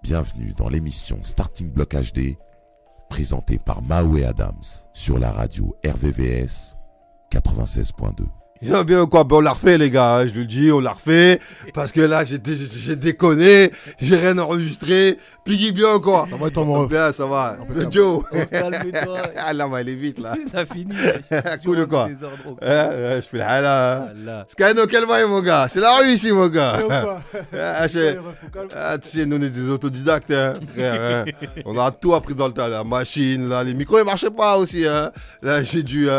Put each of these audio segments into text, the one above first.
bienvenue dans l'émission Starting Block HD, présentée par Maoué Adams sur la radio RVVS 96.2. Il va bien quoi, ben on l'a refait les gars, hein, je vous le dis, on l'a refait, parce que là j'ai déconné, j'ai rien enregistré, Piggy bien quoi. Ça va ton ref. Bien, ça va, Joe. Calme-toi. Ah là, elle est vite là. T'as fini. Cool quoi. Je fais là, là. Là. Skyno, quel va mon gars? C'est la rue ici mon gars. Tu sais, nous on est des autodidactes, hein, frère, hein. On a tout appris dans le tas, la machine, là, les micros ils marchaient pas aussi, hein. Là j'ai dû...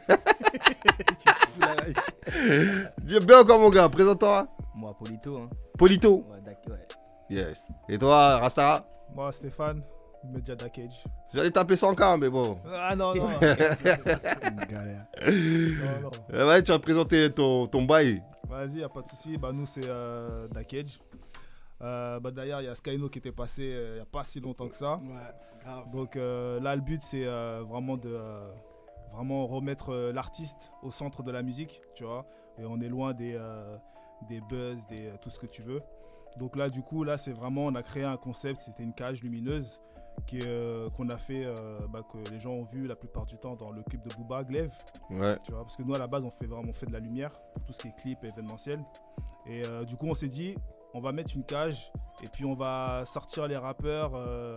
Dis bien encore mon gars, présente-toi. Moi, Polito. Hein. Polito. Ouais. Yes. Et toi, Rasta? Moi, Stéphane, Media Dakage. J'allais t'appeler 100K, mais bon. Ah non, non. Galère. Non. Ouais, tu vas te présenter ton bail. Vas-y, y a pas de souci. Bah, nous, c'est Dakage. D'ailleurs, il y a Skyno qui était passé il n'y a pas si longtemps que ça. Ouais, grave. Donc là, le but, c'est vraiment de vraiment remettre l'artiste au centre de la musique, tu vois. Et on est loin des buzz, tout ce que tu veux. Donc là, du coup, là, c'est vraiment, on a créé un concept, c'était une cage lumineuse qu'on a fait, que les gens ont vu la plupart du temps dans le clip de Booba, Glaive. Ouais. Tu vois, parce que nous, à la base, on fait de la lumière pour tout ce qui est clip événementiel. Et du coup, on s'est dit, on va mettre une cage et puis on va sortir les rappeurs.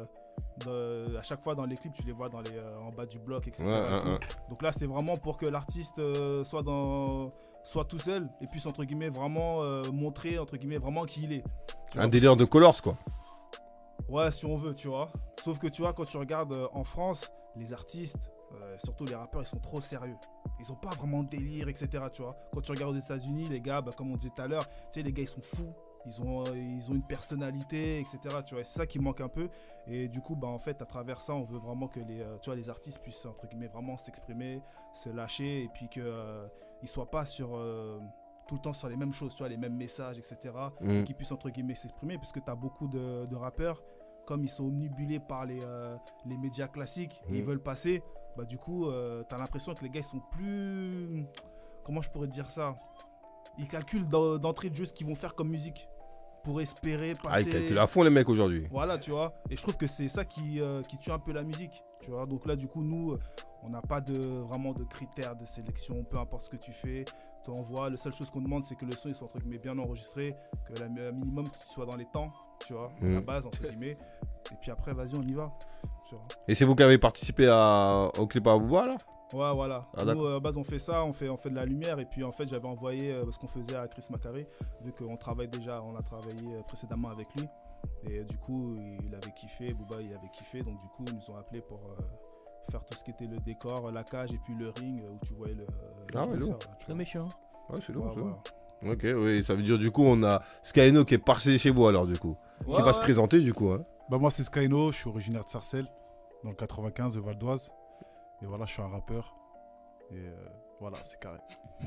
À chaque fois dans les clips, tu les vois en bas du bloc, etc. Ouais. Donc là, c'est vraiment pour que l'artiste soit tout seul et puisse entre guillemets vraiment montrer entre guillemets vraiment qui il est. Un délire de Colors quoi. Ouais, si on veut, tu vois. Sauf que tu vois, quand tu regardes en France, les artistes, surtout les rappeurs, ils sont trop sérieux. Ils ont pas vraiment de délire, etc. Tu vois. Quand tu regardes aux États-Unis, les gars, comme on disait tout à l'heure, tu sais, les gars, ils sont fous. Ils ont une personnalité, etc. Tu vois, c'est ça qui manque un peu. Et du coup, en fait, à travers ça, on veut vraiment que les artistes puissent, entre guillemets, vraiment s'exprimer, se lâcher, et puis qu'ils ne soient pas tout le temps sur les mêmes choses, tu vois, les mêmes messages, etc. Et qu'ils puissent, entre guillemets, s'exprimer, parce que tu as beaucoup de rappeurs, comme ils sont omnibulés par les médias classiques, et ils veulent passer, du coup, tu as l'impression que les gars, ils sont plus... Comment je pourrais dire ça? Ils calculent d'entrée de jeu ce qu'ils vont faire comme musique pour espérer passer... Ah, ils calculent à fond les mecs aujourd'hui. Voilà, tu vois. Et je trouve que c'est ça qui tue un peu la musique, tu vois. Donc là, du coup, nous, on n'a pas vraiment de critères de sélection, peu importe ce que tu fais. Tu envoies, la seule chose qu'on demande, c'est que le son il soit entre guillemets bien enregistré, que la minimum tu sois dans les temps, tu vois, la base entre guillemets. Et puis après, vas-y, on y va. Tu vois. Et c'est vous qui avez participé au clip à Booba là? Ouais, voilà. Ah, nous, à base, on fait ça, on fait de la lumière. Et puis, en fait, j'avais envoyé ce qu'on faisait à Chris Macari, vu qu'on on a travaillé précédemment avec lui. Et du coup, il avait kiffé, Booba, il avait kiffé. Donc, du coup, ils nous ont appelés pour faire tout ce qui était le décor, la cage et puis le ring où tu voyais le. Ah, ouais, lourd. Très méchant. Ouais, c'est lourd. Ouais, voilà. Ok, oui, ça veut dire du coup, on a Skyno qui est passé chez vous alors, du coup. Qui va se présenter, du coup. Hein. Moi, c'est Skyno, je suis originaire de Sarcelles, dans le 95 de Val d'Oise. Et voilà, je suis un rappeur. Et voilà, c'est carré.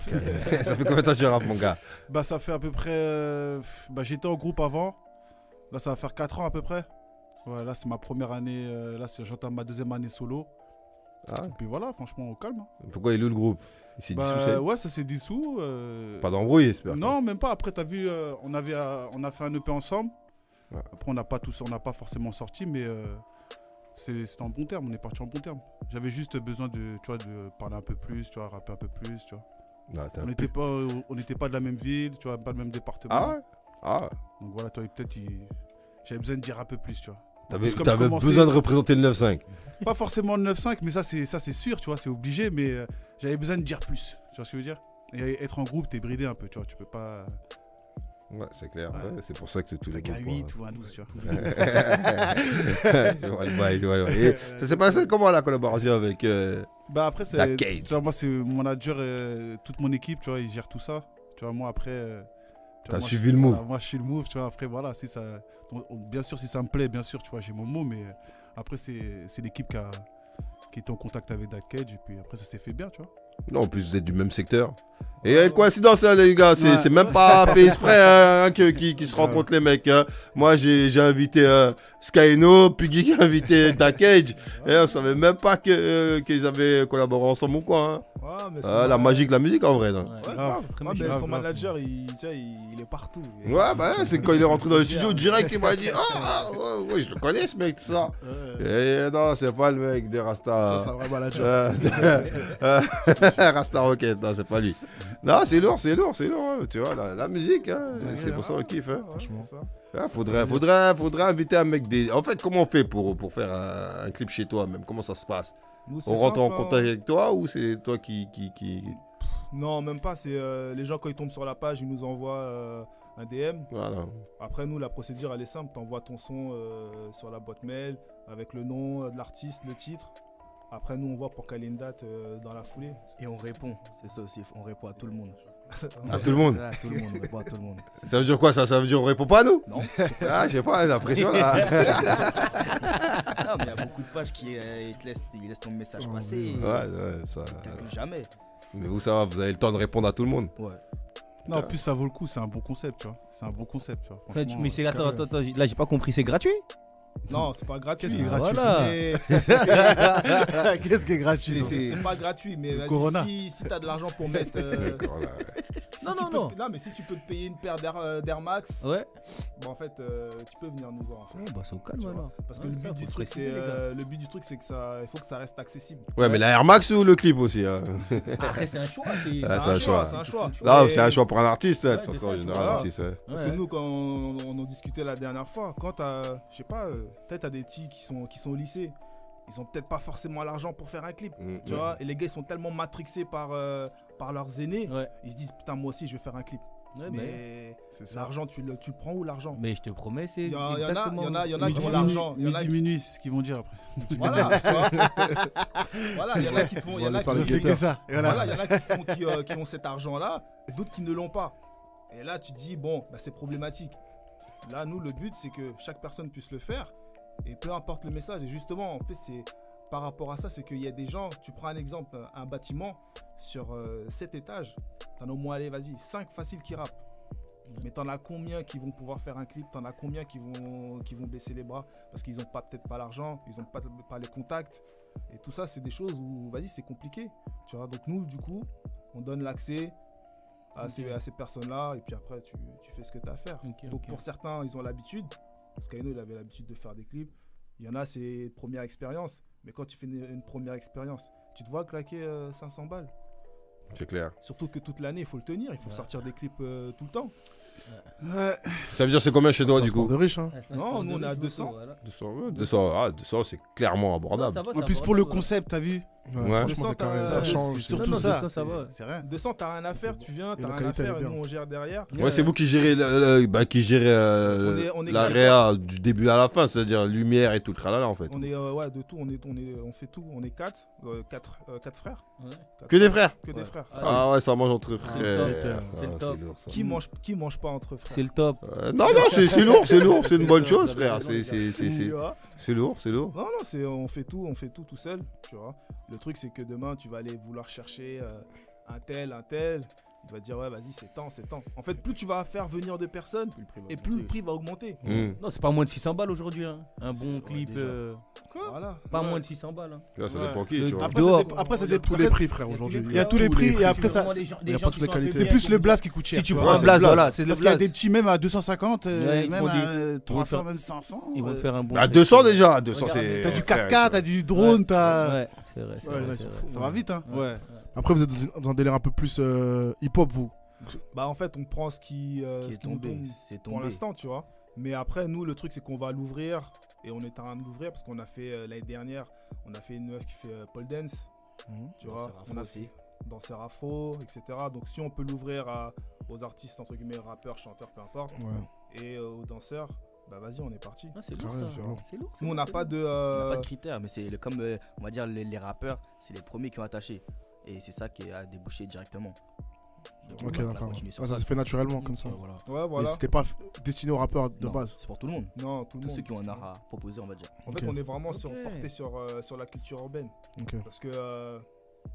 Ça fait combien de temps que tu rappes, mon gars? Ça fait à peu près... j'étais en groupe avant. Là, ça va faire 4 ans à peu près. Ouais, là, c'est ma première année. J'entame ma deuxième année solo. Ah. Et puis voilà, franchement, au calme. Pourquoi il est où le groupe? Il s'est dissous, ouais, ça s'est dissous. Pas d'embrouille, j'espère. Non, même pas. Après, t'as vu, on a fait un EP ensemble. Ouais. Après, on n'a pas forcément sorti, mais... C'était en bon terme, on est parti en bon terme. J'avais juste besoin de parler un peu plus, tu vois, rapper un peu plus, tu vois. Non, On n'était pas de la même ville, tu vois, pas le même département. Ah ouais? Ah. Donc voilà, toi, j'avais besoin de dire un peu plus, tu vois. T'avais besoin de représenter le 9-5. Pas forcément le 9-5, mais ça c'est sûr, tu vois, c'est obligé, mais j'avais besoin de dire plus, tu vois ce que je veux dire. Et être en groupe, t'es bridé un peu, tu vois, tu peux pas... Ouais, c'est clair. Ouais, c'est pour ça que tous les groupes... T'as qu'un 8 ou un 12, tu vois. Je vois le bail, Et ça s'est passé comment la collaboration avec après, tu vois, moi, c'est mon manager, toute mon équipe, tu vois, ils gèrent tout ça. Tu vois, moi, après... T'as suivi le move. Voilà, moi, je suis le move, tu vois. Après, voilà, si ça... bien sûr, si ça me plaît, bien sûr, tu vois, j'ai mon mot, mais après, c'est l'équipe qui était en contact avec Dakage, et puis après, ça s'est fait bien, tu vois. Non, en plus, vous êtes du même secteur. Et coïncidence, hein, les gars, c'est même pas fait exprès hein, qui se rencontrent les mecs. Hein. Moi, j'ai invité Skyno, Piggy qui a invité Da Cage. Et on savait même pas qu'ils avaient collaboré ensemble ou quoi. Hein. Ouais, mais La magie de la musique en vrai. Non. Ouais, grave. Ouais, mais son manager, il est partout. Ouais, bah c'est quand il est rentré dans le studio direct, il m'a dit ouais, je le connais ce mec, tout ça. Et non, c'est pas le mec de Rasta. Ça, c'est un vrai manager. Rasta Rocket, non, c'est pas lui. Non, c'est lourd, hein, tu vois, la musique, hein, c'est pour ça qu'on kiffe. Hein. Franchement. Faudrait inviter un mec des. En fait, comment on fait pour faire un clip chez toi même? Comment ça se passe? Nous, On rentre en simple, contact avec toi ou c'est toi qui... Non, même pas. C'est les gens, quand ils tombent sur la page, ils nous envoient un DM. Voilà. Après, nous, la procédure, elle est simple. Tu envoies ton son sur la boîte mail avec le nom de l'artiste, le titre. Après, nous, on voit pour caler une date dans la foulée. Et on répond, c'est ça aussi, on répond à tout le monde. À tout le monde. À tout le monde, on répond à tout le monde. Ça veut dire quoi ça? Ça veut dire on répond pas à nous? Non. Ah, je sais pas, la pression là. Non, mais il y a beaucoup de pages qui ils laissent ton message passer. Ouais, ça. Jamais. Mais vous, ça va, vous avez le temps de répondre à tout le monde. Ouais. Non, en plus, ça vaut le coup, c'est un bon concept, tu vois. C'est un bon concept, tu vois. Mais Franchement, c'est attends, là j'ai pas compris, c'est gratuit? Non, c'est pas gratuit. Qu'est-ce qui est gratuit? Voilà. Mais- Qu'est-ce qui est gratuit? C'est pas gratuit, mais vas-y, Corona. si t'as de l'argent pour mettre. Non. Non, mais si tu peux te payer une paire d'Air Max, Ouais. bon, en fait, tu peux venir nous voir. En fait. Oh, bah c'est au calme Tu vois. alors. Parce que Ouais, le ça, but du faut truc, préciser, c'est les gars. le but du truc, c'est que ça, il faut que ça reste accessible. Ouais, mais la Air Max ou le clip aussi hein. Après c'est un choix. Ouais, C'est un choix, c'est un choix. Non, Mais- c'est un choix pour un artiste, de Ouais, toute c'est façon, ça, en tu général, vois. artiste. Ouais. Parce que nous, quand on en discutait la dernière fois, quand t'as, je sais pas, peut-être t'as des petits qui sont au lycée, ils ont peut-être pas forcément l'argent pour faire un clip, tu vois. Et les gars, ils sont tellement matrixés par leurs aînés, Ouais. ils se disent putain, moi aussi, je vais faire un clip. Ouais, Mais C'est ça. l'argent, tu le prends où l'argent? Mais je te promets, c'est Il y en exactement. a qui ont l'argent. Il y en a Midi, minuit, c'est ce qu'ils vont dire après. Voilà, tu vois. Voilà, il y en a qui font, il y en a qui Ils ont fait que ça. Et voilà. voilà, il y en a qui ont cet argent-là, et d'autres qui ne l'ont pas. Et là, tu te dis, bon, bah, c'est problématique. Là, nous, le but, c'est que chaque personne puisse le faire, et peu importe le message. Et justement, en fait, c'est par rapport à ça, c'est qu'il y a des gens, tu prends un exemple, un bâtiment sur 7 étages, t'en as au moins, allez, vas-y, 5 faciles qui rappent. Mais t'en as combien qui vont pouvoir faire un clip? T'en as combien qui vont baisser les bras parce qu'ils ont peut-être pas l'argent, ils ont pas les contacts. Et tout ça, c'est des choses où, vas-y, c'est compliqué. Tu vois, donc nous, du coup, on donne l'accès à ces personnes-là, et puis après, tu fais ce que tu as à faire. Donc pour certains, ils ont l'habitude. Skyno, il avait l'habitude de faire des clips. Il y en a, c'est première expérience. Mais quand tu fais une première expérience, tu te vois claquer 500 balles. C'est clair. Surtout que toute l'année, il faut le tenir. Il faut sortir des clips tout le temps. Ça veut dire c'est combien chez toi du coup? de riche, hein. Non, nous, on est à 200. 200, c'est clairement abordable. En plus, pour le concept, t'as vu? Ouais. Franchement, c'est carré, Ça ça change. C'est c'est surtout tout. ça. ça va. C'est rien. 200, t'as rien à faire, tu viens, Et t'as la rien à qualité, elle faire, est et bien. nous, on gère derrière. Ouais, c'est vous qui gérez, On est la réa du début à la fin, c'est-à-dire lumière et tout le tralala en fait. On est, ouais, de tout, on fait tout. On est 4 frères. Que des frères? Que des frères. Ah ouais, ça mange entre top, frères. c'est le Ah, top. c'est lourd, ça. Qui mange pas entre frères? C'est le top. Non, c'est lourd, c'est une bonne chose, frère. Tu vois? C'est lourd. Non, on fait tout seul, tu vois. Le truc, c'est que demain, tu vas aller vouloir chercher un tel. Il va dire, ouais, vas-y, c'est temps. En fait, plus tu vas faire venir de personnes, et plus le prix va augmenter. Non, c'est pas moins de 600 balles aujourd'hui. Hein. Un bon Ouais, clip. déjà. Voilà. Pas moins de 600 balles. Hein. Là, ça Ouais. dépend qui, tu vois. Après, ça dépend. Tous les prix, frère, aujourd'hui. Il y a tous les prix, et après, ça. Il y a pas toutes les qualités. C'est plus le blast qui coûte cher. Si tu vois. prends un c'est blast, le blast. voilà, c'est le Parce qu'il y a blast. des petits même à 250, Ouais, ils même font à 300, faire- même 500. Ils vont te faire un bon. À 200 déjà, 200 Regarde, c'est. T'as du frère, 4K, t'as du drone, t'as. Ouais, c'est vrai. c'est Ouais, vrai, là, ils c'est sont vrai. fous. Ça va vite, hein. Ouais. Après, vous êtes dans un délire un peu plus hip-hop, vous. Bah, en fait, on prend ce qui Ce qui est nous tombé, tombe c'est pour tombé. l'instant, tu vois. Mais après, nous, le truc, c'est qu'on va l'ouvrir. Et on est en train de l'ouvrir parce qu'on a fait l'année dernière, on a fait une meuf qui fait pole dance, tu vois. Danseur afro On a aussi. fait danseur afro, etc. Donc si on peut l'ouvrir aux artistes, entre guillemets, rappeurs, chanteurs, peu importe, Ouais. et aux danseurs, bah vas-y, on est parti. Ah, c'est lourd, Carré, ça. c'est lourd. C'est lourd, Nous, on n'a pas de... Il n'y a pas de critères, mais c'est comme on va dire les rappeurs, c'est les premiers qui ont attaché. Et c'est ça qui a débouché directement. Donc, Ok, on va d'accord. continuer sur Ah, ça s'est fait naturellement comme ça. Voilà. Ouais, Mais voilà. c'était pas destiné aux rappeurs de Non, base. c'est pour tout le monde. Non, tout le Tous monde. ceux qui ont un art à proposer, on va dire. En Ok. fait, on est vraiment Ok. porté sur la culture urbaine. Ok. Parce que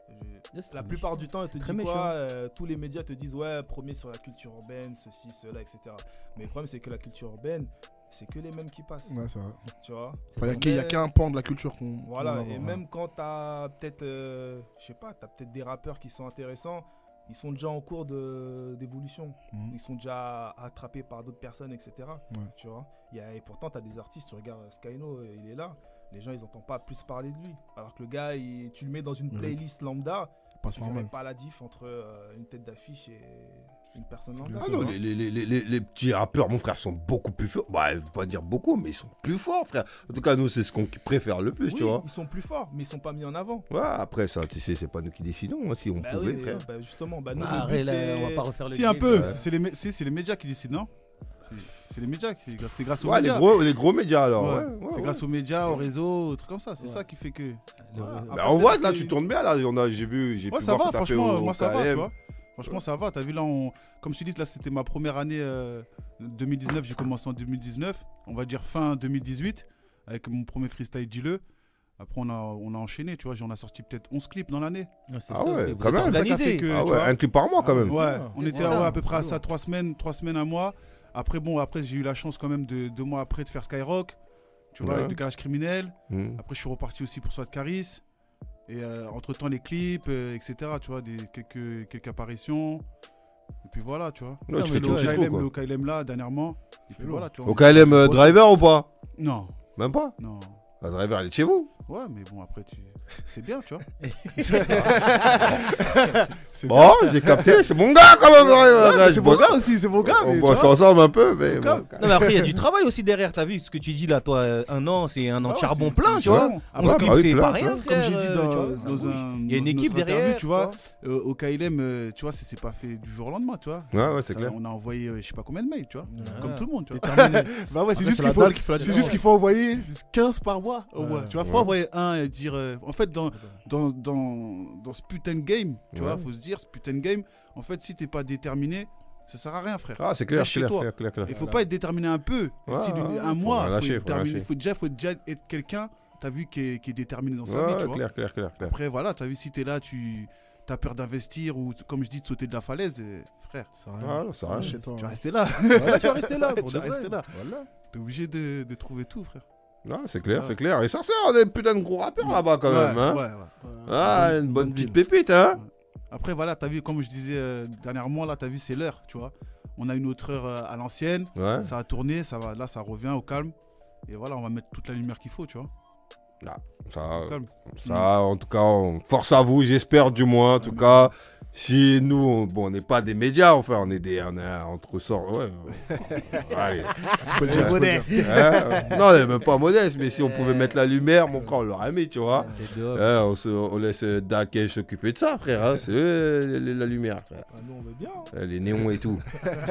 La plupart du temps, ils te très disent méchant. quoi tous les médias te disent ouais, premier sur la culture urbaine, ceci, cela, etc. Mais le problème, c'est que la culture urbaine, c'est que les mêmes qui passent. Ouais, ça va. Tu vois. Il n'y a qu'un pan de la culture qu'on. Voilà, qu'on et a, même quand t'as peut-être, je sais pas, t'as peut-être des rappeurs qui sont intéressants, ils sont déjà en cours d'évolution. Mhm. Ils sont déjà attrapés par d'autres personnes, etc. Ouais. Tu vois. Et pourtant, t'as des artistes, tu regardes Skyno, il est là. Les gens, ils n'entendent pas plus parler de lui. Alors que le gars, tu le mets dans une playlist lambda, passe tu verrais normal. pas la diff entre une tête d'affiche et une personne lambda. Bien Ah sûr. non, les petits rappeurs, mon frère, sont beaucoup plus forts. Bah, je veux pas dire beaucoup, mais ils sont plus forts, frère. En tout cas, nous, c'est ce qu'on préfère le plus, Oui, tu vois. ils sont plus forts, mais ils sont pas mis en avant. Ouais, après, ça, tu sais, c'est pas nous qui décidons, hein, si on Bah pouvait, oui, frère. bah justement, bah nous, Bah, le arrête, but, là, c'est... on va pas refaire le Si, un game, peu. ouais. C'est les médias qui décident, non? C'est les médias, c'est grâce aux Ouais, médias. les gros médias, alors. Ouais. Ouais, ouais, C'est ouais. grâce aux médias, aux réseaux, aux trucs comme ça. C'est ça qui fait que. Bah, Après, on voit, peut-être là, que- tu tournes bien, là. J'ai pu Ouais, ça voir va, que t'as fait franchement, au moi ça va, KLM. tu vois. Franchement, ça va. T'as vu, là, comme je te dis, là, c'était ma première année 2019. J'ai commencé en 2019. On va dire fin 2018, avec mon premier freestyle Gile. Après, on a enchaîné, tu vois. On a sorti peut-être 11 clips dans l'année. Ouais, c'est Ah ça, ouais, vous quand êtes même. Ça qui a organisé. fait que, Ah tu ouais, vois, un clip par mois, quand même. Ouais, Ah, on c'est était ça, à peu près à c'est ça 3 semaines, un mois. Après, j'ai eu la chance quand même de 2 mois après de faire Skyrock, tu vois, Ouais. avec Décalage Criminel. Mmh. Après, je suis reparti aussi pour Soit Caris. Et entre-temps, les clips, etc., tu vois, quelques apparitions. Et puis voilà, tu vois. Ouais, tu mais fais tout, le tu fais tout, Le quoi. KLM là, dernièrement. Et puis voilà, tu vois. Au KLM Driver ou pas? Non, Même pas? non. La Driver, elle est de chez vous? Ouais, mais bon, après, c'est bien, tu vois. C'est Bon, j'ai capté, c'est mon gars, quand même, Driver. bien. C'est mon gars aussi, c'est mon gars. On mais bosse tu vois. ensemble un peu, mais bon. Non, mais après, il y a du travail aussi derrière. T'as vu ce que tu dis là, toi, un an, c'est un an de Ah ouais, charbon c'est- plein, c'est tu vois. bon. On se bah clip, oui, c'est plein, pas rien, plein. frère. Comme j'ai dit tu vois. dans un. Il y a une dans équipe notre interview, derrière, tu vois. Au KLM, tu vois, c'est pas fait du jour au lendemain, tu vois. Ouais, ouais, c'est Ça, clair. on a envoyé, je sais pas combien de mails, tu vois. Ouais. Comme tout le monde, tu vois. Terminé. Bah ouais, c'est Après, juste c'est qu'il la faut, dalle qui fait la c'est différence. juste qu'il faut envoyer 15 par mois au Ouais. moins. Tu vois, faut Ouais. envoyer un et dire. En fait, dans ce putain de game, tu vois, Ouais. faut se dire, ce putain de game, en fait, si t'es pas déterminé, ça sert à rien, frère. Ah, c'est clair, Reste chez clair, toi. clair, clair, clair. Il faut pas être déterminé un peu. Ouais, Si ouais, un faut mois, rien lâcher, faut rien lâcher. faut déjà être quelqu'un, t'as vu, qui est déterminé dans sa Ouais, vie, tu vois. clair, clair, clair, clair. Après, voilà, t'as vu, si t'es là, t'as peur d'investir ou, comme je dis, de sauter de la falaise, frère, Ça Ah, non, ça rien arrive. chez toi. tu vas rester là. Ouais, tu vas rester là. pour Tu vas de vrai. rester là. Voilà. T'es obligé de trouver tout, frère. Non, c'est clair, Ouais. c'est clair. Et ça sert des putains de gros rappeurs là-bas, quand même, hein. Ouais. Ah, une bonne petite pépite, hein. Après, voilà, t'as vu, comme je disais dernièrement, là, t'as vu, c'est l'heure, tu vois. On a une autre heure à l'ancienne, Ouais. ça a tourné, là, ça revient au calme. Et voilà, on va mettre toute la lumière qu'il faut, tu vois. Ça, Au calme. en tout cas, force à vous, j'espère du moins. En tout cas, si nous, on n'est pas des médias, enfin, on est entre sorts. Ouais. Allez. peux le dire, Modeste. Hein, non, on n'est même pas modeste, mais si on pouvait mettre la lumière, mon frère, on l'aurait mis, tu vois. T'es dehors. On laisse Dakesh s'occuper de ça, frère. Hein. C'est eux, la lumière, frère. Ah, nous, on veut bien. Hein. Les néons et tout.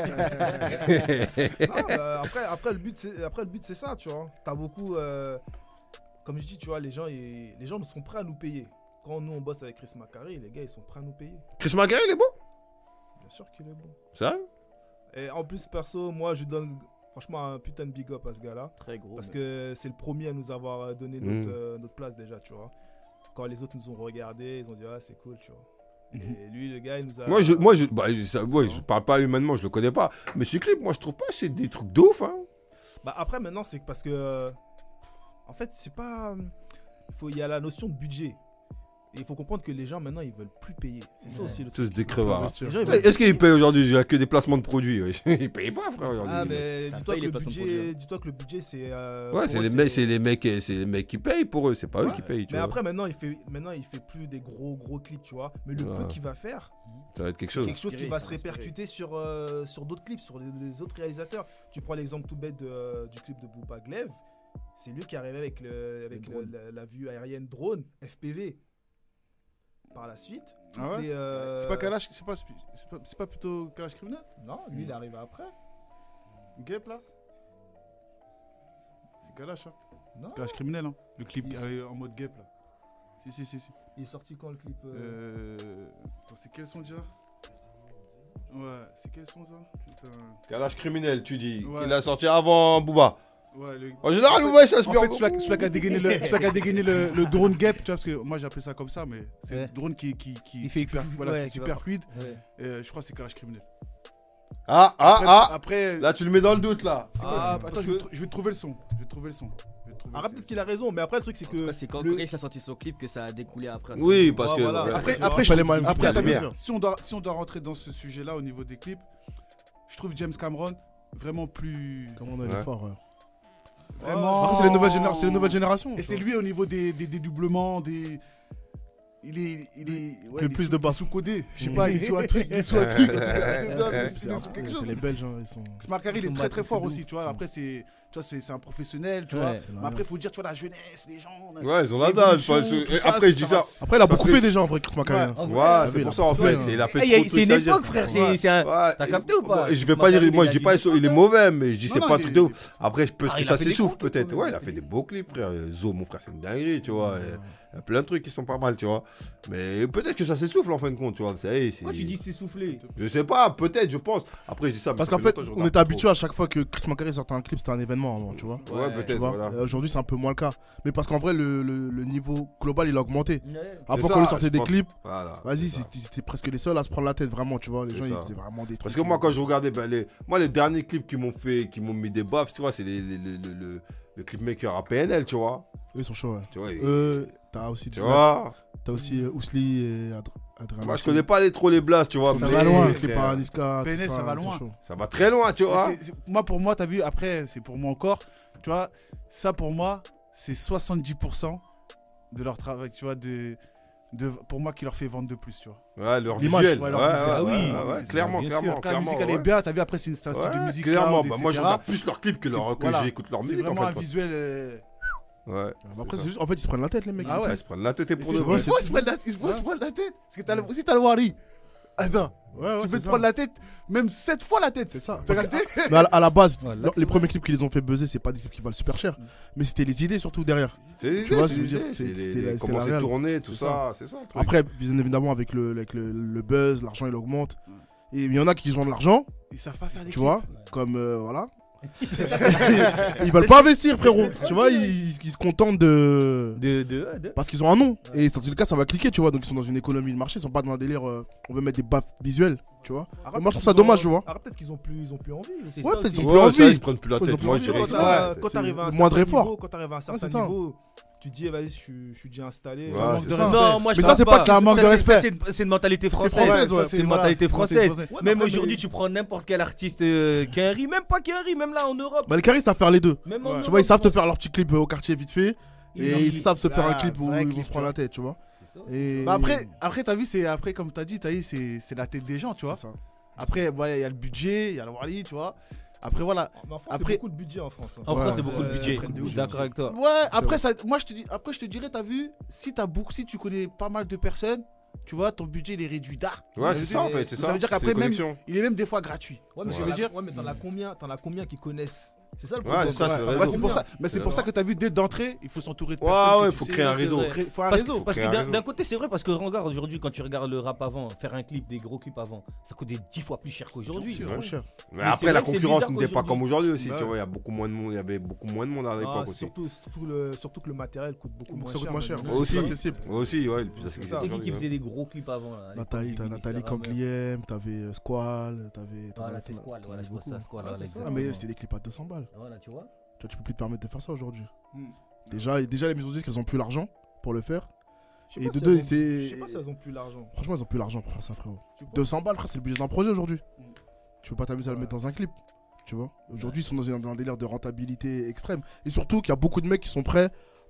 Non, après, le but, c'est ça, tu vois. T'as beaucoup. Comme je dis, tu vois, les gens nous sont prêts à nous payer. Quand nous, on bosse avec Chris Macari, les gars, ils sont prêts à nous payer. Chris Macari, il est bon? Bien sûr qu'il est bon. Ça? Et en plus, perso, moi, je donne franchement un putain de big up à ce gars-là. Très gros. Parce que c'est le premier à nous avoir donné notre place déjà, tu vois. Quand les autres nous ont regardé, ils ont dit, ah, c'est cool, tu vois. Et lui, le gars, il nous a. Je parle pas humainement, je le connais pas. Mais ce clip, moi, je trouve pas, c'est des trucs de ouf, hein. Bah, après, maintenant, c'est parce que. En fait, c'est pas. Il y a la notion de budget. Et il faut comprendre que les gens, maintenant, ils veulent plus payer. C'est ça aussi le Tous truc. des crevards. Les gens, ils veulent Est-ce qu'ils payent aujourd'hui? Il n'y a que des placements de produits. Ouais. Ils payent pas, frère, aujourd'hui. Ah, mais Ça dis-toi paye que, les placements de produits. dis-toi que le budget, c'est. Ouais, pour c'est eux, les mecs qui payent pour eux, c'est pas eux qui payent. Tu Mais vois. après, maintenant, il fait plus des gros clips, tu vois. Mais le peu Ouais. qu'il va faire, Ça va être quelque c'est chose. quelque chose qui Inspiré, va ça se va inspirer. répercuter sur d'autres clips, sur les autres réalisateurs. Tu prends l'exemple tout bête du clip de Booba Glev. C'est lui qui est arrivé avec la vue aérienne drone, FPV. Par la suite. Ah ouais C'est pas Kalash, c'est pas plutôt Kalash criminel? Non, lui, il est arrivé après. Gap là? C'est Kalash, hein? Non. C'est Kalash criminel, hein? Le clip en mode Gap là. Si. Il est sorti quand le clip Attends, c'est quel son déjà? Ouais, c'est quel son ça? Putain. Kalash criminel, tu dis. Ouais. Il a sorti avant Booba. En général, vous voyez, ça se En fait, celui qui a dégainé le drone gap, tu vois, parce que moi j'ai appelé ça comme ça, mais c'est le drone qui est super fluide. Je crois que c'est Kalash Criminel. Après, là, tu le mets dans le doute, là. Attends, je vais te trouver le son. Peut-être qu'il a raison, mais après, le truc, c'est que. C'est quand Chris a sorti son clip que ça a découlé après. Oui, parce que. Si on doit rentrer dans ce sujet-là au niveau des clips, je trouve James Cameron vraiment plus. Cameron, il est fort, Vraiment. Après, c'est les nouvelles générations. Et c'est lui au niveau des doublements, des. Il est plus de bas sous-codé. Je sais pas, il est sous un truc. Il est sous un truc. C'est les Belges, ils sont. Smarkari, il est très très fort aussi, tu vois. Après, c'est un professionnel, tu vois. Mais après, il faut dire, tu vois, la jeunesse, les gens. Ouais, ils ont la dalle. Après, je dis ça. Après, il a beaucoup fait déjà en vrai, Chris Smarkari. Ouais, c'est pour ça, en fait. Il a fait trop de trucs. C'est une époque, frère. T'as capté ou pas? Je vais pas dire, moi, je dis pas il est mauvais, mais je dis c'est pas un truc de ouf. Après, je peux que ça s'essouffle peut-être. Ouais, il a fait des beaux clips, frère. Zo, mon frère, c'est une dinguerie, tu vois. Il y a plein de trucs qui sont pas mal, tu vois. Mais peut-être que ça s'essouffle en fin de compte, tu vois. Pourquoi tu dis s'essouffler? Je sais pas, peut-être, je pense. Après, je dis ça parce qu'en fait, on était habitué à chaque fois que Chris Smarkari sortait un clip, c'était un événement avant, tu vois. Ouais, peut-être. Voilà. Aujourd'hui, c'est un peu moins le cas. Mais parce qu'en vrai, le niveau global, il a augmenté. Avant, quand il sortait des clips, vas-y, c'était presque les seuls à se prendre la tête, vraiment, tu vois. Les gens, ils faisaient vraiment des trucs. Parce que moi, quand je regardais, les derniers clips qui m'ont mis des baffes, tu vois, c'est le clipmaker à PNL, tu vois. Eux, ils sont chauds, ouais. Tu vois, t'as aussi t'as aussi Ousli et Adrien. Moi, je connais pas trop les blasts, tu vois. Ça va loin, les clips à Niska. PNL, ça va loin. Ça va très loin, tu vois. Pour moi, t'as vu, après, c'est pour moi encore. Tu vois, ça pour moi, c'est 70% de leur travail, tu vois, pour moi qui leur fait vendre de plus, tu vois. Ouais, leur visuel. Ouais, clairement. Quand la musique elle est bien, t'as vu, après c'est un style de musique. Clairement, moi je regarde plus leurs clips que j'écoute leur musique. C'est vraiment un visuel. Ouais. Après, c'est juste, en fait, ils se prennent la tête, les mecs. Ils se prennent la tête et pour de vrai. Ils se prennent la tête. Parce que si t'as le Wari, attends, tu peux te prendre la tête, même 7 fois la tête. C'est ça. Mais à la base, les premiers clips qui les ont fait buzzer, c'est pas des clips qui valent super cher. Mais c'était les idées surtout derrière. Tu vois, c'était comment c'est tourné, tout ça. C'est ça. Après, bien évidemment, avec le buzz, l'argent il augmente. Et il y en a qui ont de l'argent. Ils savent pas faire des clips. Tu vois, comme voilà. Ils veulent pas investir, frérot. Tu vois, ils se contentent parce qu'ils ont un nom. Et dans tous les cas, ça va cliquer, tu vois. Donc ils sont dans une économie de marché. Ils sont pas dans un délire. On veut mettre des baffes visuelles, tu vois. Moi, je trouve ça dommage, tu vois. Alors peut-être qu'ils ont plus envie. Ouais, peut-être qu'ils ont plus envie. Ils prennent plus la tête. Moi, je dirais quand t'arrives à un moindre certain effort. niveau, quand t'arrives à un certain niveau, tu dis, vas-y, je suis déjà installé. C'est un manque de respect. Non, moi je mais ça, c'est pas que c'est un manque de respect. C'est une mentalité française. C'est une mentalité française. Même aujourd'hui, tu prends n'importe quel artiste qui a un riz, même pas qui a un riz, même là en Europe. Bah, les caristes savent faire les deux. Tu vois, ils savent te faire leur petit clip au quartier vite fait. Et ils savent se faire un clip où ils vont se prendre la tête, tu vois. Après, t'as vu, comme t'as dit, c'est la tête des gens, tu vois. Après, il y a le budget, il y a le Wally, tu vois. Après, voilà. Après, beaucoup de budget en France. En France, c'est beaucoup de budget. Je suis d'accord avec toi. Ouais, après, je te dirais, t'as vu, si tu connais pas mal de personnes, tu vois, ton budget il est réduit d'art. Ouais, c'est ça en fait, c'est ça. Ça veut dire qu'après, même, il est même des fois gratuit. Ouais, mais je veux dire. Ouais, mais t'en as combien qui connaissent? C'est ça le problème. Ouais, c'est ça, c'est pour ça. Mais c'est pour ça que t'as vu dès d'entrée, il faut s'entourer de personnes. Ouais, il faut créer un réseau. Faut un réseau. Parce que d'un côté, c'est vrai, parce que regarde aujourd'hui, quand tu regardes le rap avant, faire un clip, des gros clips avant, ça coûtait 10 fois plus cher qu'aujourd'hui. Trop cher. Mais après, la concurrence n'était pas comme aujourd'hui aussi. Tu vois, il y a beaucoup moins de monde. Il y avait beaucoup moins de monde à l'époque aussi. Surtout que le matériel coûte beaucoup moins cher. Ça coûte moins cher. Aussi, accessible. Aussi, ouais. C'est qui faisait des gros clips avant. Nathalie Cangliem, t'avais Squall, t'avais. Voilà, c'est Squall. Voilà, je vois ça, Squall. Mais c'était des clips à 200 balles. Voilà, tu vois. Tu peux plus te permettre de faire ça aujourd'hui. Déjà, les maisons de disques, elles ont plus l'argent pour le faire. Et de deux, je sais pas si elles ont plus l'argent. Franchement, elles ont plus l'argent pour faire ça, frérot. 200 balles, frère, c'est le budget d'un projet aujourd'hui. Tu peux pas t'amuser à le mettre dans un clip. Tu vois. Aujourd'hui, ils sont dans un délire de rentabilité extrême. Et surtout qu'il y a beaucoup de mecs qui sont prêts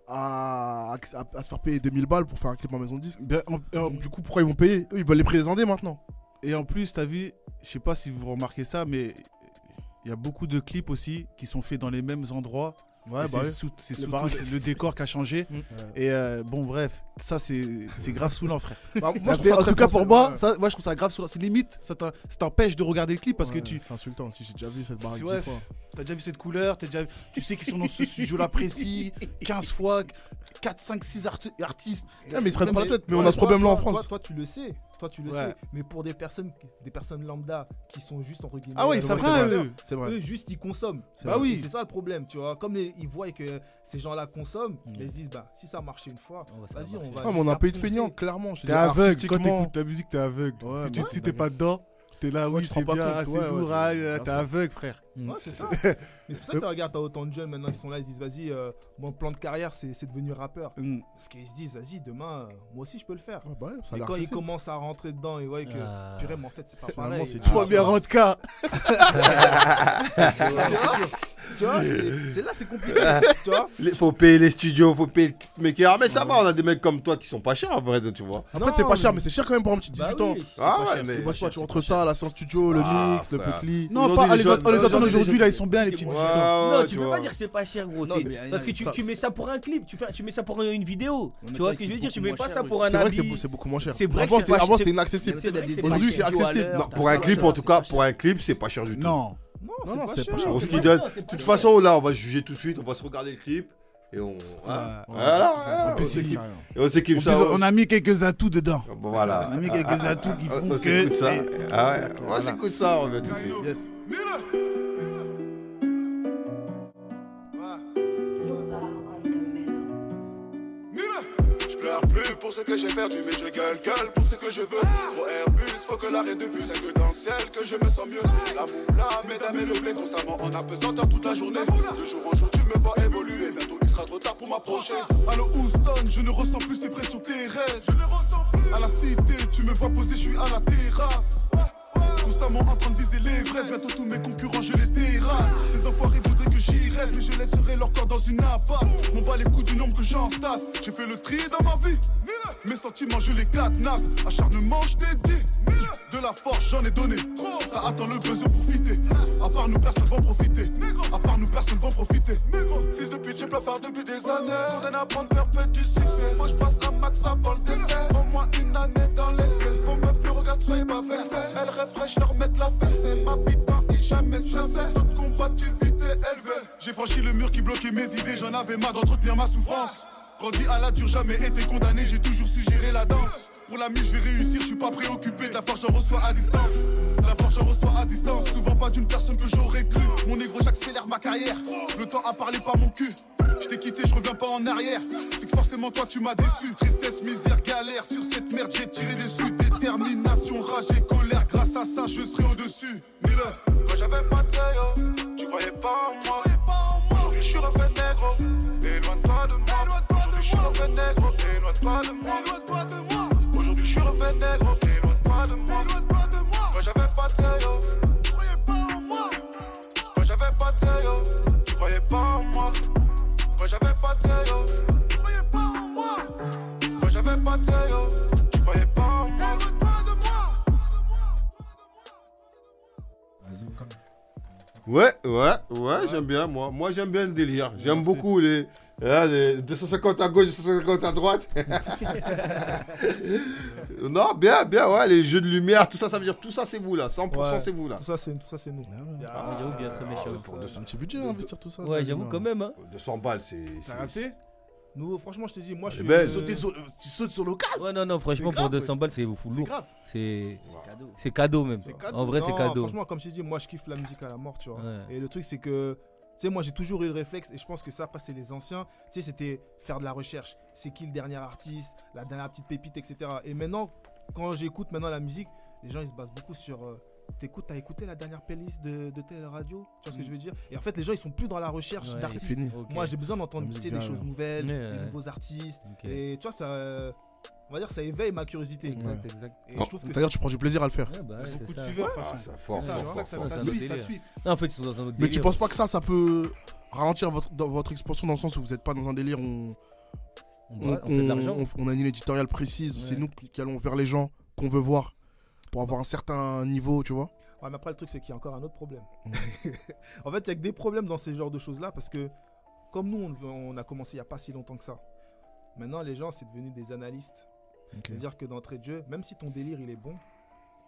à se faire payer 2000 balles pour faire un clip en maison de disque. Du coup, pourquoi ils vont payer? Eux, ils veulent les présenter maintenant. Et en plus, t'as vu, je sais pas si vous remarquez ça, mais il y a beaucoup de clips aussi qui sont faits dans les mêmes endroits. Ouais, c'est sous le décor qui a changé. Et bon, bref, ça c'est grave saoulant, frère. En tout cas, pour moi, moi je trouve ça grave saoulant. C'est limite, ça t'empêche de regarder le clip parce que tu. C'est insultant, j'ai déjà vu cette baraque. Ouais, t'as déjà vu cette couleur, tu sais qu'ils sont dans ce studio-là précis, 15 fois, 4, 5, 6 artistes. Mais ils se prennent pas la tête, mais on a ce problème-là en France. Toi, tu le sais. toi tu le sais. Mais pour des personnes lambda qui sont juste entre guillemets. Ah ouais, ça va, c'est vrai. Eux, juste ils consomment. Bah oui. C'est ça le problème, tu vois. Comme ils voient que ces gens-là consomment, ils se disent, bah si ça a marché une fois, vas-y, on va. Ouais, mais on a un pays de feignants, clairement. T'es aveugle. Quand t'écoutes la musique, t'es aveugle. Si t'es pas dedans, t'es là, oui, c'est bien, c'est lourd, t'es aveugle, frère. Ouais, c'est ça. Mais c'est pour ça que tu regardes, t'as autant de jeunes maintenant, ils sont là, ils disent, vas-y, mon plan de carrière, c'est devenir rappeur. Parce qu'ils se disent, vas-y, demain, moi aussi, je peux le faire. Et quand ils commencent à rentrer dedans, ils voient que, purée, mais en fait, c'est pas pareil. Première rodka. Tu vois, c'est là, c'est compliqué. Tu vois, faut payer les studios, faut payer le clipmaker. Mais ça va, on a des mecs comme toi qui sont pas chers en vrai, tu vois. Après, t'es pas cher, mais c'est cher quand même pour un petit 18 ans. Ah ouais, mais. C'est pas cher, tu entre ça, la séance studio, le mix, le putli. Non, pas les attend aujourd'hui, là, ils sont bien, les petits 18 ans. Non, tu peux pas dire que c'est pas cher, gros. Parce que tu mets ça pour un clip, tu mets ça pour une vidéo. Tu vois ce que je veux dire? Tu mets pas ça pour un habit. C'est vrai que c'est beaucoup moins cher. Avant, c'était inaccessible. Aujourd'hui, c'est accessible. Pour un clip, en tout cas, pour un clip, c'est pas cher du tout. Non. Non, c'est pas cher. On se qui donne. De toute façon, là, on va juger tout de suite, on va se regarder le clip. Et on. Voilà. Et on s'équipe ça. On a mis quelques atouts dedans. Voilà. On a mis quelques atouts qui font on s'écoute ça. Ah ouais. On s'écoute ça, on va tout de suite. Yes. Je pleure plus pour ce que j'ai perdu, mais je gueule pour ce que je veux. Pour Airbus, faut que l'arrêt de bus, c'est que dans le ciel que je me sens mieux. La moula, mesdames élevées, constamment en apesanteur toute la journée. De jour en jour, tu me vois évoluer. Bientôt, il sera trop tard pour m'approcher. Allô Houston, je ne ressens plus ces pressions terrestres. Je ne ressens plus. À la cité, tu me vois poser, je suis à la terrasse. Constamment en train de viser l'Everest. Bientôt tous mes concurrents je les terrasse. Ces enfoirés voudraient que j'y reste, mais je laisserai leur corps dans une impasse. M'en bat les coups du nombre que j'entasse. J'ai fait le tri dans ma vie. Mes sentiments je les cadenasse. Acharnement je t'ai dit. De la force j'en ai donné. Ça attend le besoin pour fitter. À part nous personne va en profiter. À part nous personne va en profiter. Fils de pute j'ai plafard depuis des années. Condamné à prendre perpète du succès. Faut que je passe un max avant le décès. Au moins une année dans l'essai. Vos meufs me regardent soyez pas vexés. Elles rêveraient je leur mette la fessée. Ma putain et jamais stressé. Toute combativité élevée. J'ai franchi le mur qui bloquait mes idées. J'en avais marre d'entretenir ma souffrance. Grandi à la dure, jamais été condamné. J'ai toujours su gérer la danse. Pour la mille, je vais réussir, je suis pas préoccupé. De la force, j'en reçois à distance. De la force, j'en reçois à distance. Souvent pas d'une personne que j'aurais cru. Mon négro, j'accélère ma carrière. Le temps a parlé par mon cul. Je t'ai quitté, je reviens pas en arrière. C'est que forcément, toi, tu m'as déçu. Tristesse, misère, galère. Sur cette merde, j'ai tiré des sous. Détermination, rage et colère. Grâce à ça, je serai au-dessus. Dis-le. Quand j'avais pas de yo, tu croyais pas en moi. Aujourd'hui, je suis refait négro. Éloigne-toi de moi. Aujourd'hui, je suis refait négro. Éloigne-toi de moi. Aujourd'hui je suis refait négro, éloigne-toi de moi. Quand j'avais pas de yo, tu croyais pas en moi. Quand j'avais pas de yo, tu croyais pas en moi. Quand j'avais pas de yo, tu croyais pas en moi. Quand j'avais pas de yo, tu croyais pas en moi. Éloigne-toi de moi. Ouais, j'aime bien, moi j'aime bien le délire. J'aime beaucoup les 250 à gauche, 250 à droite. Non, bien, ouais, les jeux de lumière, tout ça, ça veut dire tout ça c'est vous là, 100% c'est vous là. Tout ça c'est nous. J'avoue bien très méchant. C'est un petit budget à investir tout ça. Ouais, j'avoue quand même. 200 balles, c'est. T'as raté? Nous, franchement, je te dis, moi je suis. Tu sautes sur l'occasion. Ouais, non, franchement, pour 200 balles, c'est fou lourd. C'est cadeau. C'est cadeau même. En vrai, c'est cadeau. Franchement, comme je te dis, moi je kiffe la musique à la mort, tu vois. Et le truc, c'est que. Tu sais, moi j'ai toujours eu le réflexe, et je pense que ça, après, c'est les anciens. Tu sais, c'était faire de la recherche. C'est qui le dernier artiste, la dernière petite pépite, etc. Et maintenant, quand j'écoute maintenant la musique, les gens ils se basent beaucoup sur. T'as écouté la dernière playlist de telle radio? Tu vois ce que je veux dire? Et en fait, les gens ils sont plus dans la recherche d'artistes. Fini. Moi j'ai besoin d'entendre des choses nouvelles, des nouveaux artistes. Et tu vois, ça. On va dire ça éveille ma curiosité. Exact. Et je trouve que d'ailleurs, tu prends du plaisir à le faire. Beaucoup de suiveurs, de toute façon. Ça suit. Non, en fait, ils sont dans un autre Mais délire. tu penses pas que ça peut ralentir votre expansion dans le sens où vous n'êtes pas dans un délire où on fait de l'argent. on a une éditoriale précise, c'est nous qui allons vers les gens qu'on veut voir pour avoir un certain niveau, tu vois. Ouais, mais après, le truc, c'est qu'il y a encore un autre problème. En fait, il y a que des problèmes dans ces genres de choses-là parce que, comme nous, on a commencé il n'y a pas si longtemps que ça. Maintenant, les gens, c'est devenu des analystes. C'est-à-dire que d'entrée de jeu, même si ton délire, il est bon,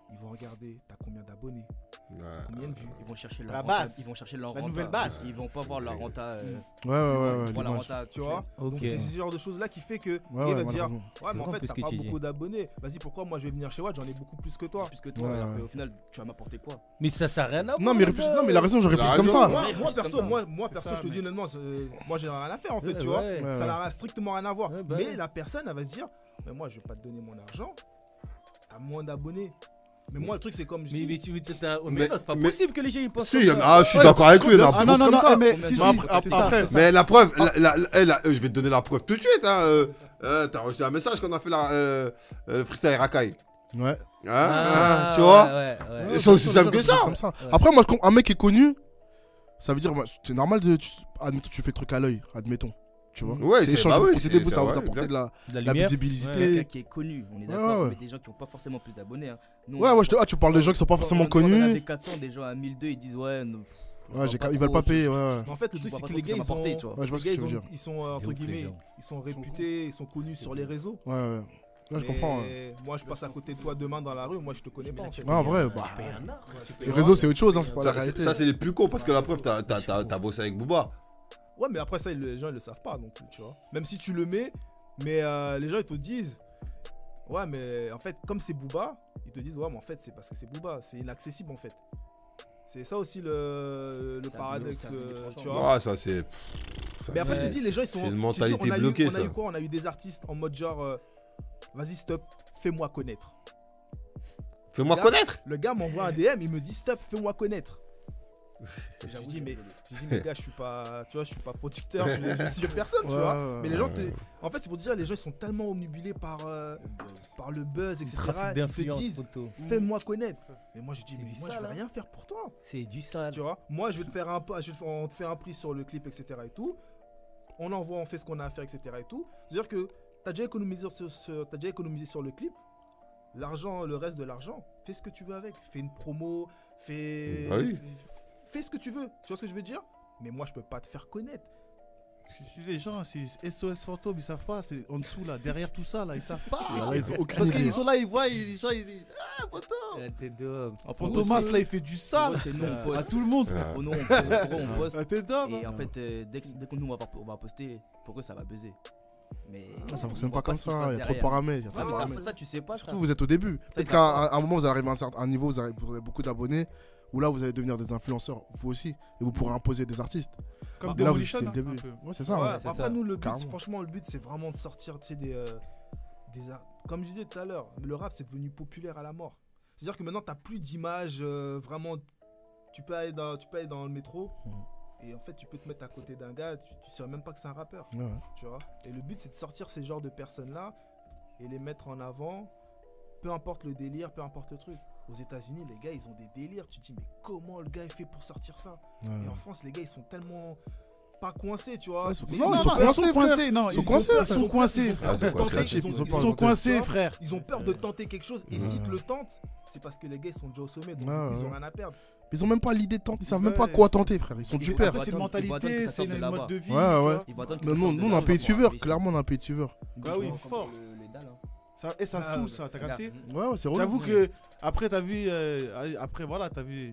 ils vont regarder t'as combien d'abonnés, combien de vues. Ils vont chercher La leur base. renta, ils vont chercher leur La renta, nouvelle base. Ils vont pas voir leur renta. Ouais, voir la l'image. renta, Tu vois. Ok. Donc c'est ce genre de choses là qui fait que Ouais, il va ouais, dire malheureusement. ouais mais en comprends fait plus ce t'as que pas tu dis. beaucoup d'abonnés, vas-y pourquoi moi je vais venir chez Watt, j'en ai beaucoup plus que toi. Plus que toi, Ouais, alors ouais. qu'au final, tu vas m'apporter quoi? Mais ça n'a rien à voir. Non, mais réfléchis, non, mais il a raison, je réfléchis comme ça. Moi comme perso, ça. moi C'est perso, ça, je te dis mec. honnêtement, moi j'ai rien à faire en fait, Ouais, tu vois. ouais. Ouais, Ça n'a strictement rien à voir. Ouais, bah Mais ouais. la personne, elle va se dire, mais moi, je vais pas te donner mon argent. T'as moins d'abonnés. Mais moi, le truc, c'est comme je dis. Mais non, c'est pas possible que les gens ils pensent. Si, je suis d'accord avec lui. il y en a Ah, beaucoup non, comme ça. mais si, si, c'est ça, après, c'est ça. Mais la preuve, je vais te donner la preuve tout de suite. T'as reçu un message quand on a fait le freestyle Rakai. ouais. Tu vois. Ouais. C'est aussi simple que ça. Comme ça. Après, moi, un mec qui est connu, ça veut dire, c'est normal admettons, tu fais truc à l'œil, admettons. Tu vois. Ouais, c'est échange bah de oui, procédés, c'est- ça va ouais, vous apporter exact. de la La lumière. visibilité. Quelqu'un qui est connu, on est Ouais, d'accord, ouais. mais des gens qui n'ont pas forcément plus d'abonnés. Hein. Nous, Ouais, tu parles des gens qui sont pas forcément Quand on a connus. des 400, des gens à 1002, ils disent ouais, non, Ouais, ils veulent pas payer, ouais. Mais en fait, le Je truc, vois c'est pas que trop les ce gars, que ça va apporter, tu vois. Ouais, je vois ce que tu veux dire. ils sont entre ouf, les guillemets, gens. ils sont réputés, ils sont connus sur les réseaux. Ouais. Là, je Mais comprends. Ouais. moi, je passe à côté de toi demain dans la rue, moi, je te connais pas. En fait. Ouais, en vrai, bah. Les réseaux, c'est autre chose, hein, c'est pas la réalité. Ça, c'est les plus cons parce que la preuve, t'as bossé avec Booba. Ouais, mais après ça, les gens ils le savent pas non plus, tu vois. Même si tu le mets, mais les gens ils te disent, ouais, mais en fait, comme c'est Booba, ils te disent, ouais, mais en fait, c'est parce que c'est Booba, c'est inaccessible en fait. C'est ça aussi le paradoxe, tu vois. Ouais, ça, c'est. Mais après, je te dis, les gens ils sont. C'est une je te dis, mentalité bloquée, on a ça. eu quoi? On a eu des artistes en mode genre, vas-y, stop, fais-moi connaître. Fais-moi Gars, connaître. Le gars m'envoie un DM, il me dit, stop, fais-moi connaître. Je lui dis, mais gars, je suis pas producteur, je suis personne, tu vois. Mais les gens, en fait, c'est pour te dire, les gens ils sont tellement omnibulés par le buzz, etc. Ils te disent, fais-moi connaître. Mais moi, je dis, mais moi, je vais rien faire pour toi. C'est du sale. Tu vois, moi, je vais te faire on te fait un prix sur le clip, etc. et tout. On envoie, on fait ce qu'on a à faire, etc. et tout. C'est-à-dire que t'as déjà économisé sur le clip. L'argent, le reste de l'argent, fais ce que tu veux avec. Fais une promo, fais ce que tu veux. Tu vois ce que je veux dire? Mais moi, je peux pas te faire connaître. Si les gens, c'est SOS fantôme, ils savent pas, c'est en dessous là, derrière tout ça là, ils savent pas. Là, ils ont aucune Parce idée. qu'ils sont là, ils voient, les gens ils disent ah fantôme. Fantomas là, il fait du sale c'est nous, on à poste. tout le monde. Pour nous, on poste. Ah, t'es d'homme. Et en fait, dès que nous on va poster, pour eux ça va buzzer. Mais Ça on fonctionne voit pas comme ce qui se ça, passe il y a trop de derrière. paramètres. Ouais, mais ça, tu sais pas ça. Surtout, vous êtes au début. Ça, Peut-être ils qu'à savent un moment, vous allez arriver à un niveau, vous avez beaucoup d'abonnés, où là, vous allez devenir des influenceurs, vous aussi, et vous pourrez imposer des artistes. Comme Là, vous, Demolition, c'est le un début. peu. Ouais, c'est ça. Ouais, ouais. après, ça. nous, le but, Carrément. franchement, le but, c'est vraiment de sortir, tu sais, comme je disais tout à l'heure, le rap, c'est devenu populaire à la mort. C'est-à-dire que maintenant, t'as plus d'image vraiment. Tu peux aller dans le métro. Et en fait, tu peux te mettre à côté d'un gars, tu sais même pas que c'est un rappeur. Ouais. Tu vois. Et le but, c'est de sortir ces genres de personnes-là et les mettre en avant, peu importe le délire, peu importe le truc. Aux États-Unis, les gars, ils ont des délires. Tu te dis, mais comment le gars est fait pour sortir ça? Et en France, les gars, ils sont tellement pas coincés, tu vois. Ouais, ils sont- Mais non, ils ils ont sont peur- coincés, coincés, non, Ils sont coincés, ils sont coincés. Ils ont peur de tenter, Ils Ils sont coincés, frère. Ils ont peur de tenter quelque chose. Et s'ils te le tentent, c'est parce que les gars, ils sont déjà au sommet. Donc, du coup, ils ont rien à perdre. Ils ont même pas l'idée de tenter, ils savent même Ouais. pas quoi tenter, frère. Ils sont du père. Après, c'est une Ils vont attendre mentalité, que ça c'est sorte de une là-bas. mode de vie. Ouais, tu ouais. vois. Ils vont attendre que Mais ça nous, sorte de on a là, un pays de ils vont suiveurs. voir. Clairement, on a un pays de suiveurs. Bah oui, fort. Les dalles, hein. Et ça saoule, ça, t'as capté? Ouais, c'est relou. J'avoue que, après, t'as vu. Après, voilà, t'as vu.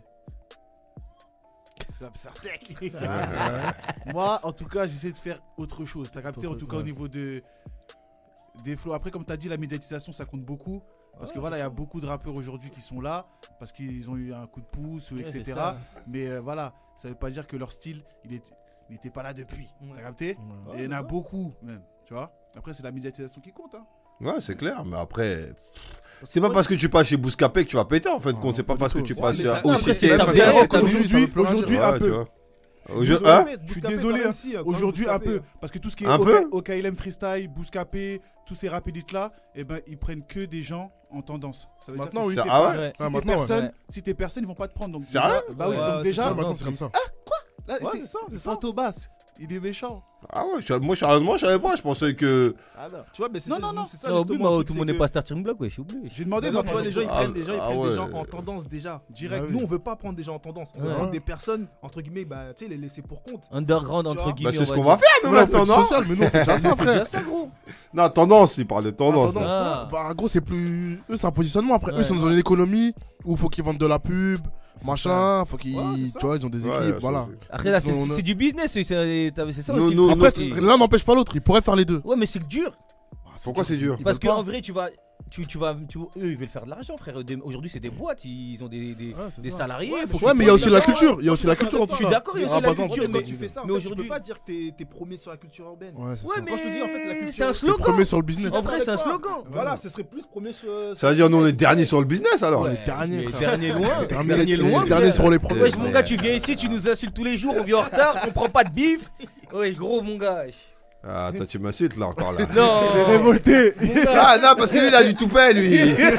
Moi, en tout cas, j'essaie de faire autre chose. T'as capté, en tout cas, au niveau des flows. Après, comme t'as dit, la médiatisation, ça compte beaucoup. Parce que voilà, il y a beaucoup de rappeurs aujourd'hui qui sont là parce qu'ils ont eu un coup de pouce, ou etc. Mais voilà, ça veut pas dire que leur style, il n'était pas là depuis. T'as capté? Et il y en a beaucoup, même. Tu vois? Après, c'est la médiatisation qui compte. Hein. Ouais, c'est clair, mais après. C'est pas parce que tu passes chez Bouscapé que tu vas péter en fin de compte. C'est pas parce que tu passes chez Aujourd'hui, un peu. Je suis désolé, aujourd'hui un peu, parce que tout ce qui est OKLM Freestyle, Bouscapé, tous ces rapidites là, eh ben ils prennent que des gens en tendance. Ça veut Maintenant, dire que si t'es personne, ils vont pas te prendre. Donc sérieux? bah oui, donc déjà, maintenant c'est comme ça. là c'est Fantomas. Il est méchant. Ah ouais, moi, sérieusement, je savais pas. Je pensais que. Ah non, tu vois, mais c'est Non, c'est ça. Non, oublie, justement, tout le monde n'est pas starting block, ouais, je suis oublié. J'ai demandé, Non, tu vois, les gens ils prennent des gens ouais. en tendance déjà. Direct. Nous, on veut pas prendre des gens en tendance. On veut Ouais. prendre des personnes, entre guillemets, bah, tu sais, les laisser pour compte. Underground, Tu entre vois. guillemets. Bah, c'est ce on qu'on va va faire, nous, Nous, on fait maintenant, du non? social, mais nous, on fait déjà ça, dire. C'est frère. déjà ça, gros. Non, tendance, il parle de tendance. Tendance, Ah. bah, gros, c'est plus. Eux, c'est un positionnement. Après, eux, Ouais. ils sont dans une économie où il faut qu'ils vendent de la pub, machin. Faut qu'ils. Ouais, c'est ça. Tu vois, ils ont des Ouais, équipes, ça, voilà. Après, là, On a- c'est du business, c'est ça Nous, aussi. nous, le Après, truc, c'est- l'un n'empêche pas l'autre. Ils pourraient faire les deux. Ouais, mais c'est dur. Pourquoi c'est dur? Parce veulent pas. qu'en vrai, eux, ils veulent faire de l'argent, frère. Aujourd'hui, c'est des boîtes, ils ont des ça. salariés. Ouais, faut faut Ouais, mais il y a aussi la d'accord, culture. Il y a aussi la d'accord culture dans avec tout Je suis ça. d'accord, il y a Ah, aussi bah, la attends, culture, Quand mais tu fais ça, en mais fait, tu aujourd'hui- peux pas dire que t'es premier sur la culture urbaine. Ouais, c'est Ouais, ça. mais Quand je te dis, en fait, la culture- c'est un Le slogan. premier sur le business. En vrai, c'est un Quoi. slogan. Voilà, ce serait plus premier sur. Ça veut dire, nous, on est dernier sur le business alors. Ouais, dernier, mais frère. dernier loin. Dernier Dernier loin. dernier frère. sur les premiers. Wesh, mon gars, tu viens ici, tu nous insultes tous les jours, on vient en retard, on prend pas de bif. Ouais, gros, mon gars. Ah, toi, tu m'insultes là encore là. Non. Révolté. Mon gars. Ah non, parce que lui il a du toupet lui.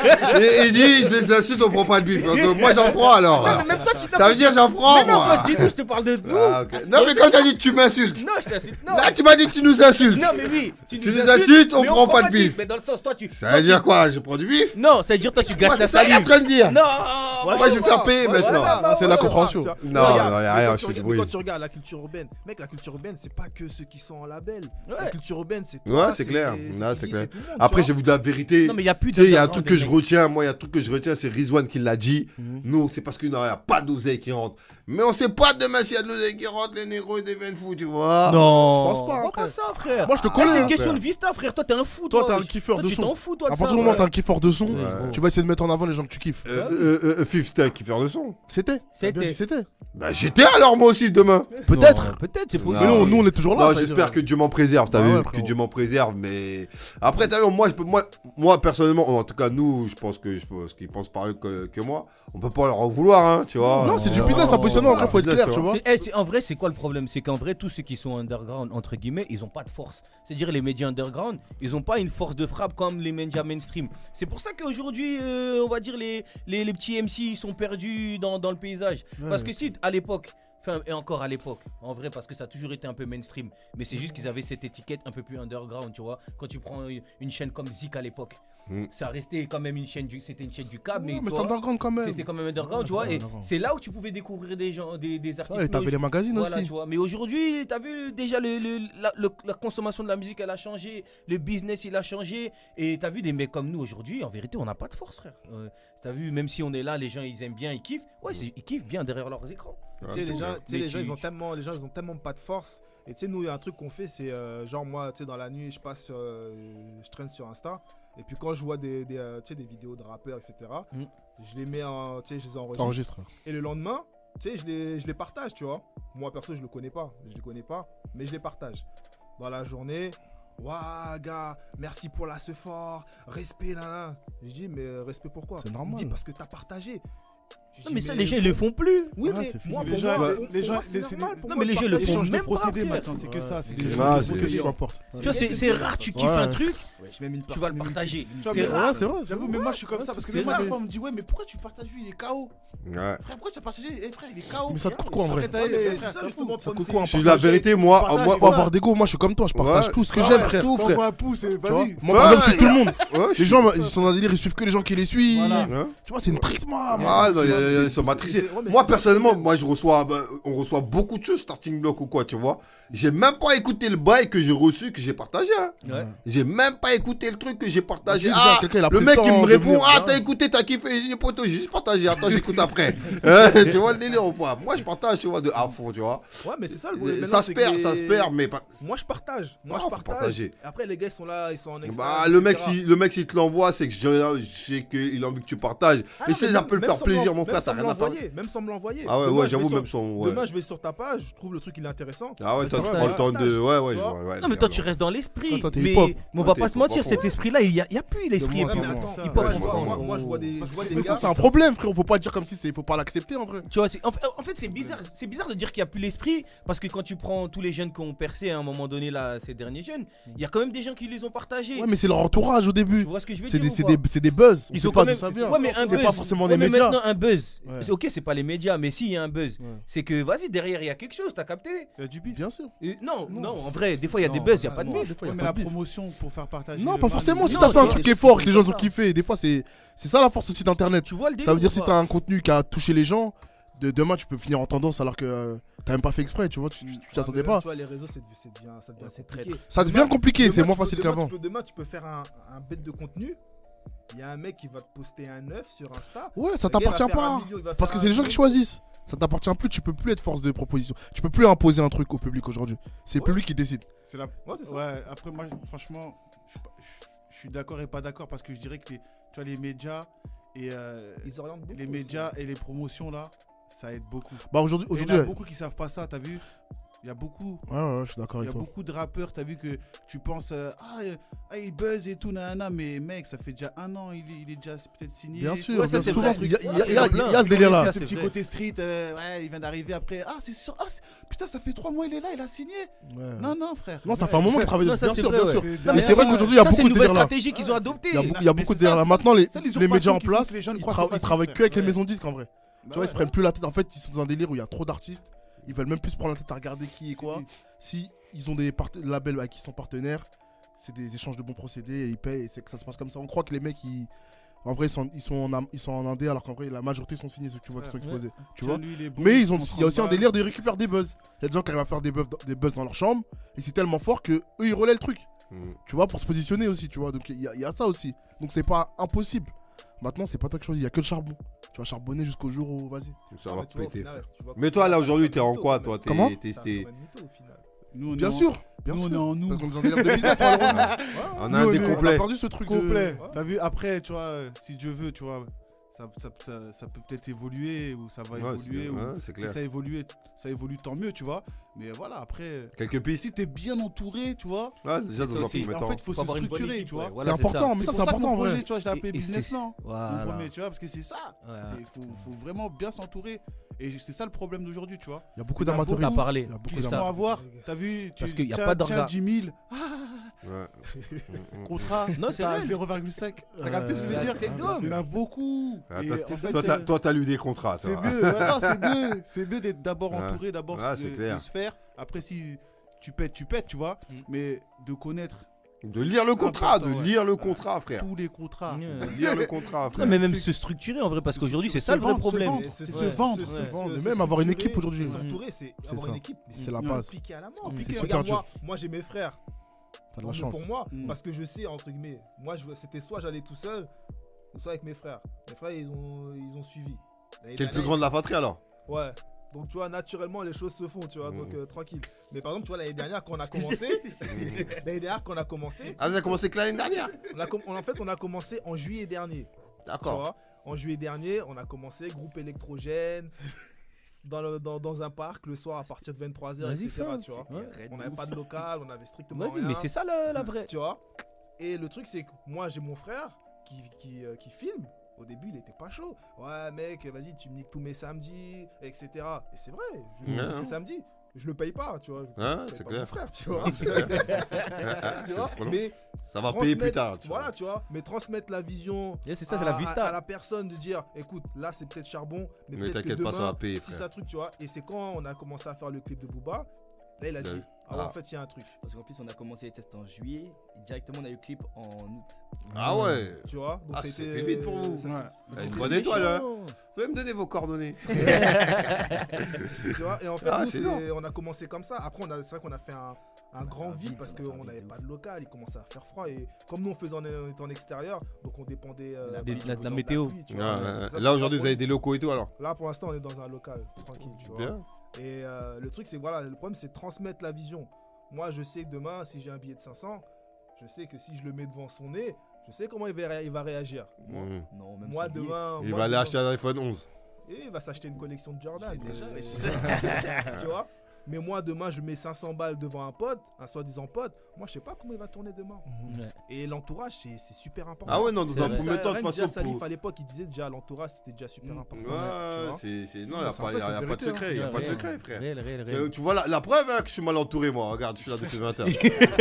Il dit, je les insulte, on prend pas de bif. Donc, moi j'en prends alors. Non, mais même toi, tu Ça veut dire j'en prends Mais non, moi. quand je dis nous, je te parle de nous. Ah, ok. Non, mais quand tu as dit que tu m'insultes. Non, je t'insulte. Non. Là, tu m'as dit que tu nous insultes. Non, mais oui. Tu nous insultes, on mais prend pas de bif. Mais dans le sens, toi, tu. Ça veut dire quoi? Je prends du bif? Non, ça veut dire, toi, tu Moi, gâches c'est ta ça qu'il est en salive. train de dire. Non. Moi, je vais faire payer maintenant. Ah, c'est la compréhension. Non, non, y a rien, je fais du bruit. Quand tu regardes la culture urbaine, mec, la culture urbaine, c'est pas que ceux qui sont en label. La Ouais. culture urbaine, c'est Ouais, toi, c'est clair. Ouais, c'est Guy, clair. tout le monde, Après, tu j'ai vu de la vérité. Non, mais il y a plus Tu sais, il y a un d'underground, truc que je des mecs. retiens, moi, il y a un truc que je retiens, c'est Rizwan qui l'a dit. Nous, c'est parce qu'il n'y a pas d'oseille qui rentre. Mais on sait pas demain s'il y a de l'oseille qui rentre, les négros, ils deviennent fous, tu vois. Non. Je pense pas, Vois frère. pas ça, frère. Moi, je te Ah, connais. c'est hein. une question de vista, frère. Toi, t'es un fou. Toi, t'es un kiffeur de Tu son. t'en fous, toi. À de partir ça, du moment où ouais. t'es un kiffeur de son, Ouais. tu vas essayer de mettre en avant les gens que tu kiffes. Fif, c'était un kiffeur de son. C'était. C'était. Bien dit, C'était. Bah, j'étais alors moi aussi demain. Peut-être. Non, peut-être, c'est Non. Mais possible. nous, on est toujours là. Non, t'as j'espère dit. que Dieu m'en préserve, t'as Ah vu, ouais, que frérot. Dieu m'en préserve, mais après t'as vu, moi personnellement, en tout cas nous, je pense qu'ils pensent pareil que moi, on peut pas leur en vouloir, hein, tu vois. Non, c'est du Non. business, un positionnement. Après, faut être Business, clair, tu vois. En vrai, c'est quoi le problème? C'est qu'en vrai, tous ceux qui sont underground, entre guillemets, ils ont pas de force. C'est-à-dire, les médias underground, ils ont pas une force de frappe comme les médias mainstream. C'est pour ça qu'aujourd'hui, on va dire, les petits MC, ils sont perdus dans le paysage. Parce que si, à l'époque, enfin, et encore à l'époque, en vrai, parce que ça a toujours été un peu mainstream, mais c'est juste qu'ils avaient cette étiquette un peu plus underground, tu vois. Quand tu prends une chaîne comme Zik à l'époque, ça restait quand même c'était une chaîne du câble, Mais mais c'est toi, underground quand même. c'était quand même underground, tu vois. Et underground. c'est là où tu pouvais découvrir des gens, des artistes. Ouais, t'avais les magazines Voilà, aussi. tu vois. Mais aujourd'hui, t'as vu déjà la consommation de la musique, elle a changé, le business il a changé, et t'as vu des mecs comme nous aujourd'hui, en vérité, on n'a pas de force, frère. T'as vu, même si on est là, les gens ils aiment bien, ils kiffent. Ouais, ils kiffent bien derrière leurs écrans. Tu sais, les gens, Mais ils ont tellement pas de force. Et tu sais, nous, il y a un truc qu'on fait, c'est genre moi, tu sais, dans la nuit, je traîne sur Insta. Et puis quand je vois des vidéos de rappeurs, etc., je les mets tu sais, je les enregistre. Enregistre. Et le lendemain, tu sais, je les partage, tu vois. Moi, perso, je les connais pas, mais je les partage. Dans la journée, waouh, gars, merci pour la fort, respect, nana. Je dis, mais respect pourquoi? C'est Il me normal. dit, parce que t'as partagé. Je Non, dis, mais ça, les gens ils le font plus. Oui, Ah, mais c'est fini. moi, Les pour gens, moi, les pour gens, moi, c'est normal. Pour Non, moi, mais les gens le font échange de même pas, procédés frère. maintenant, c'est que ça. C'est C'est des c'est Ah, ce c'est- qui m'importe. Tu vois, c'est rare, tu kiffes Ouais. un truc, tu tu vas le partager. Tu vois, C'est mais- rare. Ouais, c'est vrai. J'avoue, mais moi je suis comme ça parce que c'est même moi, rare. des fois on me dit, ouais, mais pourquoi tu partages lui, il est KO? Ouais. Frère, pourquoi tu as partagé? Eh frère, il est KO. Mais ça te coûte quoi en vrai? Après, t'as- mais frère, c'est ça, t'as justement, fou. Ça comme coûte c'est- quoi en Je dis la vérité, moi, partage, Faut moi, pas avoir d'ego, moi je suis comme toi, je partage Ouais. tout ce que Ouais, j'aime, frère. tout, frère. T'envoies un pouce et Tu vois vas-y. Moi par exemple, je suis tout le monde. Ouais, Les gens, ils sont dans un délire, ils suivent que les gens qui les suivent. Voilà. Ouais. Tu vois, c'est une triste, moi. Ah, non, ils sont matricés. ouais, mais Moi, c'est ça, personnellement, moi, on reçoit beaucoup de choses, Starting Block ou quoi, tu vois. J'ai même pas écouté le bail que j'ai reçu, que j'ai partagé. Hein. Ouais. J'ai même pas écouté le truc que j'ai partagé. Bah, Ah, quelqu'un, il a le pris mec, le il temps me de répond, venir, ah, hein. t'as écouté, t'as kiffé. J'ai dit, poto, j'ai juste partagé. Attends, j'écoute après. Tu vois le délire ou pas? Moi, je partage, tu vois, de à fond, tu vois. Ouais, mais c'est ça le problème. Ça Maintenant, se c'est perd, que ça se les- perd, mais pas. Moi, je partage. Moi, Ah, je faut partage. partager. Après, les gars, ils sont là, ils sont en extase. Bah, le mec, etc. s'il te l'envoie, c'est que je sais qu'il a envie que tu partages. Ah, Et non, si mais ça même- peut le même faire sans plaisir, me- mon frère, même t'as sans me rien à l'envoyer, parler. Même sans me l'envoyer. Ah ouais, Demain, ouais, je j'avoue, vais sur- même son. Ouais. Demain, je vais sur ta page, je trouve le truc il est intéressant. Ah ouais, Bah, toi, ça tu va, prends le temps de. Ouais, ouais, je Tu vois. ouais, Non mais toi tu évidemment. restes dans l'esprit. Toi, t'es Mais hip-hop. on va T'es pas se hip-hop, mentir, ouais. cet esprit-là, il y a plus l'esprit De moins en hip-hop. moins. Attends, Hip-hop moi, en je vois- France. moi, je vois des Parce que je vois c'est des Ça, gars. c'est un problème, frère. Faut pas dire comme si faut pas l'accepter en vrai. Tu vois, en fait c'est bizarre de dire qu'il n'y a plus l'esprit parce que quand tu prends tous les jeunes qui ont percé à un moment donné là, ces derniers jeunes, il y a quand même des gens qui les ont partagés. Ouais, mais c'est leur entourage au Tu début. vois ce que je veux C'est dire des, ou c'est pas des buzz. On Ils sait ont pas quand d'où même. ça vient. Ouais, mais un C'est buzz. pas forcément Ouais, des mais médias. maintenant un buzz. buzz, Ouais. ok, c'est pas les médias, mais s'il y a un buzz, Ouais. c'est que vas-y, derrière, il y a quelque chose, t'as capté? Il y a du bif. Bien sûr. Non, en vrai, des fois, il y a des buzz, il y a pas de bif. Des fois, il y a mais pas la de bif. promotion pour faire partager. Non, le pas mal, forcément. Si Non, t'as fait un tu truc vois, qui est fort, que des les gens choses ont comme kiffé, des fois, c'est ça la force aussi d'Internet. Tu vois le délire? Ça veut dire ou si pas? t'as un contenu qui a touché les gens, demain tu peux finir en tendance alors que t'as même pas fait exprès, tu vois, tu t'y attendais pas. Tu vois, les réseaux, ça devient compliqué. Ça devient compliqué, c'est Demain, moins tu peux- facile demain, qu'avant. Demain, tu peux faire un bête de contenu. Il y a un mec qui va te poster un œuf sur Insta. Ouais, ça Le gars, il va t'appartient faire un pas. million, il va Parce faire que c'est un les gens qui million. choisissent. Ça t'appartient plus, tu peux plus être force de proposition. Tu peux plus imposer un truc au public aujourd'hui. C'est le Ouais. public qui décide. C'est la... Ouais, c'est ça. Ouais, après, moi, franchement, je suis d'accord et pas d'accord parce que je dirais que tu vois, les médias et Ils orientent beaucoup. les aussi. médias et les promotions là, ça aide beaucoup. Bah aujourd'hui, Il y en aujourd'hui, a beaucoup qui savent pas ça, t'as vu? Il y a beaucoup. ouais, je suis d'accord Il y avec a toi. beaucoup de rappeurs, t'as vu que tu penses il buzz et tout, nanana, mais mec, ça fait déjà 1 an, il est déjà peut-être signé. Bien sûr, Ouais, ça, bien c'est souvent, vrai. il y a Il y a plein. ce délire là. Ça, Ce c'est petit vrai. côté street, ouais, il vient d'arriver après. Ah, c'est sûr, putain, ça fait 3 mois, il est là, il a signé. Non, frère. Non, ça fait un moment qu'il travaille Non, dessus, ça, bien c'est sûr, vrai, bien ouais. sûr. Non, Mais c'est vrai qu'aujourd'hui, il y a ça, c'est beaucoup une de nouvelle délire là. stratégie qu'ils ont adoptée. Il y a Mais beaucoup de c'est délire là. ça, Maintenant, c'est les l'usurpation médias en qui font que place, les jeunes ils croient que c'est facile, travaillent frère. que avec les Ouais. maisons de disques en vrai. Tu vois, ils se prennent plus la tête. En fait, ils sont dans un délire où il y a trop d'artistes. Ils veulent même plus se prendre la tête à regarder qui est quoi. Si ils ont des labels avec qui sont partenaires, c'est des échanges de bons procédés et ils payent et c'est que ça se passe comme ça. On croit que les mecs, en vrai, ils sont en indé alors qu'en vrai, la majorité sont signés, ceux que tu vois qui sont exposés. Tu vois. Lui, il est bon, Mais il y a aussi un 30 délire de récupérer des buzz. Il y a des gens qui arrivent à faire des buzz dans leur chambre et c'est tellement fort que eux ils relaient le truc. Tu vois, pour se positionner aussi, tu vois. Donc il y a ça aussi. Donc c'est pas impossible. Maintenant, c'est pas toi qui choisis, il y a que le charbon. Tu vas charbonner jusqu'au jour où vas-y. Ça Ouais, va mais tu vois, au péter. final, tu vois Mais que toi, là, ça aujourd'hui, reste un t'es en mytho, quoi, mais- toi? Comment T'es. Ça reste un mytho, au final. Nous, on est Bien en- sûr, bien nous, sûr. on est en nous. Parce qu'on est dans un délire de business, malheureusement. On a Nous, un on dé est- on a complet. perdu ce truc de- Complet. T'as vu, après, tu vois, si Dieu veut, tu vois, ça peut peut-être évoluer ou ça va Ouais, évoluer. c'est- Ou ouais, c'est si clair. ça évolue, tant mieux, tu vois. Mais voilà, après, Quelques pistes. si t'es bien entouré, tu vois, Ouais, déjà, dans un aussi. premier en temps. fait, il faut se avoir une bonne structurer, équipe, tu vois. ouais, voilà, C'est important, mais C'est ça pour c'est ça que important mon en vrai. projet, tu vois, je l'ai appelé Et Business c'est- Plan. Voilà. Mon premier, tu vois, parce que c'est ça. Ouais. Il faut vraiment bien s'entourer. Et c'est ça le problème d'aujourd'hui, tu vois. Il y a beaucoup Il y a beaucoup- d'amateurisme. T'as parlé. Il y a beaucoup Qui se ça. font d'amateurisme. avoir, t'as vu, Parce qu'il y a tiens- pas d'orga. tiens, 10 000, Ouais. contrat, Non, c'est t'as vrai. 0,5. T'as capté ce que je veux dire? Tête d'homme. Il y en a beaucoup. Ah, Et toi, en fait, toi, t'as lu des contrats, c'est toi. mieux, ouais, non, c'est mieux d'être d'abord Ouais. entouré, d'abord Ouais, c'est clair. de se faire. Après, si tu pètes, tu vois. Mais de connaître De lire le contrat, Important, de ouais. lire le contrat, frère. tous les contrats. Ouais. De lire le contrat, Non, frère. mais même se structurer en vrai, parce qu'aujourd'hui, c'est Se ça le vrai vendre, se problème. vendre. C'est se vendre. vendre, mais même avoir une équipe aujourd'hui. S'entourer, c'est C'est avoir ça. une équipe. mais C'est la Ouais. base. compliqué à la mort. compliqué. C'est Regarde, super moi j'ai mes frères. T'as de la Mais chance. pour moi, Mm. parce que je sais, entre guillemets, moi c'était soit j'allais tout seul, ou soit avec mes frères. Mes frères, ils ont suivi. L'année Qui est le plus dernière, grand de la fratrie alors? Ouais. Donc tu vois, naturellement, les choses se font, tu vois, donc tranquille. Mais par exemple, tu vois, l'année dernière, quand on a commencé, Ah, vous avez commencé que l'année dernière? on a commencé en juillet dernier. Tu D'accord. vois. En juillet dernier, on a commencé groupe électrogène dans un parc le soir à partir de 23h, Vas-y, etc. fais, Tu vois. ouais. On n'avait pas de local, on avait strictement Vas-y, rien. mais c'est ça la vraie. Tu vois. Et le truc, c'est que moi, j'ai mon frère qui filme. Au début, il était pas chaud. Ouais, mec, vas-y, tu me niques tous mes samedis, etc. Et c'est vrai, Ouais, c'est samedi. Je le paye pas, tu vois. Ouais, Je paye c'est pas clair. mon frère, tu vois. tu vois. Prenons. Mais Ça va payer plus transmettre- tard. tu vois. Voilà, tu vois. Mais transmettre la vision Yeah, c'est ça, c'est la vista. à la personne de dire, écoute, là, c'est peut-être charbon, mais, Mais peut-être que t'inquiète pas, demain, ça va payer, si frère. ça truc, tu vois. Et c'est quand on a commencé à faire le clip de Booba, là, il a T'as dit, vu ah ouais, Ah. en fait, il y a un truc. Parce qu'en plus, on a commencé les tests en juillet. Et directement, on a eu le clip en août. Ah ouais. Tu vois. Donc Ah, ça a c'est été- fait vite pour vous. ça, Ouais. c'est- Une c'est- bonne étoile, hein. Vous pouvez me donner vos coordonnées? Tu vois, et en fait, Ah, nous, c'est long. on a commencé comme ça. Après, c'est vrai qu'on a fait un grand vide parce qu'on n'avait pas de local, il commençait à faire froid. Et comme nous, on était en extérieur, donc on dépendait la météo. tu vois. Ouais, Ça, là c'est aujourd'hui, pas vous avez des locaux et tout alors? Là, pour l'instant, on est dans un local, tranquille, tu vois. Bien. Et le truc, c'est que voilà, le problème, c'est de transmettre la vision. Moi, je sais que demain, si j'ai un billet de 500, je sais que si je le mets devant son nez, je sais comment il va réagir. Mhm. Non, même Moi, sans billet. demain. Il moi, va aller demain- acheter un iPhone 11. Et il va s'acheter une collection de Jordan. Déjà, Tu vois. Mais moi, demain, je mets 500 balles devant un pote, un soi-disant pote. Moi, je sais pas comment il va tourner demain. Ouais. Et l'entourage, c'est super important. Ah ouais, non, dans un vrai. premier temps, de toute façon. Salif, à l'époque, il disait déjà l'entourage, c'était déjà super important. tu Ouais, vois. non, il n'y a pas de secret, il n'y a pas de secret, frère. Réel. Tu vois la preuve que je suis mal entouré, moi. Regarde, je suis là depuis 20 ans.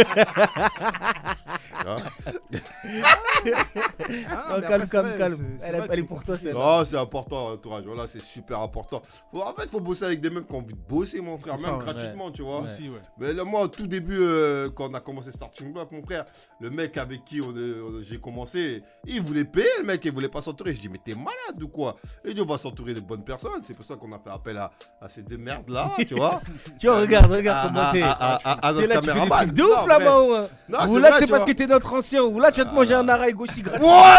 Ah, mais Calme, après, c'est vrai, calme. c'est Elle vrai que est c'est pour toi, c'est Non, c'est important, l'entourage. Voilà, c'est super important. En fait, il faut bosser avec des mecs qui ont envie de bosser, mon frère, C'est même ça, gratuitement, tu vois. Aussi, ouais. Mais là, moi, au tout début, quand on a commencé Starting Block, mon frère, le mec avec qui j'ai commencé, il voulait payer, le mec, il voulait pas s'entourer. Je dis, mais t'es malade ou quoi? Il dit, on va s'entourer de bonnes personnes. C'est pour ça qu'on a fait appel à ces deux merdes-là, tu vois. Tu vois, regarde comment t'es. À T'es notre là, tu fais des caméraman. trucs de ouf Non, là-bas. vrai. Non, Ou c'est là, vrai, c'est tu parce vois. que t'es notre ancien. Ou là, tu vas te manger un arrêt gauche gratuit.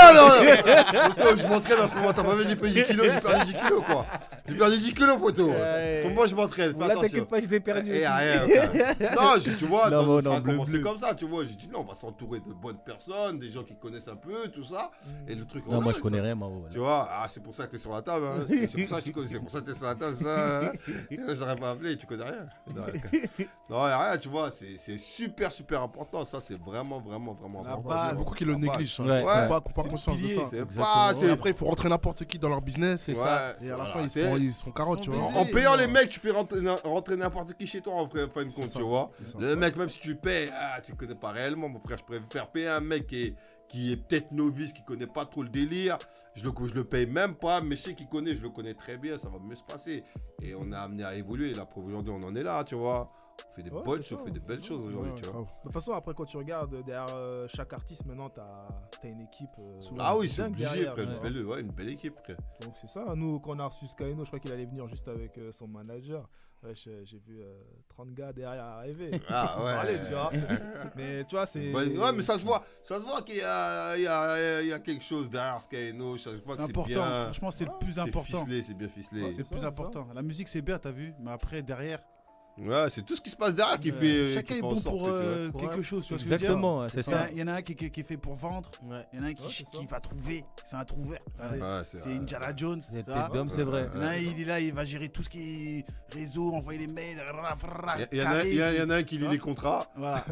Voilà. Poto, je m'entraîne en ce moment. T'as pas vu, j'ai pris 10 kilos, j'ai perdu 10 kilos, quoi. J'ai perdu 10 kilos, poto. En ce moment, je m'entraîne. Là, t'inquiète pas, je t'ai perdu. Et aussi. rien. Non, tu vois, Non, ça a bleu, commencé bleu. comme ça, tu vois. J'ai dit, non, on va s'entourer de bonnes personnes, des gens qui connaissent un peu, tout ça. Et le truc, Non, moi, voilà, je connais ça- rien, moi. Tu vois, c'est pour ça que t'es sur la table. Hein. C'est pour ça que tu connais, c'est pour ça que t'es sur la table, ça. Hein. Je t'aurais pas appelé, tu connais rien. Non, y a rien, tu vois, c'est super, super important. Ça, c'est vraiment, vraiment, vraiment La important. base. Tu vois. Beaucoup qui le La base. négligent. Ouais. Ils Ouais. sont pas C'est conscients de pilier. ça. C'est Exactement. pas. Et après, il faut rentrer n'importe qui dans leur business. C'est Ouais, ça. Et à la voilà, fin, c'est- ils se font carotte, tu vois. Ils sont En baisés, payant les moi. mecs, tu fais rentrer n'importe qui chez toi en fin de compte, ça, tu vois. c'est ça. Le mec, même si tu le payes, tu le connais pas réellement, mon frère. Je préfère payer un mec qui est peut-être novice, qui connaît pas trop le délire. Je le paye même pas, mais je sais qu'il connaît, je le connais très bien, ça va mieux se passer. Et on est amené à évoluer. Là, pour aujourd'hui, on en est là, tu vois. On fait des Ouais, bonnes c'est choses, ça, on fait des c'est belles ça. choses aujourd'hui, Ouais, tu vois. grave. De toute façon, après, quand tu regardes derrière chaque artiste, maintenant, t'as une équipe. Ah oui, c'est dingue obligé, derrière, frère. tu vois. Une belle équipe, frère. Donc, c'est ça. Nous, quand on a reçu Skyno, je crois qu'il allait venir juste avec son manager. Ouais, j'ai vu 30 gars derrière arriver. Ah, Sans ouais. parler, tu vois. Mais tu vois, c'est. Ouais, mais ça se voit qu'il y a quelque chose derrière Skyno. Chaque fois que C'est c'est important. bien. Franchement, c'est le plus C'est important. ficelé, c'est bien ficelé. Ouais, C'est le ça, plus c'est important. La musique, c'est bien, t'as vu. Mais après, derrière, Ouais, c'est tout ce qui se passe derrière qui fait. chacun qui est fait en bon sorte pour que, tu vois. quelque chose. Tu vois ce que je veux dire. Exactement, c'est ça. Il y en a un qui est fait pour vendre. Ouais. Il y en a un Ouais, qui c'est ça. va trouver. C'est un trouveur. Ouais, C'est vrai. Indiana Jones. C'est tu vois. d'homme, c'est vrai. Il y en a un, il est là, il va gérer tout ce qui est réseau, envoyer les mails. Il y en a un qui lit les contrats. Voilà.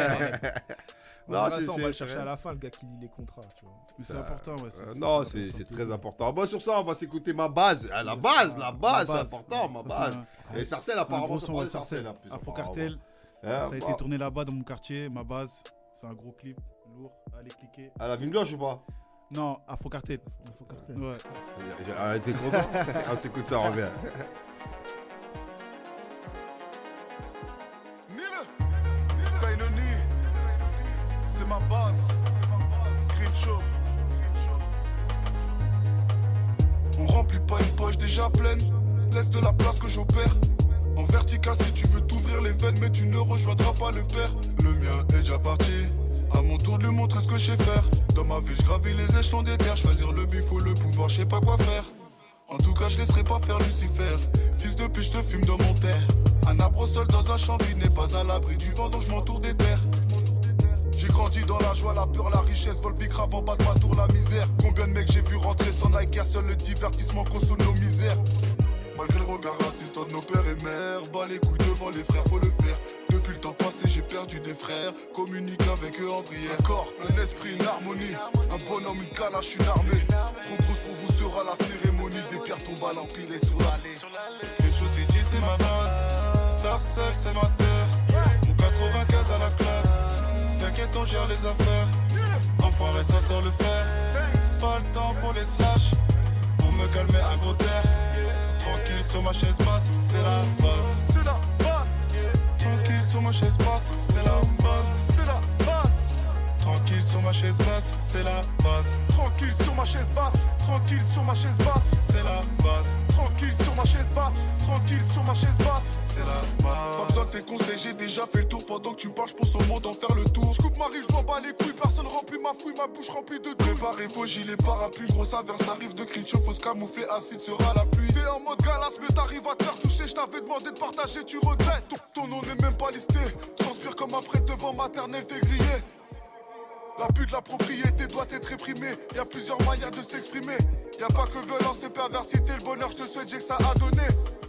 Non, Voilà, c'est- ça, on c'est- va le chercher à la fin, le gars qui lit les contrats, tu vois. Mais c'est important, ouais. Non, c'est très important. Bon, sur ça, on va s'écouter ma base. La base, c'est important, ma base. Et Sarcelles, Un apparemment, gros ça son, parle ouais, de Sarcelles. Sarcelles. en plus, Afro apparemment. Cartel. Ouais, Ça a été bon. tourné là-bas dans mon quartier, ma base. C'est un gros clip, lourd. Allez cliquer. À la Vigne Blanche ou pas? Non, Afro Cartel. Ouais. T'es content? On s'écoute ça, on revient. Nile, Skynoni, c'est ma base. Grincho. On remplit pas une poche déjà pleine. Laisse de la place que j'opère. En vertical si tu veux t'ouvrir les veines, mais tu ne rejoindras pas le père. Le mien est déjà parti. À mon tour de lui montrer ce que je sais faire. Dans ma vie, je gravis les échelons des terres. Choisir le but, faut le pouvoir, je sais pas quoi faire. En tout cas, je laisserai pas faire Lucifer. Fils de pute, je te fume dans mon terre. Un arbre seul dans un champ vide n'est pas à l'abri du vent, donc je m'entoure des terres. J'ai grandi dans la joie, la peur, la richesse, vol bicrave en bas de ma tour, la misère. Combien de mecs j'ai vu rentrer sans Nike, seul le divertissement console nos misères. Malgré le regard raciste de nos pères et mères, bas les couilles devant les frères, faut le faire. Depuis le temps passé, j'ai perdu des frères, communique avec eux en prière. Un corps, un esprit, une harmonie, un bonhomme, une calache, une armée. Trop grosse pour vous sera la cérémonie, des pierres tombent à l'empilé sur l'allée. Quelque chose c'est dit, c'est ma base, Sarcelles, c'est ma terre. Mon 95 à la classe, t'inquiète, on gère les affaires. Enfoiré, ça sort le fer. Pas le temps pour les slash, pour me calmer un gros terre. Tranquille sur ma chaise basse, c'est la base. C'est la base. Tranquille sur ma chaise basse, c'est la base. C'est la base. Tranquille sur ma chaise basse, c'est la base. Tranquille sur ma chaise basse, tranquille sur ma chaise basse, c'est la base. Tranquille sur ma chaise basse, tranquille sur ma chaise basse, c'est la base. Pas besoin de tes conseils, j'ai déjà fait le tour. Pendant que tu me parles, je pense au monde en faire le tour. Je coupe ma rive, je m'en bats les couilles, personne remplit ma fouille, ma bouche remplie de deux. Préparez vos gilets parapluies, grosse averse arrive de Grincho, faut se camoufler, acide sera la pluie. T'es en mode galas, mais t'arrives à te faire toucher. Je t'avais demandé de partager, tu regrettes. Ton nom n'est même pas listé. Transpire comme un prêtre devant maternelle, t'es grillé. L'abus de la propriété doit être réprimé. Y'a plusieurs moyens de s'exprimer. Y'a pas que violence et perversité. Le bonheur, je te souhaite, j'ai que ça a donné.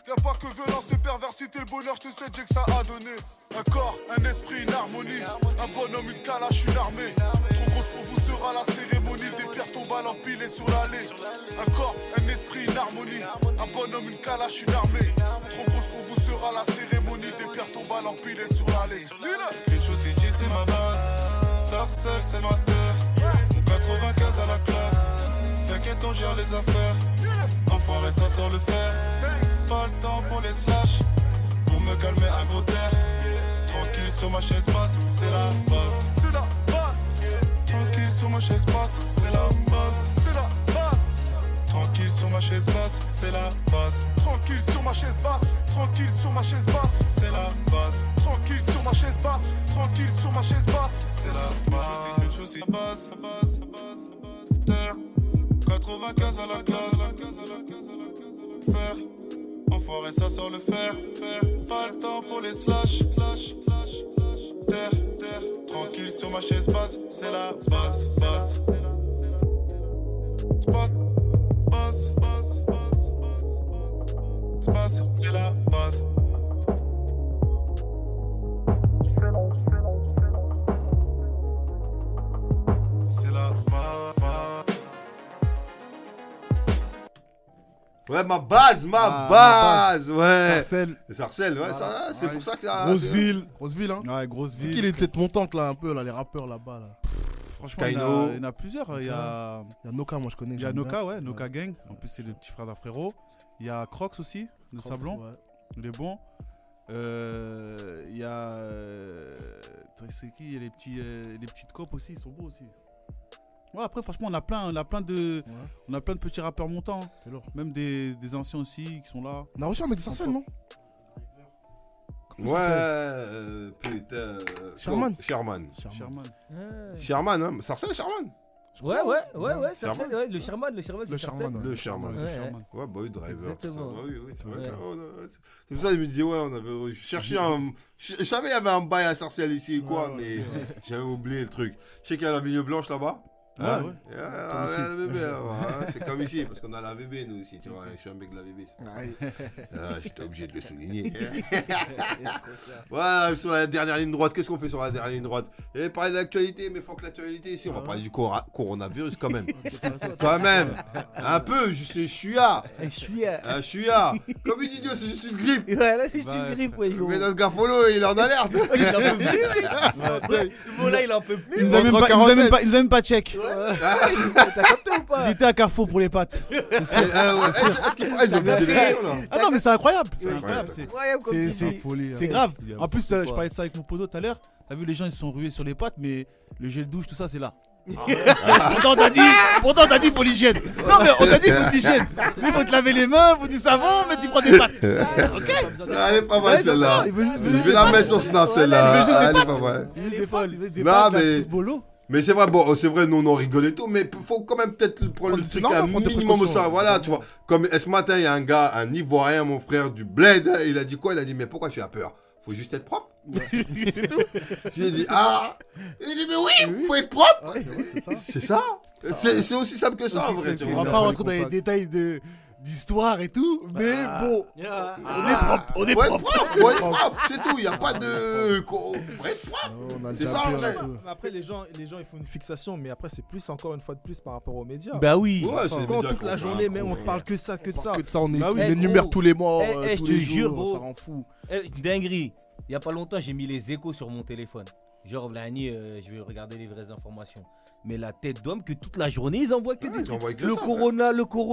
Y'a pas que violence et perversité, le bonheur, je te sais, Dieu, que ça a donné. Un corps, un esprit, une harmonie. Un bonhomme, une calache, une armée. Trop grosse pour vous sera la cérémonie. Des pierres tombent à l'empilé sur l'allée. Un corps, un esprit, une harmonie. Un bonhomme, une calache, une armée. Trop grosse pour vous sera la cérémonie. Des pierres tombent à l'empilé sur l'allée. Quelque chose c'est dit, c'est ma base. Sarcelles, c'est ma terre. Mon 95 à la classe. T'inquiète, on gère les affaires. Enfoiré, ça sort le fer. Pas le temps pour les slash. Pour me calmer un gros terre. Tranquille sur ma chaise basse, c'est la base. C'est la base. Tranquille sur ma chaise basse, c'est la base. C'est la base. Tranquille sur ma chaise basse, c'est la base. Tranquille sur ma chaise basse. Tranquille sur ma chaise basse. C'est la base. Tranquille sur ma chaise basse. Tranquille sur ma chaise basse. C'est la base. Quelque chose c'est la base. Terre. 95 à la classe. Fer. Enfoiré, ça sort le fer. Pas le temps pour les slash. Terre. Tranquille sur ma chaise basse, c'est la base. Spot. Basse, c'est la base. C'est la base. Ouais, ma base, ouais. Sarcelles, ouais, ça, c'est pour ça que là. Grosse-ville, hein. Ouais, grosse ville. Qui est tête montante là, un peu, là, les rappeurs là-bas là. Franchement, il y en a plusieurs. Il y a Noka, moi je connais. Il y a Noka, ouais, Noka Gang. En plus, c'est le petit frère d'un frérot. Il y a Crocs aussi, de Sablon. Ouais. Il est bon. Il y a. C'est qui? Il y a les petites copes aussi, ils sont beaux aussi. Ouais, après, franchement, on a plein de petits rappeurs montants. C'est lourd. Même des anciens aussi qui sont là. On a reçu un mec de Sarcelles, non? Ouais, putain. Sherman. Sherman, hein. Sarcelles, Sherman. Ouais, Sarcelles, ouais, le Sherman. Le Sherman. Ouais, bah oui, Driver. Exactement. Oui, c'est vrai. C'est pour ça que je me disais, ouais, on avait cherché un. Je savais qu'il y avait un bail à Sarcelles ici, quoi, mais j'avais oublié le truc. Je sais qu'il y a la Vigne Blanche là-bas. Ouais. C'est comme ici, parce qu'on a la VB nous aussi, tu vois. Je suis un mec de la VB. J'étais obligé de le souligner. Ouais, sur la dernière ligne droite, qu'est-ce qu'on fait sur la dernière ligne droite? Et parler de l'actualité, mais faut que l'actualité ici, on va parler du coronavirus quand même. Un peu, je suis là. Comme une idiot, c'est juste une grippe. Ouais, là c'est juste une grippe, ouais. Mais dans ce Garfolo, il est en alerte. Il en peut plus, bon là il en peut plus. Il nous a même pas check. T'as capté ou pas? Il était à Carrefour pour les pâtes. Est-ce qu'ils ont des élections là? Ah non, mais c'est incroyable. C'est grave. En plus, je parlais de ça avec mon poteau tout à l'heure. T'as vu, les gens ils se sont rués sur les pâtes, mais le gel douche, tout ça, c'est là. Pourtant t'as dit faut l'hygiène. Non mais on t'a dit faut l'hygiène. Il faut te laver les mains, faut du savon, mais tu prends des pâtes. Ok. Elle est pas mal celle-là. Je vais la mettre sur Snap celle-là. Elle est pas mal. Mais c'est vrai, nous on en rigole et tout, mais faut quand même peut-être prendre le truc à un minimum ça, voilà, tu vois. Comme ce matin, il y a un gars, un Ivoirien, mon frère du Bled, il a dit quoi? Il a dit, mais pourquoi tu as peur? Faut juste être propre. C'est tout. Je lui ai dit, ah. Il a dit, mais oui, faut être propre. C'est ça. C'est aussi simple que ça en vrai. On va pas rentrer dans les détails d'histoire et tout, mais bon, on est propre. Faut être propre, c'est tout. Il n'y a pas de. Faut être propre. C'est ça en vrai. Après, les gens, ils font une fixation, mais après, c'est plus encore une fois de plus par rapport aux médias. Bah oui. Quand toute la journée, mais on parle que ça, que de ça. Que de ça, on énumère tous les morts. Je te jure, gros, ça rend fou. Dinguerie. Il y a pas longtemps, j'ai mis les échos sur mon téléphone. Genre, Blani, je vais regarder les vraies informations. Mais la tête d'homme que toute la journée, ils envoient que des trucs. Le corona.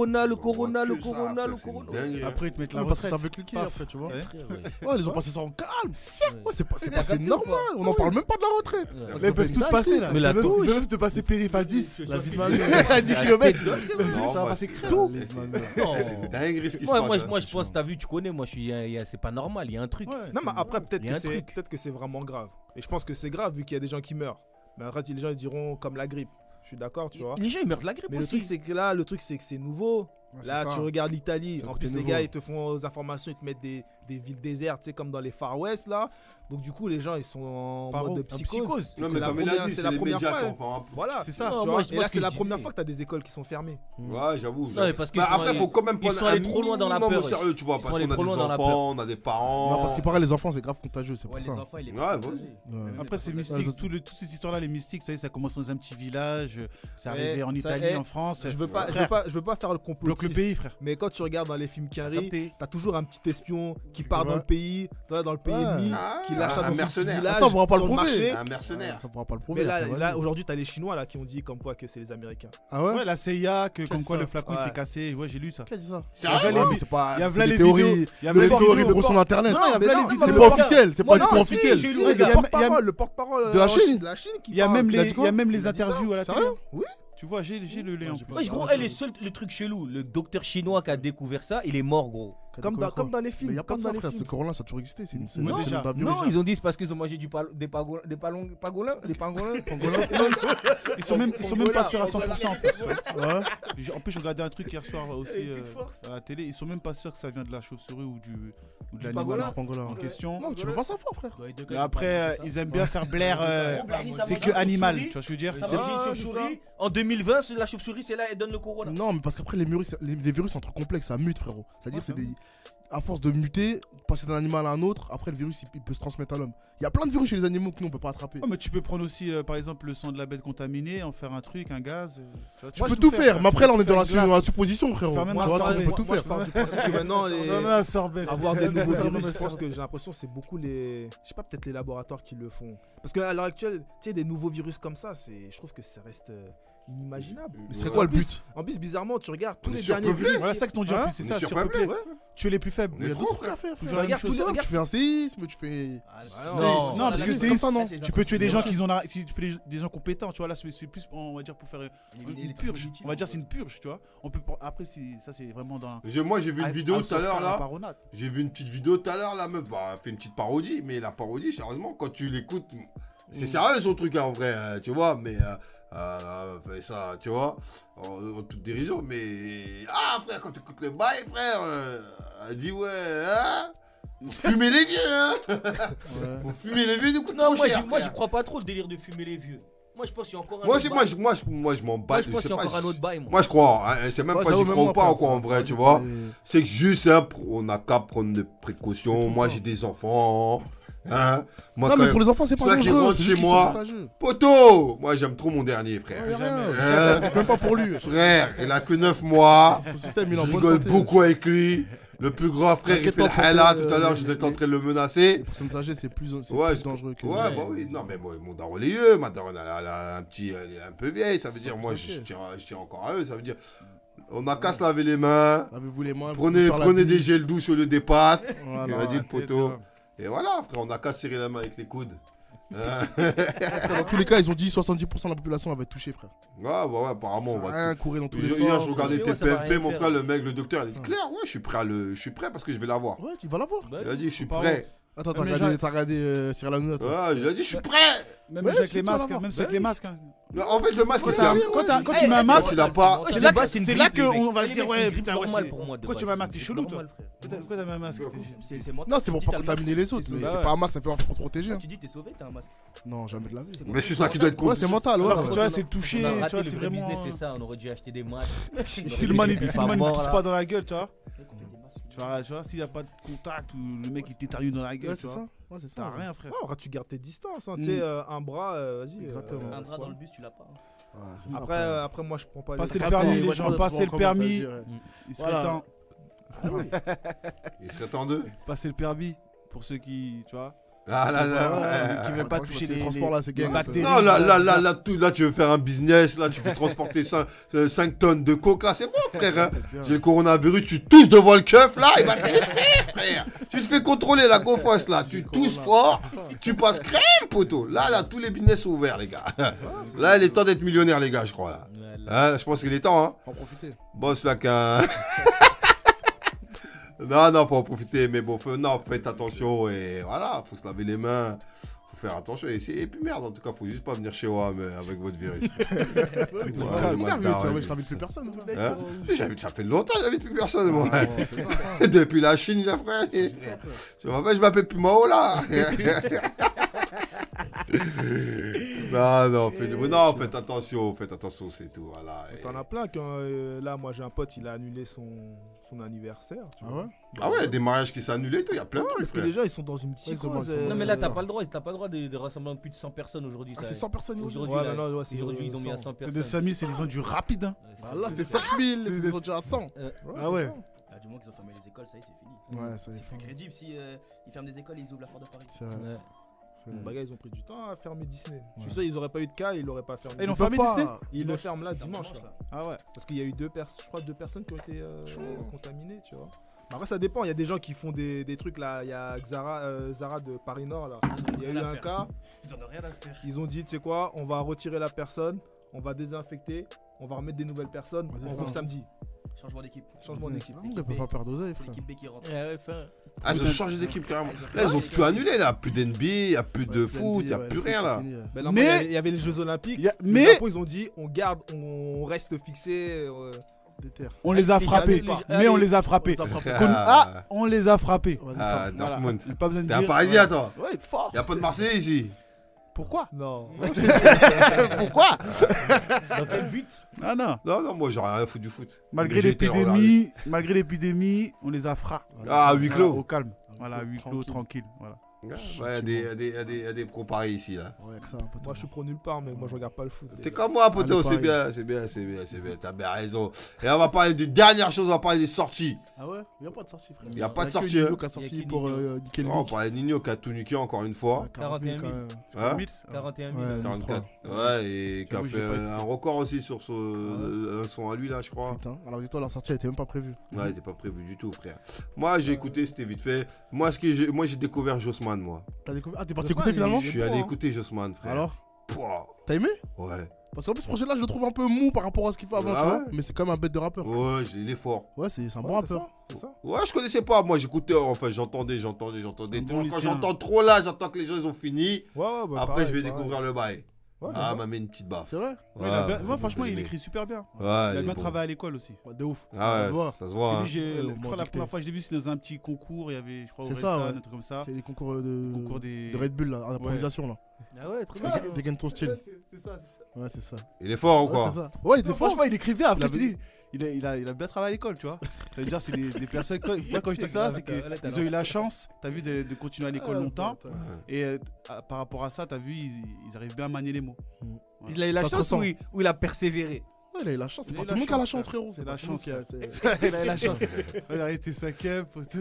Après, ils te mettent la parce que ça veut cliquer après, tu vois. Ouais, ils ont passé ça en calme. Ouais, c'est passé normal. On n'en parle même pas de la retraite. Mais ils peuvent tout passer là. Mais la touche. Ils peuvent te passer périph' à 10. La vie de ma mère. À 10 km. Ça va passer tout. C'est dingue ce qui se passe. Moi, je pense, t'as vu, tu connais, moi, c'est pas normal, il y a un truc. Non, mais après, peut-être que c'est vraiment grave. Et je pense que c'est grave vu qu'il y a des gens qui meurent. Mais après, les gens ils diront comme la grippe. Je suis d'accord, tu vois. Les gens ils meurent de la grippe mais aussi. Le truc c'est que c'est nouveau. c'est Là, ça. tu regardes l'Italie. C'est En le côté plus, les nouveau. gars, ils te font aux informations, ils te mettent des villes désertes, tu sais, comme dans les Far West, là. Donc, du coup, les gens, ils sont en Paro, mode en psychose. Non, C'est mais la comme il a première- dit, c'est c'est la les première médias fois. qui en font un peu. Voilà. C'est ça. Non, Tu moi, vois. je Et vois là, ce c'est que la je première disais. fois que t'as des écoles qui sont fermées. Ouais, j'avoue. Non, mais parce qu'ils Après, sont, faut quand même ils prendre sont un allés trop loin dans la minimum au peur. sérieux, tu vois, Ils parce sont allés qu'on a trop des loin dans la peur. enfants, on a des parents. Non, parce qu'il paraît, les enfants, c'est grave contagieux, c'est Ouais, pour les ça. enfants, il est Ouais, pas voilà. partagé. Ouais. Après, c'est Ouais, mystique. ça- Toutes ces histoires-là, les mystiques, ça y est, ça commence dans un petit village. C'est Ouais, arrivé en ça Italie, est. en France. Je veux pas faire le complot. Bloque le pays, frère. Mais quand tu regardes dans les films qui T'as arrivent, capté. t'as toujours un petit espion qui part dans Ouais. le pays, dans le pays Ouais. ennemi, Ah, qui lâche un dans son petit mercenaire. village, Ça, on pourra pas sur le prouver. marché. Un mercenaire. Ça pourra pas le prouver. Mais là, après, là vas-y. aujourd'hui, t'as les Chinois là qui ont dit comme quoi que c'est les Américains. Ah ouais Ouais, la CIA, Qui a comme dit quoi ça le flacon il Ouais. s'est cassé. Ouais, j'ai lu ça. Qui a dit ça Sérieux Il y a Ouais, les mais c'est pas. il y a c'est v'là des les théories. vidéos. Il y a Les v'là les théories vidéos. de sur internet. Non, il y a mais v'là non, les mais vidéos. C'est le pas porte- officiel. C'est Moi, pas du non, tout si, officiel. j'ai lu, Si, le il y a- porte-parole, le porte-parole De la Chine. de la Chine qui Il y a parle. même Il a les dit il y a même Il les a dit ça. interviews à la télé. Sérieux Oui. Tu vois, j'ai le lien en plus. Ouais, gros, le truc chelou, le docteur chinois qui a découvert ça, il est mort, gros. Comme dans les Mais films. il y a pas comme de dans ça, les frère. Ce films. corona, ça a toujours existé. C'est une Non, c'est déjà. un virus. Non, ils ont dit c'est parce qu'ils ont mangé des pangolins. Ils sont même pas sûrs à 100%. En plus. Ouais. En plus, je regardais un truc hier soir aussi Avec toute force. à la télé. Ils sont même pas sûrs que ça vient de la chauve-souris ou de pangolin. l'animal Pangolin. en question. Non, tu peux pas savoir, frère. Et après, ils aiment bien faire blaire. C'est que animal, tu vois ce que je veux dire T'as mangé une chauve-souris. En 2020, la chauve-souris, c'est là, elle donne le corona. Non, mais parce qu'après, les virus, c'est un truc complexe, ça mute, frérot. C'est-à-dire, c'est des. À force de muter, passer d'un animal à un autre, après, le virus, il peut se transmettre à l'homme. Il y a plein de virus chez les animaux que nous, on peut pas attraper. Ouais, mais tu peux prendre aussi, par exemple, le sang de la bête contaminée, en faire un truc, un gaz. Tu peux tout faire, mais après, là, on est dans la glace. supposition, frérot. Faire même Tu un vois, sorbet. on peut tout Moi, je faire. pars du principe que maintenant, Même un sorbet. avoir des nouveaux Vraiment virus, je ça. pense que j'ai l'impression que c'est beaucoup les. Je sais pas, peut-être les laboratoires qui le font. Parce qu'à l'heure actuelle, tu sais, des nouveaux virus comme ça, je trouve que ça reste inimaginable. Mais ce serait quoi le but En plus, bizarrement, tu regardes tous On est les derniers surpeuplé. virus. Voilà ça que t'ont dit en Hein plus, c'est On ça, est surpeuplé, surpeuplé. Tu es les plus faibles. On est Il y a trop, d'autres trucs à frère. faire. Toujours la même Regarde chose. tous les- Tu fais un séisme, tu fais. Non, Non, parce que c'est comme ça, non. tu peux tuer des gens qui ont tu peux des gens compétents, tu vois là c'est plus on va dire pour faire une purge. On va dire c'est une purge, tu vois. On peut après ça c'est vraiment dans Moi, j'ai vu une vidéo tout à l'heure, là. Paronade. J'ai vu une petite vidéo tout à l'heure, la meuf a fait une petite parodie, mais la parodie, sérieusement, quand tu l'écoutes, c'est sérieux son truc, hein, en vrai, tu vois, mais fait ça, tu vois, en toute dérision, mais frère, quand tu écoutes le bail, frère, elle dit ouais, hein, faut fumer les vieux, hein, faut fumer les vieux, du coup, Non, trop cher, moi, j'y frère. crois pas trop le délire de fumer les vieux. Moi, je pense qu'il y a encore un Moi, autre bail. moi, je m'en bats. Moi, je pense sais qu'il y a pas, encore un autre bail, moi. Moi, je crois, hein, je sais même Ouais, pas, j'avoue, j'y même crois moi, pas frère, encore en ça, vrai, ça, tu ça, vois. c'est- C'est que juste, hein, on n'a qu'à prendre des précautions. Moi, j'ai des enfants. Hein. Moi, Non, quand mais même, pour les enfants, c'est pas ceux-là qui dangereux. rentrent c'est chez juste qu'ils moi. sont contagieux. Poto, moi, j'aime trop mon dernier, frère. Ouais, y a rien. Hein. Même pas pour lui. Frère, il a que 9 mois. Son système, il est Je en bonne rigole santé. beaucoup avec lui. Le plus grand frère, il fait le Inquiète-toi pour hala. tes, Tout à l'heure, j'étais en train de le Les menacer. personnes âgées, c'est plus Ouais, plus dangereux que. Ouais, bah oui, non, mais moi, mon daron, les yeux, ma daronne, elle a un petit, elle est un peu vieille, ça veut dire, moi, je tiens encore à eux, ça veut dire, on n'a qu'à se laver les mains, Lavez-vous les mains. prenez des gels douces au lieu des pâtes, Voilà. il a dit le poteau, et voilà, frère, on n'a qu'à serrer la main avec les coudes. Dans tous les cas, ils ont dit 70% de la population va être touchée, frère. Ouais, apparemment, on va. Rien courir dans tous les Hier, sens. je regardais ouais, ça va TPMP, rien mon faire. frère, le mec, le docteur, il a dit, Claire, ouais, je suis prêt parce que je vais l'avoir. Ouais, tu vas l'avoir. Il a dit, je suis Pas prêt. Attends, t'as Mais regardé Cyril Hanouna, toi. Ouais, il a dit, je suis prêt. Même Ouais, avec si les tu vas masques, l'avoir. même avec les masques. Non, en fait, le masque, c'est ça un. Quand Eh, tu mets un masque, il a pas. c'est là qu'on va se dire ouais putain ouais normal pour moi. Pourquoi tu mets un masque, t'es chelou toi. normal, frère. Pourquoi t'as mis un masque? Non, c'est pour pas contaminer les autres, mais Bah c'est ouais. pas un masque, ça fait pour te protéger. Tu dis t'es sauvé, t'as un masque. Non, jamais de la vie. Mais c'est ça qui doit être Ouais, c'est mental, ouais. Tu vois, c'est le toucher, On a tu raté vois, le c'est vrai vraiment. business, c'est ça. On aurait dû acheter des masques. Si le man il pousse mort, pas dans la gueule, tu vois. Tu vois, s'il n'y a pas de contact ou le mec il t'éternue dans la Ouais, gueule, tu c'est vois. ça. Ouais, c'est T'as ça. rien, frère. Ouais, tu gardes tes distances. Hein. Mm. Tu sais, un bras, vas-y. Exactement. Un bras dans le bus, tu l'as pas. Ouais, c'est ça, Après, moi, je prends pas Passer le les. permis, Après, les moi, gens, je passer le comprends permis. comment t'as dit, ouais. Il serait Voilà. temps. Il serait temps d'eux. Passer le permis pour ceux qui, tu vois, Ah là là. qui veulent pas Attends, toucher les les transports là, c'est les gang. bactéries. Non, là, tu veux faire un business, là, tu veux transporter 5 tonnes de coke, là, c'est bon, frère. Hein. J'ai le coronavirus, tu tousses devant le keuf, là, il va te laisser, frère. Tu te fais contrôler la gofosse, là, tu tousses fort, tu passes crème, poteau. Là, tous les business sont ouverts, les gars. Là, il est temps d'être millionnaire, les gars, je crois, là. Hein, je pense qu'il est temps, hein. Faut en profiter. Boss, là, qu'un. Non, faut en profiter, mais bon, faites attention et voilà, faut se laver les mains, Faut faire attention. Et puis merde, en tout cas, faut juste pas venir chez moi mais avec votre virus. Je t'invite plus personne. Hein? Ça fait longtemps que j'invite plus personne, moi. Depuis la Chine, là, frère. Tu vois, je m'appelle plus Mao, là. Non, faites attention, c'est tout. Voilà. T'en as plein. Là, moi, j'ai un pote, il a annulé son anniversaire. Tu vois. Ah ouais, des mariages qui s'est annulés et tout, il y a plein de trucs. Parce que les gens, ils sont dans une psychose. Non, mais là, t'as pas le droit de rassembler plus de 100 personnes aujourd'hui. C'est 100 personnes aujourd'hui. Aujourd'hui, ils ont mis à 100 personnes. De 5000, c'est ils ont du rapide. Hein. Là, c'était 7000, ils ont déjà à 100. Ah ouais. Du moment qu'ils ont fermé les écoles, ça y est, c'est fini. Ouais, ça y est. C'est plus crédible si ils ferment des écoles et ils ouvrent la porte de Paris. C'est vrai. Bah, gars, ils ont pris du temps à fermer Disney. Je suis sûr, ils auraient pas eu de cas, ils l'auraient pas fermé. Et ils l'ont fermé Disney ? Ils le ferment là dimanche. Ah ouais. Parce qu'il y a eu deux personnes qui ont été contaminées, tu vois. Après, ça dépend. Il y a des gens qui font des trucs là. Il y a Zara de Paris Nord là. Il y a eu un cas. Ils en ont rien à faire. Ils ont dit, tu sais quoi, on va retirer la personne, on va désinfecter, on va remettre des nouvelles personnes. On rouvre samedi. Changement d'équipe. On peut pas perdre d'oseille, frère. L'équipe B qui rentre. Ah, ils ont changé d'équipe carrément. Là, ils ont tout annulé là. Plus d'NB, il n'y a plus de foot, il n'y a plus rien là. Mais il y avait les Jeux Olympiques. Mais ils ont dit, on reste fixé. On les a frappés. Mais on les a frappés. On les a frappés. Ah, Dortmund. Pas besoin de T'es un dire. Parisien, toi. Ouais, fort. Il n'y a pas de Marseillais ici. Pourquoi ? Non. Pourquoi ? Dans quel but ? Ah non. Non, moi j'aurais rien foutu du foot. Malgré l'épidémie, on les a frappés. Ah, huis clos. Au calme. Voilà, huis clos, tranquille. Voilà. Ouais, il y a des pros pareils ici là. Ouais, que ça, moi je suis pro nulle part, mais moi je regarde pas le foot. T'es comme moi, poteau, c'est bien. T'as bien raison. Et on va parler d'une dernière chose, on va parler des sorties. Ah ouais, il n'y a pas de sortie, frère. Il n'y a pas de sortie. Nino qui a sorti pour niquer le On parlait de Nino qui a tout niqué encore une fois. 41 000. Hein 41 000. 44. Ouais, et qui a fait un record aussi sur un son à lui là, je crois. Putain, alors dis-toi, la sortie elle était même pas prévue. Ouais, elle était pas prévue du tout, frère. Moi j'ai écouté, c'était vite fait. Moi j'ai découvert Jossman, moi. T'as découvert... Ah, t'es parti écouter finalement ? Je suis allé écouter Jossman, frère. Alors ? Pouah. T'as aimé ? Ouais. Parce qu'en plus, ce projet-là, je le trouve un peu mou par rapport à ce qu'il fait avant, tu vois. Mais c'est quand même un bête de rappeur. Ouais, il est fort. Ouais, c'est un bon rappeur. C'est ça. Ouais, je connaissais pas. Moi, j'écoutais, enfin, j'entendais. Bon Quand j'entends trop là, j'entends que les gens ils ont fini. Ouais, bah, Après, pareil, je vais pareil. découvrir le bail. Ouais, Ah, m'a mis une petite baffe. C'est vrai ? Moi, franchement, il écrit super bien. Ouais, Il a il est bien bon. travaillé à l'école aussi. Ouais, de ouf. Ah ouais, Ça ça se voit. Hein. Je crois la première fois que je l'ai vu, c'était dans un petit concours. Il y avait, je crois, C'est au ça, Relsan, ouais. un truc comme ça. C'est les concours des de Red Bull, là, en improvisation, là. Ah ouais, trop bien. Dégaine ton style. C'est ça. Ouais, c'est ça. Il est fort ou Ouais, quoi? c'est ça. Ouais, il était fort. Franchement, il écrit bien. Après, Il je te dis, il a bien travaillé à l'école, tu vois. Ça veut dire, c'est des personnes. Moi, quand je dis ça, c'est qu'ils ont eu la chance, t'as vu, de continuer à l'école longtemps. Et par rapport à ça, t'as vu, ils arrivent bien à manier les mots. Il a eu la chance ou il a persévéré? Ouais, il a eu la chance. C'est pas tout le monde qui a la chance, frérot. C'est la chance. Il Il a eu la chance. Il a été 5ème, poteau.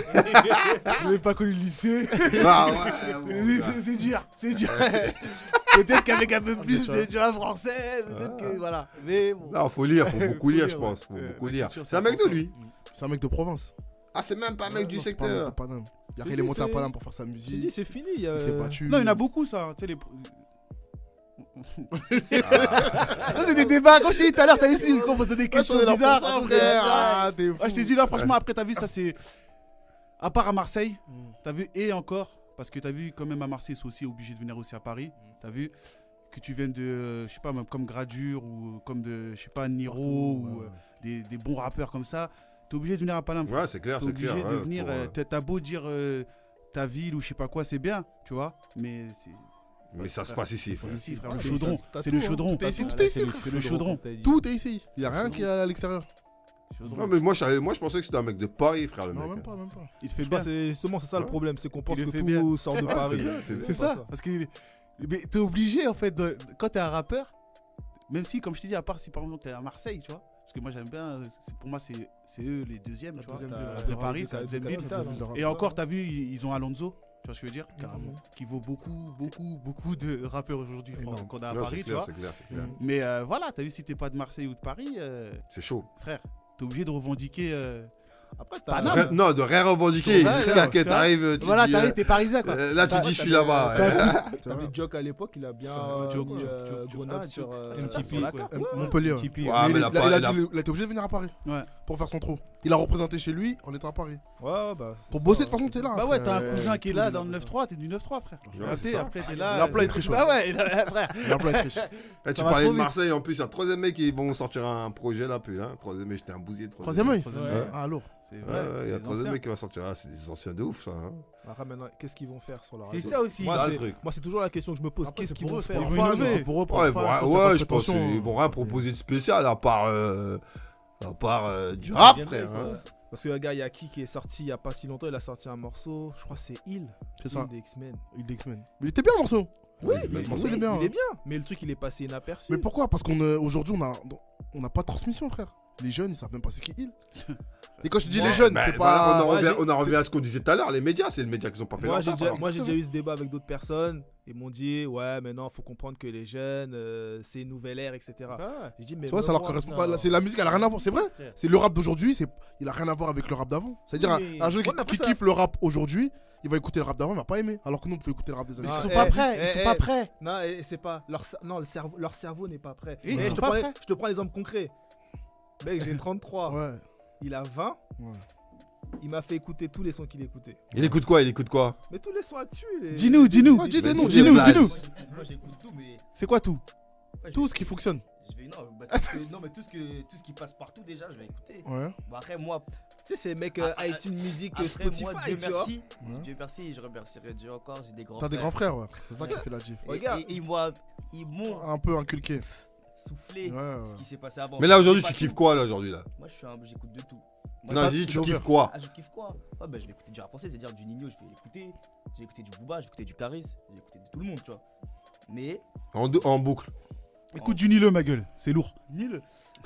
Il n'avait pas connu le lycée. C'est dur, c'est dur. Peut-être qu'avec un peu plus de tu vois, français, peut-être que voilà. Mais bon. Non, faut lire, faut beaucoup lire, je pense. Faut beaucoup lire. C'est un mec de lui. C'est un mec de province. Ah, c'est même pas un mec du secteur. Il est monté à Paname pour faire sa musique. J'ai dit, c'est fini. Il s'est battu. Non, il y en a beaucoup, ça. Tu sais, les. Ça c'est des débats comme si tout à l'heure t'as vu si qu'on posait des questions bizarres je t'ai dit là franchement après t'as vu ça c'est à part à Marseille t'as vu et encore parce que t'as vu quand même à Marseille ils sont aussi obligés de venir aussi à Paris t'as vu que tu viennes de je sais pas même comme Gradure ou comme de je sais pas Niro ou des bons rappeurs comme ça t'es obligé de venir à Paname ouais c'est clair t'es c'est clair obligé de venir t'as beau dire ta ville ou je sais pas quoi c'est bien tu vois mais ça se passe ici. C'est le chaudron. C'est le chaudron. Tout est ici. C'est le chaudron. Tout est ici. Il n'y a rien qui est à l'extérieur. Non, mais moi je pensais que c'était un mec de Paris, frère, le mec. Non, même pas. Il fait bien. Justement, c'est ça le problème. C'est qu'on pense que bien. tout sort de Paris. C'est ça. Parce que t'es obligé, en fait, quand t'es un rappeur, même si, comme je t'ai dit, à part si par exemple t'es à Marseille, tu vois. Parce que moi j'aime bien, pour moi c'est eux les deuxièmes, tu vois. De Paris, c'est la deuxième ville. Et encore, t'as vu, ils ont Alonso. Tu vois ce que je veux dire? Carrément. Qui vaut beaucoup de rappeurs aujourd'hui qu'on a à Paris, tu vois. C'est clair. Mais voilà, t'as vu, si t'es pas de Marseille ou de Paris, c'est chaud. Frère, t'es obligé de revendiquer Après, Paname. t'as. Non, de rien revendiquer. Ouais, Jusqu'à ouais, que tu vois. t'arrives. tu Voilà, dis, t'arrives, t'es parisien quoi. là, tu dis, je suis là-bas. T'avais Jock à l'époque, il a bien Jock, mis Jock, Grenoble Jock, sur MTP, sur la carte. Montpellier. Ouais. Tipeee, Ouais, Mais mais il, la- a, la- il a été obligé de venir à Paris Ouais. pour faire son trou. Il a représenté chez lui en étant à Paris. Ouais, bah. Pour bosser, de toute façon, t'es là. Bah ouais, t'as un frère. cousin qui est là dans le 9-3, t'es du 9-3 frère. Ouais, Après, c'est ça. après t'es là. L'emploi est très chaud. Bah ouais, frère. L'emploi est riche. Eh, tu Ça va parlais trop de vite. Marseille en plus, il y a un troisième mec qui vont sortir un projet là, putain. Troisième mec, j'étais un bousier de Troisième œil. Ouais. Ah, lourd. C'est Ouais, vrai. ouais, il y a un les troisième anciens. mec qui va sortir là, c'est des anciens de ouf ça. Hein. Après, maintenant, qu'est-ce qu'ils vont faire sur leur C'est radio ça aussi. Moi, ça, le c'est- truc. moi, c'est toujours la question que je me pose. Après, Qu'est-ce c'est qu'ils pour vont eux, faire c'est Ils pour vont les fans, innover. c'est pour eux, pour Ouais, les bon, fans, ça, c'est pas ouais, de je pense prétention. qu'ils vont rien proposer de spécial à part du rap, frère. Hein. Parce que, gars, il y a qui est sorti il y a pas si longtemps, il a sorti un morceau, je crois que c'est Hill. C'est ça. Hill des X-Men. Il est X-Men. Mais il était bien le morceau. Oui, le morceau, il est bien. il est bien. Mais le truc, il est passé inaperçu. Mais pourquoi? Parce qu'aujourd'hui, on n'a pas de transmission, frère. Les jeunes, ils savent même pas c'est qui il. Et quand je dis les jeunes, c'est pas. On en revient à ce qu'on disait tout à l'heure, les médias, c'est les médias qui ont pas fait Moi, leur j'ai taf, déjà, alors. moi, j'ai déjà eu ce débat avec d'autres personnes. Ils m'ont dit, ouais, mais non, faut comprendre que les jeunes, c'est une nouvelle ère, etc. Je dis, mais Tu vois, ça leur moi, correspond non. pas. C'est la musique, elle a rien à voir. C'est vrai. C'est le rap d'aujourd'hui, il a rien à voir avec le rap d'avant. C'est-à-dire, Oui. un jeune Ouais, mais qui après, ça- kiffe le rap aujourd'hui, il va écouter le rap d'avant, il va pas aimer. Alors que nous, on peut écouter le rap des années. Ils Ah, sont eh, pas prêts, ils eh, sont pas eh. prêts. Non, et c'est pas. Leur cerveau n'est pas prêt. Ils Eh, sont je te pas prends- prêts. Je te prends l'exemple concret. Mec, j'ai 33. Ouais. Il a 20. Ouais. Il m'a fait écouter tous les sons qu'il écoutait. Il écoute quoi? Il écoute quoi? Mais tous les sons actuels. Dis-nous. Ouais, dis des noms, dis-nous. Moi j'écoute tout, mais. C'est quoi tout? Tout ce qui fonctionne. Je vais, non, bah, tout ce qui passe partout déjà, je vais écouter. Ouais. Bon, après, moi, Tu sais, c'est mec iTunes Music, après, Spotify, moi, Dieu tu vois. merci. Ouais. Dieu merci, je remercierai Dieu encore. J'ai des grands T'as des frères. grands frères, ouais. C'est ça qui fait la diff. Et- Regarde. Et ils m'ont Un peu inculqué. soufflé Ouais, ouais. ce qui s'est passé avant. Mais là aujourd'hui, J'ai tu pas kiffes tout. quoi là aujourd'hui là? Moi, j'écoute de tout. Non, j'ai dit, tu kiffes quoi? Ah, je kiffe quoi? Ah, bah, je vais écouter du rap français, c'est-à-dire du Nino, je vais l'écouter. J'ai écouté du Booba, j'ai écouté du Caris, j'ai écouté de tout le monde, tu vois. Mais. En boucle. Écoute du Nilo, ma gueule, c'est lourd. Nil.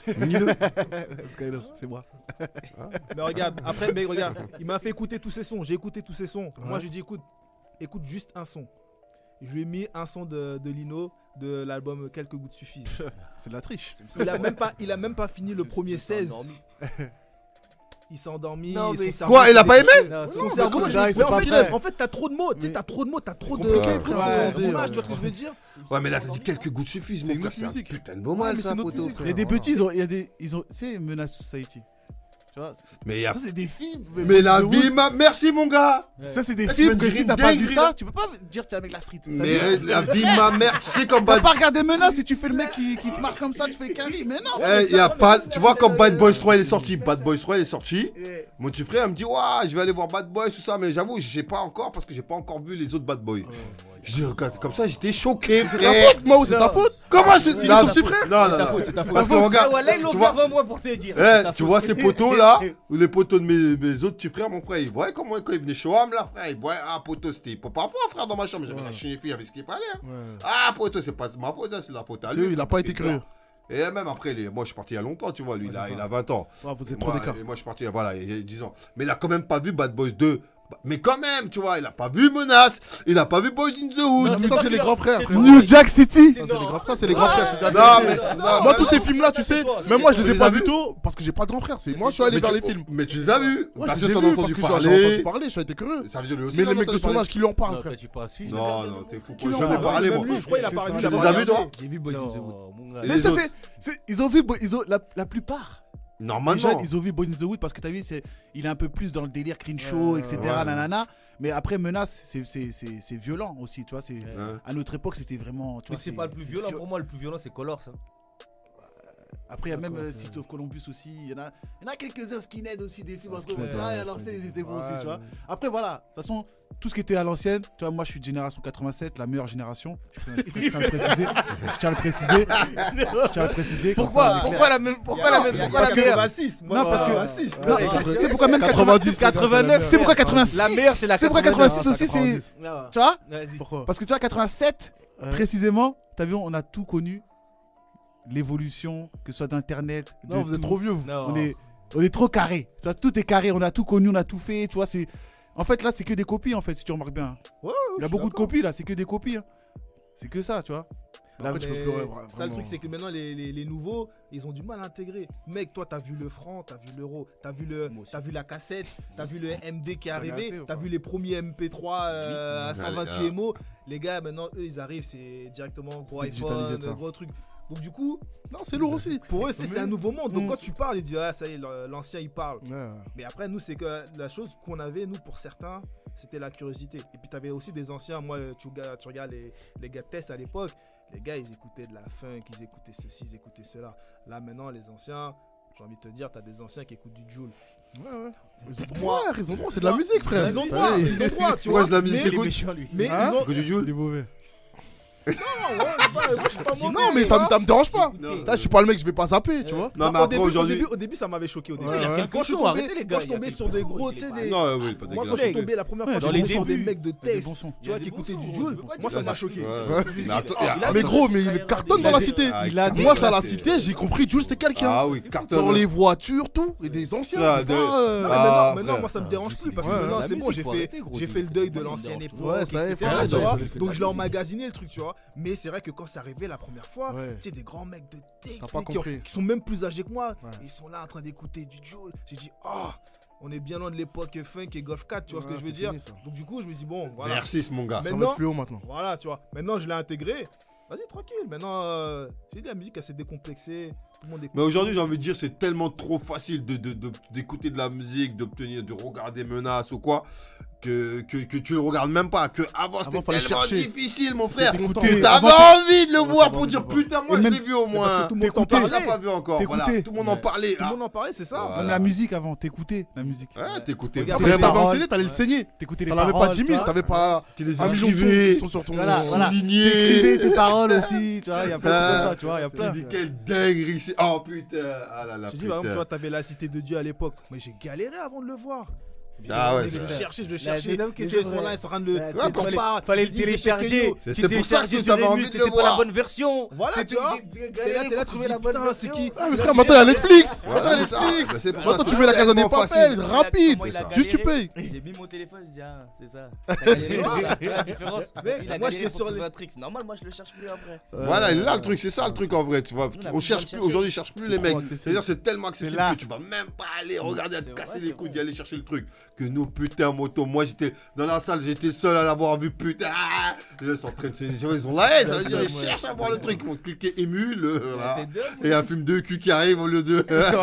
Skyler, c'est moi. Mais regarde, après, mec, regarde. Il m'a fait écouter tous ses sons. J'ai écouté tous ses sons. Moi, Ouais. je lui ai dit, écoute juste un son. Je lui ai mis un son de Lino de l'album Quelques gouttes suffisent. C'est de la triche. Il a même pas fini le premier 16. Il s'est endormi. Non, son mais- cerveau Quoi, il a s'est pas décroché. aimé? Non, Son mais cerveau comment s'est ça, il décroché. s'est pas prêt. En fait, t'as trop de mots. Tu sais, Mais- t'as trop de mots. T'as trop de. compliqué, frère, Ouais, à appréhender, d'image, tu vois ce que je veux dire? Ouais, mais là, t'as dit quelques gouttes suffisent, C'est mon une frère. autre C'est un musique. putain de beau Ouais, mal, mais ça, c'est une autre poteau. musique, Il y a des Voilà. petits, ils ont, tu sais, Menace Society. Tu vois, Mais il y a. ça c'est des films. Mais la The Wood, vie m'a. Merci, mon gars! Ça c'est des Ah, tu veux films que dire si une t'as pas vu dinguerie, ça, là tu peux pas dire t'es avec la street. T'as Mais vu la vie m'a mère. Tu sais, comme T'as Bad pas regardé Menace si tu fais le mec qui te marque comme ça, tu fais le carry. Mais non. Eh, y a pas. Tu vois, comme Bad Boys 3 il est sorti. Bad Boys 3 il est sorti. Mon petit frère me dit, ouah, je vais aller voir Bad Boys, tout ça. Mais j'avoue, j'ai pas encore parce que j'ai pas encore vu les autres Bad Boys. Je dis, regarde, comme ça, j'étais choqué, C'est ta frère. faute, Mao, c'est ta faute. Comment c'est Il est ton petit frère. Non, non, non. c'est ta faute. Parce que regarde, Ouais, là, ils l'ont tu vu vois, avant moi pour te dire. eh, C'est ta tu faute. vois ces poteaux là, ou les poteaux de mes autres petits frères, mon frère, ils voyaient comment quand ils venaient chez Ham là, frère, ils voyaient, ah poteau, c'était pas parfois, frère, dans ma chambre, j'avais la chienne fille avec ce qu'il fallait. Hein. Ouais. Ah poteau, c'est pas ma faute, hein, c'est la faute à C'est lui. eux, il a pas été curieux. Et même après, moi je suis parti il y a longtemps, tu vois, lui Ouais, c'est il ça. a 20 ans. Ouais, vous Et êtes trop moi, d'écart. et moi je suis parti, voilà, il y a 10 ans. Mais il a quand même pas vu Bad Boys 2. Mais quand même, tu vois, il a pas vu Menace, il a pas vu Boys in the Hood. Non, Ça, pas c'est les pire. grands frères, C'est frère. toi. New Jack City. Ça, c'est les grands frères, c'est les grands frères. je suis Non, d'accord. mais Moi, tous ces films-là, tu sais, toi, même moi, je les ai tu pas les as vus tôt parce que j'ai pas de grands frères. C'est moi, je suis allé mais vers tu- les films. Mais tu les as vus. Moi, Parce je que les ai t'en as vus parce entendu que j'ai entendu parler. parler, j'ai été curieux. Ça veut dire lui aussi. Mais t'en les as mecs de entendu son parler. âge qui lui en parlent, Non, frère. toi, tu parles suisse. Non, non, t'es fou. Qui lui en J'en ai parle, parlé, même moi. lui, Je crois qu'il a pas Tu vu. les as vus, toi? J'ai vu Boys in the Wood. Non, mon gars. Et Mais les ça autres c'est, ils ont vu, la plupart. Les Normalement. jeunes, ils ont vu Boys in the Wood parce que t'as vu, il est un peu plus dans le délire Crenshaw, etc. ouais. Nanana. Mais après Menace, c'est violent aussi, tu vois. C'est Hein. à notre époque, c'était vraiment. Tu Mais vois, c'est pas le plus violent pour moi, le plus violent c'est Color ça. Après, il y a même City of Columbus aussi. Il y en a quelques-uns skinhead aussi des films. Parce que Skinhead, tu vois, ouais, à l'ancienne, Skinhead. ils étaient bons aussi, Ouais, tu vois. ouais. Après, voilà. De toute façon, tout ce qui était à l'ancienne, tu vois, moi je suis de génération 87, la meilleure génération. Je tiens à le préciser. Je tiens à le préciser. Je tiens à le préciser. comme ça, Pourquoi la même Pourquoi la meilleure Parce que- 86. Non, parce que. Raciste. Non, c'est pourquoi même 90. 89. C'est pourquoi 86. La meilleure, c'est la C'est pourquoi 86 aussi, c'est. 90. Tu vois Vas-y. Pourquoi? Parce que tu vois, 87, Ouais. précisément, t'as vu, on a tout connu. L'évolution, que ce soit d'internet. Non, de vous êtes tout. trop vieux, vous. Non. On est trop carré. Tu vois, tout est carré. On a tout connu, on a tout fait. Tu vois, c'est. En fait, là, c'est que des copies, en fait, si tu remarques bien. Ouais, Il y a beaucoup de copies, là. C'est que des copies. Hein. C'est que ça, tu vois. Après, tu peux pleurer. Ça, le truc, c'est que maintenant, les nouveaux, ils ont du mal à intégrer. Mec, toi, t'as vu le franc, t'as vu l'euro, t'as vu la cassette, t'as vu le MD qui est arrivé, t'as vu les premiers MP3 à 128 MO. Les gars, maintenant, eux, ils arrivent, c'est directement gros iPhone, gros truc. Donc, du coup, non, c'est lourd aussi. Pour eux, c'est un nouveau monde. Donc, quand tu parles, ils disent, ah, ça y est, l'ancien, il parle. Mais après, nous, c'est que la chose qu'on avait, nous, pour certains, c'était la curiosité. Et puis, t'avais aussi des anciens. Moi, tu regardes les gars de test à l'époque. Les gars, ils écoutaient de la funk, ils écoutaient ceci, ils écoutaient cela. Là, maintenant, les anciens, j'ai envie de te dire, t'as des anciens qui écoutent du Joule. Ouais. Ils ont droit, c'est de la musique, frère. Ils ont droit, tu vois. C'est de la musique, mais ils ont du Joule. Il est mauvais. moi je suis pas mauvais. Non, mais ça me dérange pas. Je suis pas le mec, je vais pas zapper, tu vois. Non, mais après aujourd'hui. Au début, ça m'avais choqué. Au début, Quand je tombais sur des gros, tu sais, moi quand je suis tombé la première fois, je tombé sur des mecs de texte, tu vois, qui écoutaient du Joule. Moi, ça m'a choqué. Mais gros, mais il cartonne dans la cité. Moi, ça, la cité, j'ai compris, Joule, c'était quelqu'un. Ah oui, cartonne. Dans les voitures, tout, et des anciens. Maintenant, moi, ça me dérange plus parce que maintenant, c'est bon, j'ai fait le deuil de l'ancienne époque, etc. Donc, je l'ai emmagasiné le truc, tu vois. Mais c'est vrai que quand c'est arrivé la première fois, tu sais, des grands mecs de texte qui sont même plus âgés que moi, ils sont là en train d'écouter du Joule. J'ai dit, on est bien loin de l'époque funk et Golf 4, tu vois ce que je veux dire. Donc du coup, je me suis dit, bon, voilà. VR6, mon gars. Ça va être fluo maintenant. Voilà, tu vois. Maintenant, je l'ai intégré. Vas-y, tranquille. Maintenant, j'ai dit, la musique, elle s'est décomplexée. Tout le monde écoute. Mais aujourd'hui, j'ai envie de dire, c'est tellement trop facile d'écouter de la musique, de regarder Menace ou quoi, que tu le regardes même pas. Que avant c'était tellement difficile, mon frère. T'avais envie de le voir pour dire putain, moi je l'ai vu au moins. Tout le monde en parlait. T'as pas vu encore. Voilà, tout le monde en parlait. Tout le monde en parlait, c'est ça. Même la musique avant, t'écoutais la musique. Ouais, t'écoutais. T'avais enseigné, t'allais le saigner. T'écoutais les T'en avais paroles. pas 10 000, t'avais pas un million de sons qui sont sur ton souligné. T'écrivais tes paroles aussi, tu vois, il y a plein de trucs comme ça, tu vois, il y a plein. Quelle dinguerie. Oh putain. Ah là là. Tu dis, par exemple, tu vois, t'avais la Cité de Dieu à l'époque. Mais j'ai galéré avant de le voir. Ah ouais, je le cherchais. Les gens sont là, ils sont en train de le. Fallait le télécharger. C'est pour ça que t'avais envie de le C'était pas la voir. bonne version. Voilà, tu vois. T'es là, tu dis, putain, c'est qui? Ah, mais frère, maintenant il y a Netflix. Voilà, Maintenant il y a c'est Netflix. ça. Maintenant tu mets la Casa des Papel, rapide. Juste tu payes. J'ai mis mon téléphone, je dis, ah, c'est ça. T'as galéré, tu vois la différence. Moi, j'étais sur les. C'est normal, moi je le cherche plus après. Voilà, là le truc, c'est ça le truc en vrai, tu vois. On cherche plus, aujourd'hui, on cherche plus les mecs. C'est-à-dire, c'est tellement accessible que tu vas même pas aller regarder, à te casser les couilles, d'y aller chercher le truc. Que nous, putain, moto, moi j'étais dans la salle, j'étais seul à l'avoir vu, putain. Ils sont en train de se dire, ils ont la haine, ça veut dire, ils cherchent à voir le truc. Ils vont cliquer émule, et un film de cul qui arrive au lieu de.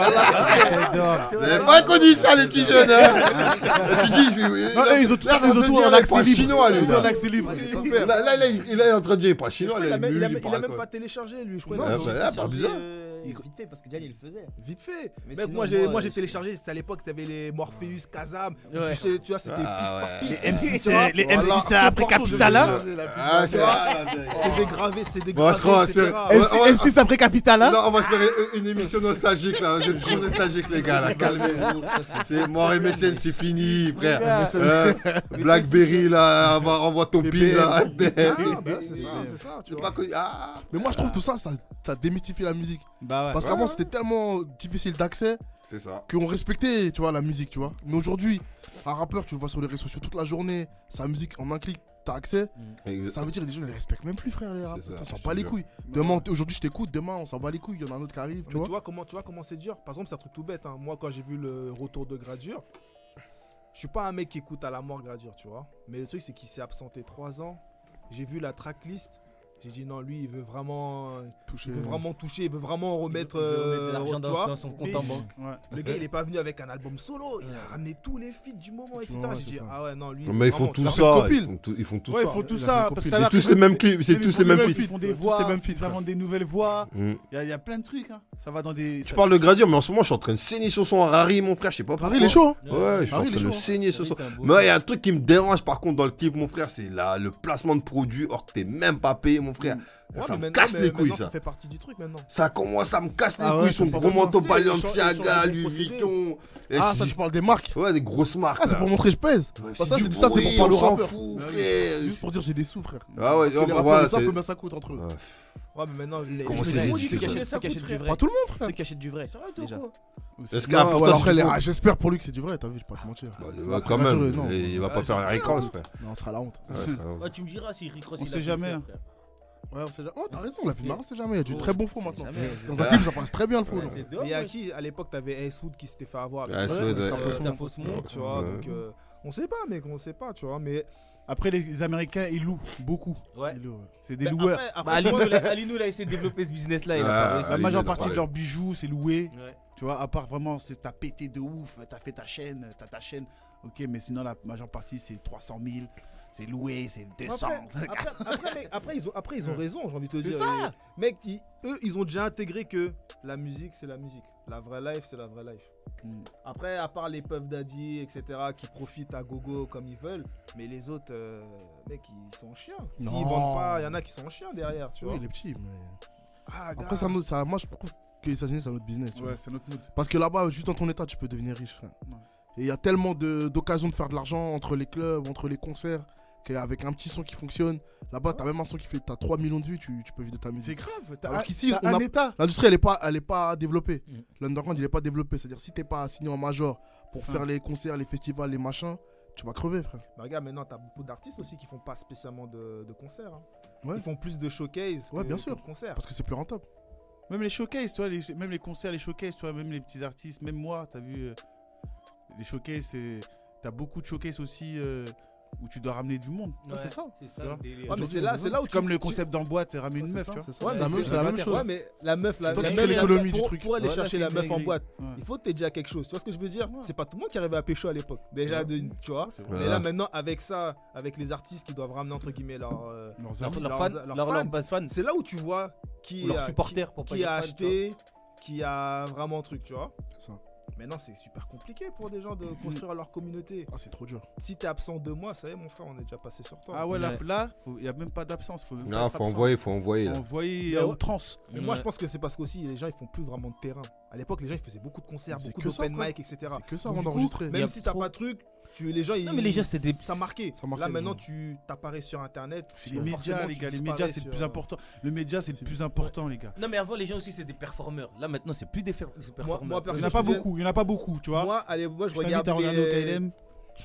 Vous n'avez pas connu ça, les petits jeunes, Tu dis, je vais. Non, ils ont tout en accès libre. Chinois, lui. En accès libre. Là, il est en train de dire, il parle chinois, Il a il même pas téléchargé, lui, je crois. pas bizarre. Vite fait, parce que Diane il le faisait. Vite fait. Mais Mec, sinon, moi j'ai téléchargé, c'était à l'époque, t'avais les Morpheus, Kazam. Tu vois, c'était piste par piste. Les M6 après Capitala. C'est dégravé, Bon, je crois, M6 après Capitala. Non, on va se faire une émission nostalgique là, vous êtes trop nostalgique les gars là, calmez-vous. C'est mort MSN, c'est fini frère. Blackberry là, envoie ton pin là. C'est ça, tu vois. Mais moi je trouve tout ça, ça démystifie la musique. Bah ouais. Parce qu'avant c'était tellement difficile d'accès C'est ça. qu'on respectait, tu vois, la musique, tu vois. Mais aujourd'hui, un rappeur, tu le vois sur les réseaux sociaux toute la journée, sa musique en un clic, t'as accès. Ça veut dire que les gens ne les respectent même plus, frère, les rappeurs. On s'en bat les couilles. Demain, aujourd'hui je t'écoute, demain on s'en bat les couilles, il y en a un autre qui arrive, tu Mais vois. tu vois comment c'est dur. Par exemple, c'est un truc tout bête. Moi, quand j'ai vu le retour de Gradure, je suis pas un mec qui écoute à la mort Gradure, tu vois. Mais le truc, c'est qu'il s'est absenté 3 ans. J'ai vu la tracklist. J'ai dit non, lui il veut vraiment toucher, il veut vraiment remettre de l'argent tu vois, dans son compte en banque. Le gars il est pas venu avec un album solo, il a ramené tous les feats du moment, etc. J'ai dit ah ouais non lui. Mais ils font tout ça, ils font tout ça. Ouais, ils font tout ça parce que c'est tous les mêmes clips, c'est tous les mêmes feats. Ils font des voix, ils inventent des nouvelles voix. Il y a plein de trucs. Ça va dans des. Tu parles de Gradure, mais en ce moment je suis en train de saigner ce son à Rari, mon frère, je sais pas pourquoi. Rari il est chaud. Ouais, je suis en train de saigner ce son. Mais il y a un truc qui me dérange par contre dans le clip, mon frère, c'est le placement de produits or que t'es même pas payé, mon frère. Ça me casse les couilles, ça. Ça fait partie du truc maintenant. Ça commence à me casser les couilles, son gros manteau Balenciaga, Louis Vuitton. Ah, ça, tu parles des marques. Ouais, des grosses marques. Ah, c'est pour montrer je pèse. Ça, c'est pour parler au rappeur. Juste pour dire j'ai des sous, frère. Ah ouais, les rappeurs, ça, combien ça coûte entre eux. Ouais, mais maintenant, ceux qui achètent du vrai. Pas tout le monde, frère. Ceux qui achètent du vrai. Déjà. Est-ce qu'après, j'espère pour lui que c'est du vrai, t'as vu, je vais pas te mentir. Quand même, il va pas faire un Rick Ross, frère. Non, on sera la honte. Tu me diras si Rick Ross. On sait jamais. Ouais, on sait jamais. Oh, t'as raison, la vie, on sait jamais. Il y a du très bon faux maintenant. jamais. Dans un clip, ça passe très bien le faux. genre. Et à qui à l'époque t'avais Icewood qui s'était fait avoir avec Icewood, ça, ouais. ça fausse montre, tu vois. Ouais. Donc on sait pas, mec, on sait pas, tu vois. Mais Après, les Américains, ils louent beaucoup. Ouais. C'est des mais loueurs. après, Bah, Alinou, il a essayé de développer ce business-là, il a pas réussi. La Ali, majeure il a partie de parlé. leurs bijoux, c'est loué. Ouais. Tu vois, à part vraiment, t'as pété de ouf, t'as fait ta chaîne, t'as ta chaîne. Ok, mais sinon, la majeure partie, c'est 300 000. C'est loué, c'est 200. Après, ils ont raison, j'ai envie de te C'est dire. ça. Mec, eux, ils ont déjà intégré que la musique, c'est la musique. La vraie life, c'est la vraie life. Après, à part les Puff Daddy, etc., qui profitent à gogo comme ils veulent, mais les autres, mec, ils sont chiens. S'ils Non. vendent pas, il y en a qui sont chiens derrière, tu vois. Oui, les petits, mais. Ah, Après, ça, moi, je trouve que les États-Unis, c'est un autre business. Tu vois. Ouais, c'est notre mood. Parce que là-bas, juste dans ton état, tu peux devenir riche, frère. Ouais. Et il y a tellement d'occasions de faire de l'argent entre les clubs, entre les concerts, qu'avec un petit son qui fonctionne, là-bas, t'as même un son qui fait 3 millions de vues, tu peux vivre de ta C'est musique. grave. Alors qu'ici, t'as on un a- état. L'industrie, elle est pas développée. L'underground, il est pas développé. C'est-à-dire, si t'es pas signé en major pour faire les concerts, les festivals, les machins, tu vas crever, frère. Bah, regarde, maintenant, t'as beaucoup d'artistes aussi qui font pas spécialement de concerts. Hein. Ouais. Ils font plus de showcase Ouais, bien que sûr. de concerts. Parce que c'est plus rentable. Même les showcases, tu vois, même les concerts, les showcases, tu vois, même les petits artistes, même moi, t'as vu, les showcases, t'as beaucoup de showcases aussi où tu dois ramener du monde. Ouais, c'est ça. C'est Tu ça vois. le délire. Ouais, mais c'est là où C'est tu- comme le tu- concept dans boîte, ramener une Ouais, meuf, c'est tu ça, vois. c'est ça. Ouais, La mais meuf, c'est la même chose. Ouais, mais la meuf, C'est toi qui crée l'économie du truc. pour aller Voilà, chercher c'est la une meuf en dinguerie. boîte, Ouais. il faut que t'aies déjà quelque chose. Tu vois ce que je veux dire? C'est pas tout le monde qui arrivait à pécho à l'époque. Déjà, tu vois. vrai. Mais là, maintenant, avec ça, avec les artistes qui doivent ramener entre guillemets Leurs amis. Leurs leurs- fans, leurs fans. base fans, c'est là où tu vois qui ou leurs supporters pour pas qui dire a fans, acheté, qui a vraiment un truc, tu vois. C'est ça. Maintenant, c'est super compliqué pour des gens de construire leur communauté. Ah, c'est trop dur. Si t'es absent 2 mois, ça y est, mon frère, on est déjà passé sur toi. Ah ouais, Ouais. là, il n'y a même pas d'absence. Faut même pas Non, être faut absent. envoyer, Faut là. envoyer Mais à ouais. outrance. Mais moi, Ouais. je pense que c'est parce qu'aussi les gens ils font plus vraiment de terrain. À l'époque, les gens ils faisaient beaucoup de concerts, C'est beaucoup que ça, d'open quoi. mic, etc. C'est que ça Donc, avant du coup, d'enregistrer. Il y Même a si t'as trop- pas de truc, les gens ils. mais les gens, c'était- Ça marquait. Ça marquait, Là les maintenant, gens. tu t'apparais sur internet. C'est tu- les médias, forcément, les tu gars. Les disparais médias, c'est le sur- plus important. Le média, c'est le plus important, les gars. Non, mais avant, les gens aussi, c'était des performeurs. Là, maintenant, c'est plus des performeurs. moi, Il n'y en a Parce pas que je- beaucoup. Il n'y en a pas beaucoup, tu vois. Moi, allez, moi je Je t'invite regarde. à regarder au les- KLM.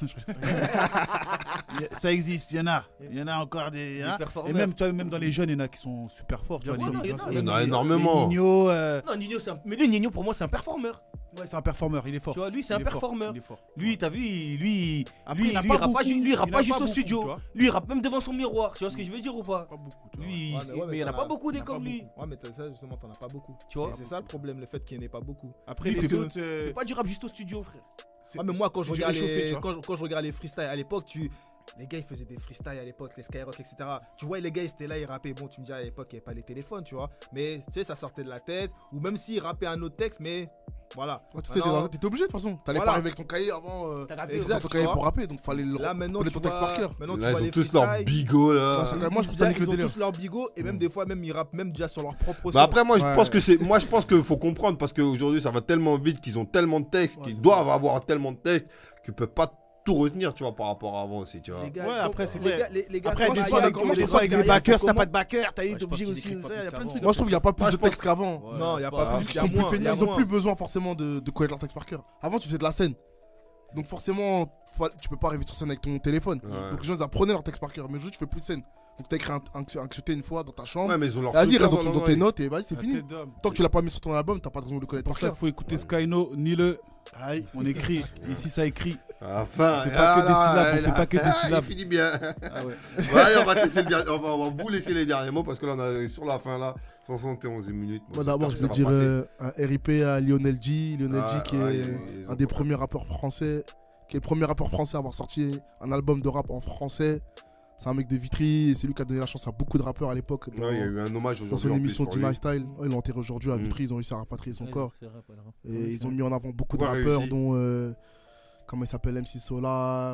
Ça existe, il y en a. Il y en a encore des. Des hein. Et performeurs. même, tu vois, même dans les jeunes, il y en a qui sont super forts. Tu vois, Bien sûr, les- il y en a, Il y en a les énormément. Nino, Non, Nino, mais lui, Nino, pour moi, c'est un performeur. ouais, c'est un performeur, il est fort. Tu vois, lui, c'est un Il est fort, performeur. il est fort. Lui, t'as vu, lui, Après, lui, il n'a lui, pas il rappe beaucoup, pas, lui, il rappe il pas n'a juste pas au beaucoup, studio. tu vois. Lui, il rappe même devant son miroir. Tu vois ce que je veux dire ou pas? Pas beaucoup, tu vois. Lui, Ouais, mais il n'y en a pas beaucoup des t'en as comme lui. beaucoup. Ouais, mais ça, justement, t'en as pas beaucoup. Tu vois? Et c'est ça le problème, le fait qu'il n'y en ait pas beaucoup. Après, Lui, les parce que- autres. C'est pas du rap juste au studio, frère. Ouais, mais moi, quand je, c'est du regarde réchauffé, tu les, vois. quand je regarde les freestyles à l'époque, les gars ils faisaient des freestyles à l'époque, les Skyrock, etc. Tu vois, les gars ils étaient là, ils rappaient. Bon, tu me dis à l'époque, il n'y avait pas les téléphones, tu vois. Mais tu sais, ça sortait de la tête. Ou même s'ils rappaient un autre texte, mais voilà. Ouais, t'étais obligé de toute façon. T'allais Voilà. pas avec ton cahier avant. T'as rappelé, exact, Ton tu cahier vois. pour rapper, donc fallait Là maintenant, connaître tu ton texte par vois, cœur. maintenant, tu Là, ils vois ont les tous leur freestyles. bigot, là. Ouais, ça, moi, je trouve ça nique le Ils ont délire. tous leur bigot et même des fois, même ils rappent même déjà sur leur propre son. Bah après moi je Ouais. pense que je pense qu'il faut comprendre parce qu'aujourd'hui ça va tellement vite qu'ils ont tellement de textes Ouais, qu'ils c'est doivent avoir tellement de textes qu'ils peuvent pas tout retenir, tu vois, par rapport à avant aussi, tu vois. Les gars, Ouais, après, c'est les vrai. gars, les gars, Après, quand des il y sons a- avec comment des je sons pense avec qu'il y des a- backers, comment- t'as pas de backer, t'as Ouais, eu je t'es pense obligé qu'ils aussi. écrivent pas Il y a plus plein de qu'avant. trucs. Moi, je trouve qu'il n'y a pas plus Moi, de je pense- texte qu'avant. Non, il n'y a pas plus. Ils Il y a sont plus moins. il y feignants, a ils ont moins. plus besoin forcément de connaître leur texte par cœur. Avant, tu faisais de la scène. Donc forcément, tu peux pas arriver sur scène avec ton téléphone. Ouais. Donc les gens ils apprenaient leur texte par cœur. Mais aujourd'hui, tu fais plus de scène. Donc t'as écrit un xuté une fois dans ta chambre. Ouais, mais ils ont leur Vas-y, truc reste avant, dans tes notes et vas-y, c'est La fini. tête d'homme. Tant que tu l'as pas mis sur ton album, t'as pas de raison de le C'est connaître pour par ça cœur. qu'il faut écouter Skyno, ni le. Aïe. On écrit. Ici, ça écrit. Enfin, On fait pas que des syllabes, on fait pas que des syllabes. Il finit bien. Ah ouais. Ouais, on va vous laisser les derniers mots parce que là on est sur la fin là, 71 minutes. Bon, Moi d'abord, je j'espère veux que ça dire va passer. un RIP à Lionel G. Lionel Ah, G qui ouais, est ils ont un des pas- premiers rappeurs français, qui est le premier rappeur français à avoir sorti un album de rap en français. C'est un mec de Vitry et c'est lui qui a donné la chance à beaucoup de rappeurs à l'époque. Ouais, il y a eu un hommage Dans aujourd'hui. son en plus émission pour Dina lui. Style, ouais, ils l'ont enterré aujourd'hui à Mm. Vitry, ils ont réussi à rapatrier son Ouais, corps. c'est rap, ouais, le rap. Et ils ont mis en avant beaucoup de Ouais, rappeurs, réussi. dont, comment il s'appelle, MC Solar,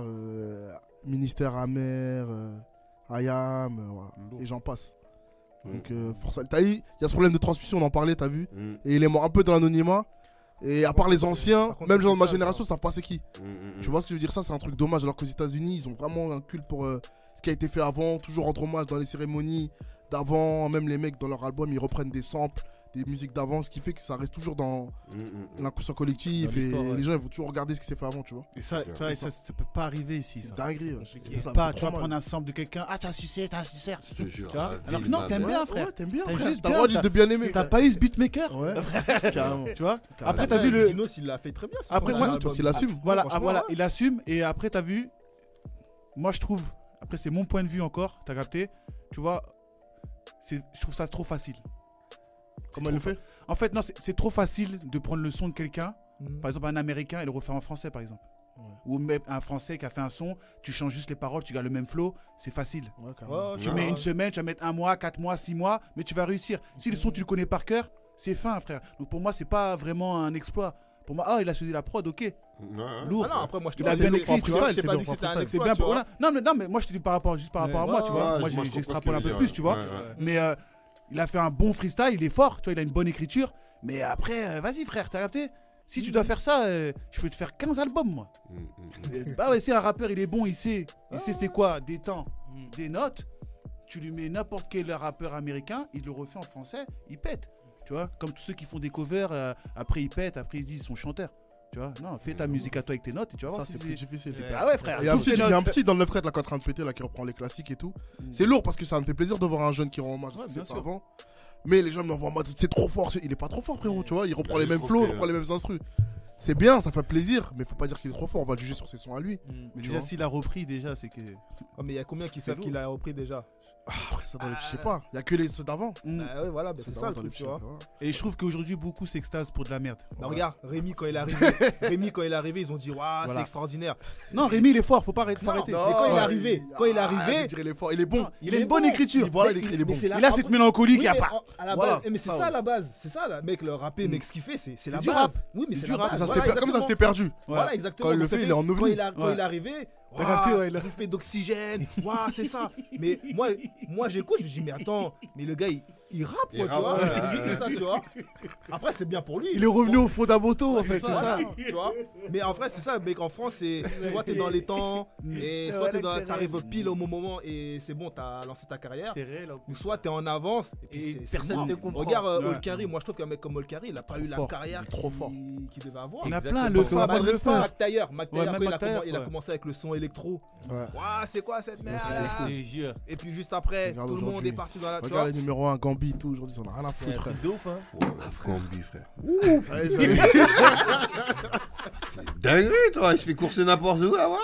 Ministère Amer, IAM, voilà. Lourd. Et j'en passe. Mm. Donc, forcément, t'as vu, il y a ce problème de transmission, on en parlait, t'as vu. Mm. Et il est mort un peu dans l'anonymat. Et à part les anciens, par contre, même les gens de c'est ma ça, génération, ça. savent pas c'est qui. Tu vois ce que je veux dire? Ça, c'est un truc dommage. Alors qu'aux États-Unis, ils ont vraiment un culte pour ce qui a été fait avant, toujours rendre hommage dans les cérémonies d'avant. Même les mecs, dans leur album, ils reprennent des samples, des musiques d'avant, ce qui fait que ça reste toujours dans l'inconscient collectif Dans et l'histoire, ouais. les gens ils vont toujours regarder ce qui s'est fait avant, tu vois. Et ça, tu vois, ça peut pas arriver ici. C'est Ça. dinguerie. Ouais. Tu Ça peux me pas, fait tu trop vas mal. prendre un sample de quelqu'un, ah t'as sucé, Je te jure. tu vois. la Alors que ville, non, man. t'aimes bien, Ouais, frère. ouais, t'aimes bien, T'as frère. juste T'as le bien, droit juste de bien aimer. T'as pas eu ce beatmaker, Ouais, carrément. tu vois. Carrément. Après t'as vu le, Dinos, il l'a fait très bien. sur Après, son moi, album. tu vois, il assume. voilà, Franchement, voilà, ouais. il assume. Et après, t'as vu, moi je trouve, après c'est mon point de vue encore, t'as capté, tu vois, je trouve ça trop facile. Comment il le fait? En fait, non, c'est trop facile de prendre le son de quelqu'un, Mhm. par exemple un américain et le refaire en français, par exemple. Ouais. Ou même un français qui a fait un son, tu changes juste les paroles, tu gardes le même flow, c'est facile. Ouais, carrément. Ouais, Tu ouais. mets une semaine, tu vas mettre 1 mois, 4 mois, 6 mois, mais tu vas réussir. Si le son tu le connais par cœur, c'est fin, frère. Donc pour moi, c'est pas vraiment un exploit. Pour moi, ah, il a choisi la prod, ok. Lourd. Ah non, après, moi, je te Il a dis, bien c'est- écrit, tu vois, je t'ai c'est pas bien dit que pour c'était un freestyle. C'est exploit, bien tu pour. vois. Voilà. Non, mais moi je te dis par rapport à moi, tu vois. Moi, j'extrapole un peu plus, tu vois. Mais il a fait un bon freestyle, il est fort, tu vois, il a une bonne écriture. Mais après, vas-y, frère, t'as capté? Si tu dois faire ça, je peux te faire 15 albums, moi. Bah ouais, si un rappeur, il est bon, il sait c'est quoi, des temps, des notes. Tu lui mets n'importe quel rappeur américain, il le refait en français, il pète. Tu vois, comme tous ceux qui font des covers, après ils pètent, après ils se disent ils sont chanteurs. Tu vois, non, fais ta musique à toi avec tes notes et tu vas voir Ça, si c'est plus difficile. Ah ouais, frère, Il y a un trouve tes petit, il y a un notes. petit dans le 9 là qui est en train de fêter là qui reprend les classiques et tout. C'est lourd parce que ça me fait plaisir de voir un jeune qui rend hommage à ce Ouais, qu'il bien fait sûr. avant. Mais les gens me l'envoient en mode c'est trop fort, il est pas trop fort frérot, tu vois, il reprend Il a les mêmes juste flows, il repris, reprend les mêmes instrus. C'est bien, ça fait plaisir, mais faut pas dire qu'il est trop fort, on va le juger sur ses sons à lui. Mais Tu déjà, vois. s'il a repris, déjà, c'est que. Ah, mais il y a combien qui C'est savent lourd. qu'il a repris déjà? Après ça dans les... je sais pas, il y a que les ceux d'avant. Bah ouais, voilà, bah, c'est ça le d'avant dans les truc, tu vois. voilà. Et je trouve qu'aujourd'hui, beaucoup s'extasent pour de la merde. Bah, regarde, Rémi quand il est arrivé, ils ont dit waouh, c'est Voilà. extraordinaire. Non, Rémi, il est fort, faut pas arrêter. faut Non, arrêter. mais quand il est ouais, arrivé, je dirais, il est fort, il est bon. Il a une bonne écriture. Voilà, il est bon. c'est la- Il a cette mélancolie Oui, qu'il n'y a mais pas. à la Voilà. base, mais c'est Ah ça ouais. à la base, c'est ça là, mec, le rappé, mec, ce qu'il fait, c'est la du base. rap. Oui, mais C'est c'est du la rap. base. Ça, Voilà, comme ça c'était perdu. Voilà, exactement. Quand il le Donc, fait, ça il est en ovni. Quand il est arrivé, T'as capté, ouais, il a- bouffée d'oxygène, waouh, c'est ça. Mais moi j'écoute, je me dis, mais attends, mais le gars, il rappe, Il quoi, tu rappe, vois. ouais. C'est juste ça, tu vois. Après, c'est bien pour lui. Il est revenu aux fondamentaux, en fait, c'est ça. Tu vois. Mais en vrai, c'est ça, mec. En France, c'est soit t'es dans les temps, et soit t'arrives pile au bon moment et c'est bon, t'as lancé ta carrière. C'est réel. Ou soit t'es en avance et, puis Et c'est personne mort. te comprend. Regarde Ouais. Olkari, moi je trouve qu'un mec comme Olkari, il a pas eu la fort, carrière il est trop fort. qu'il devait avoir. Il y en a Exactement. plein, le Parce qu'on a Fab, pas de le respect. Fab. Mac Taylor, même quand Mac Taylor, il a ouais. commencé avec le son électro. Ouais. Waouh, c'est quoi cette merde Je te jure. Et puis juste après, Regarde tout le monde aujourd'hui. est parti dans la. Tu vois. Regarde les numéros 1, Gambi et tout, aujourd'hui, ça n'a rien à C'est foutre, un frère. truc de ouf, hein. Gambi, frère. Ouais, j'avais- Dinguerie, toi, il se fait courser n'importe où là-bas.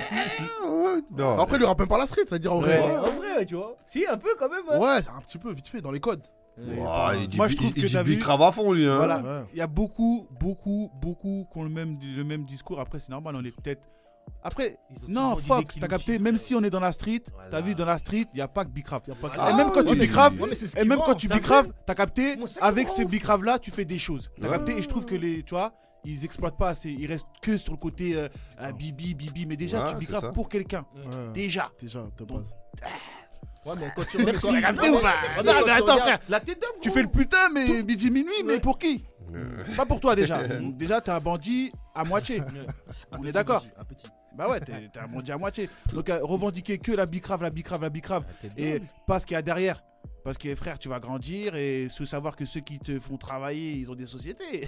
Non. Après, il lui rappe même pas la street, c'est-à-dire en vrai. Ouais, en vrai, tu vois. Si, un peu quand même. hein. Ouais, un petit peu, vite fait, dans les codes. Ouah, il dit, Moi, je trouve il que dit t'as Big vu- Crab à fond, lui. Hein. Voilà. Ouais. Il y a beaucoup qui ont le même discours. Après, c'est normal, on est peut-être. Après, Ils ont non, toujours dit fuck, l'équilibre t'as capté, chiffre, même ouais. si on est dans la street, Voilà. t'as vu, dans la street, il n'y a pas que Bicrave. Ah, Et même quand tu ouais, mais bicraves, c'est- ouais, mais c'est ce et qui même vend, quand tu t'as bicraves, t'as capté, Moi, c'est ça avec qui ce vend. bicrave là, tu fais des choses. T'as Ouais. capté, et je trouve que les, tu vois, ils exploitent pas assez, ils restent que sur le côté bibi, mais déjà Ouais, tu c'est bicraves ça. pour quelqu'un. Ouais. Déjà. Déjà, de Donc, base. Ouais, mais quand tu Merci. quand- T'as capté non, ou pas mais- Non, mais quand tu attends, regardes- frère. La tête d'homme, Tu gros. fais le putain, mais midi minuit, mais pour qui Euh, C'est pas pour toi déjà. Donc déjà, t'es un bandit à moitié. On est d'accord. Un petit. Bah ouais, t'es un bandit à moitié. Donc revendiquer que la bicrave et pas ce qu'il y a derrière. Parce que frère, tu vas grandir et faut savoir que ceux qui te font travailler, ils ont des sociétés.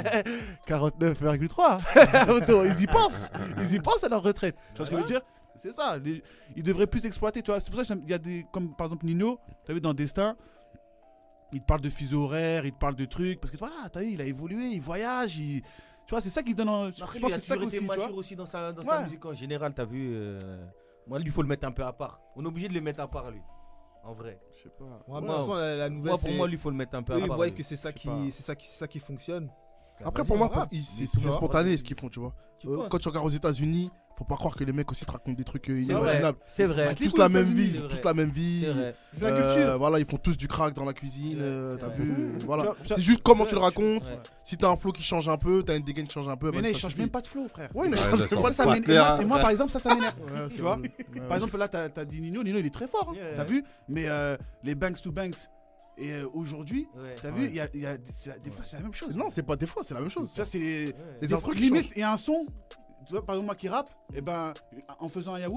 49,3. Auto, ils y pensent à leur retraite. Tu vois ce que je veux dire? C'est ça. Ils devraient plus exploiter. Tu vois, c'est pour ça qu'il y a des, comme par exemple Nino, t'as vu dans Destin, il te parle de fuseau horaire, il te parle de trucs parce que voilà, t'as vu, il a évolué, il voyage, tu vois, c'est ça qui donne. Je Après, pense lui, il a que c'est ça toujours aussi, été tu vois. mature aussi dans sa Ouais. musique en général, t'as vu. Moi, lui, il faut le mettre un peu à part. On est obligé de le mettre à part, lui. En vrai. Je sais pas. Ouais, mais de toute façon, la nouvelle, Moi, pour c'est- moi, lui, il faut le mettre un peu eux, à ils part. voient lui. que c'est ça Je sais pas. c'est ça qui fonctionne. Après, Vas-y, pour moi, on rappe. c'est vois, spontané vas-y. ce qu'ils font, tu vois. Tu penses Quand tu regardes aux États-Unis, faut pas croire que les mecs aussi te racontent des trucs C'est vrai, inimaginables. c'est vrai. Ils ont tous la même États-Unis, vie, c'est ils ont tous vrai. la même vie. C'est vrai. C'est la culture. Voilà, ils font tous du crack dans la cuisine, Ouais, t'as ouais. vu. Voilà. Tu vois, C'est juste comment tu le racontes. Ouais. Si t'as un flow qui change un peu, t'as une dégaine qui change un peu. Mais bah, là, ils ça changent suffit. même pas de flow, frère. Ouais, mais Ouais, ça ça change sent pas. Ça pas m'énerve. clair, Et moi, par exemple, ça m'énerve. Ouais, Tu vois ouais. Par exemple, là, t'as dit Nino, il est très fort, hein. Yeah. T'as vu? Mais les Banks to Banks, et aujourd'hui, Ouais. t'as vu, des fois, c'est la même chose. Non, c'est pas des fois, c'est la même chose. Tu vois, c'est Les des instrus qui limite, changent. il y a un son, tu vois, par exemple, moi qui rappe, et ben, en faisant un yaourt,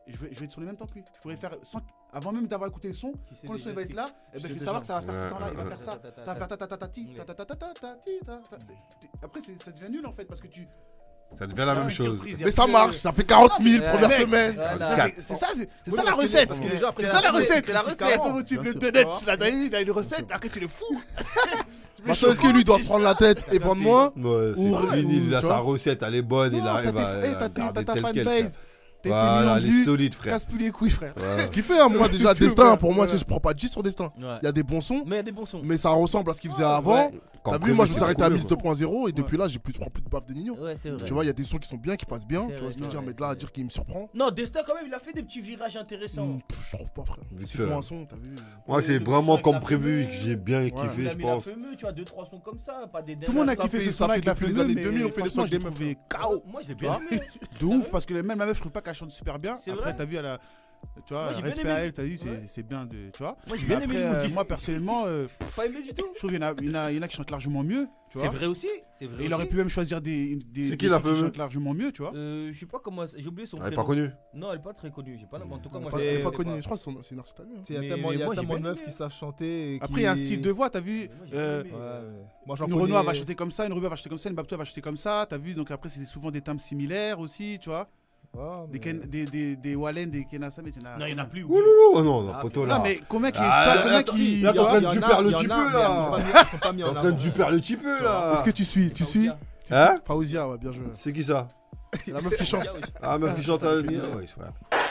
et je vais être sur les mêmes temps que lui. Je pourrais faire avant même d'avoir écouté le son, quand le son il va être là, et ben je vais savoir que ça va faire ce temps-là, il va faire ça, ça va faire ta-ta-ta-ta-ti, ta-ta-ta-ta-ta-ti, après ça devient nul en fait parce que tu. Ça devient la même chose. Mais ça marche, ça fait 40 000 première semaine. C'est ça la recette. C'est ça la recette. C'est la recette. Quand ton type le Donuts, il a une recette, après tu le fous. Maintenant, est-ce que lui doit se prendre la tête et vendre moins? Ouais, c'est fini, il a sa recette, elle est bonne, il arrive à garder tel quel. Voilà, elle est solide, frère. Casse plus les couilles, frère. Ce qui fait, moi déjà, Destin, pour moi, je prends pas de G sur Destin. Il y a des bons sons, Mais il y a des bons sons. mais ça ressemble à ce qu'il faisait avant. T'as vu, moi je me suis arrêté à Mills 2.0 et depuis là, je prends plus de baffe de Nino. Ouais, c'est vrai. Tu vois, il y a des sons qui sont bien, qui passent bien. C'est Tu vois ce que je veux dire, mais là, à dire qu'il me surprend, Non, Destin, quand même, il a fait des petits virages intéressants. je trouve pas, frère. Vite C'est fait. pour un son, t'as vu. Moi, c'est Le vraiment son comme avec la prévu fumée. que j'ai bien Il kiffé, a je mis la pense. fumée, tu vois, 2-3 sons comme ça, pas des Tout le monde a Ça kiffé fait- ce ça son fait avec la depuis les fumée, années mais 2000, on fait des franchement, sons je l'ai des meufs, trouvé Ah, KO. moi, je l'ai bien aimé. De ouf, parce que même la meuf, je trouve pas qu'elle chante super bien. C'est Après, vrai. t'as vu, elle a. Tu vois, Moi, j'ai bien respect aimé. à elle, t'as vu, Ouais. c'est bien de. Tu vois. Moi, j'ai bien aimé Après, le mood. moi, personnellement, Pas aimé du tout. je trouve qu'il y en a qui chantent largement mieux. Tu C'est vois. vrai aussi. C'est vrai Et il aurait aussi. pu même choisir des C'est qui la filles qui femme chantent largement mieux, tu vois. Je sais pas comment. J'ai oublié son Elle est prénom. pas connue. Non, elle est pas très connue. J'ai pas. En tout cas, moi, Elle est je pas sais connue, je crois que c'est une artiste à lui. Il y a Mais- tellement mais il y a moi, j'ai tellement de bien meufs aimé, qui savent chanter. et Après, il y a un qui- style de voix, t'as vu. Moi, j'ai bien aimé. Moi, j'en Une Renoir connais- va chanter comme ça, une Rubber va chanter comme ça, une Bapto va chanter comme ça, t'as vu. Donc après, c'est souvent des timbres similaires aussi, tu vois. Ah, mais- Des Wallen, des Kenassa, mais tu en as. Non, il y en a plus. Ouh, oh non, Ah, poteau Non, là. mais combien qui Ah, combien attends, qui. là, t'es en train de Il y en duper a, le il y en petit a, peu mais elles sont là. pas mis- elles sont pas mis T'es en en train de avant. duper le petit peu là. Est-ce que tu suis? Tu suis? Hein? Faouzia, ouais, bien joué. C'est qui ça? C'est la meuf qui chante. Ah, meuf qui chante à ouais, frère.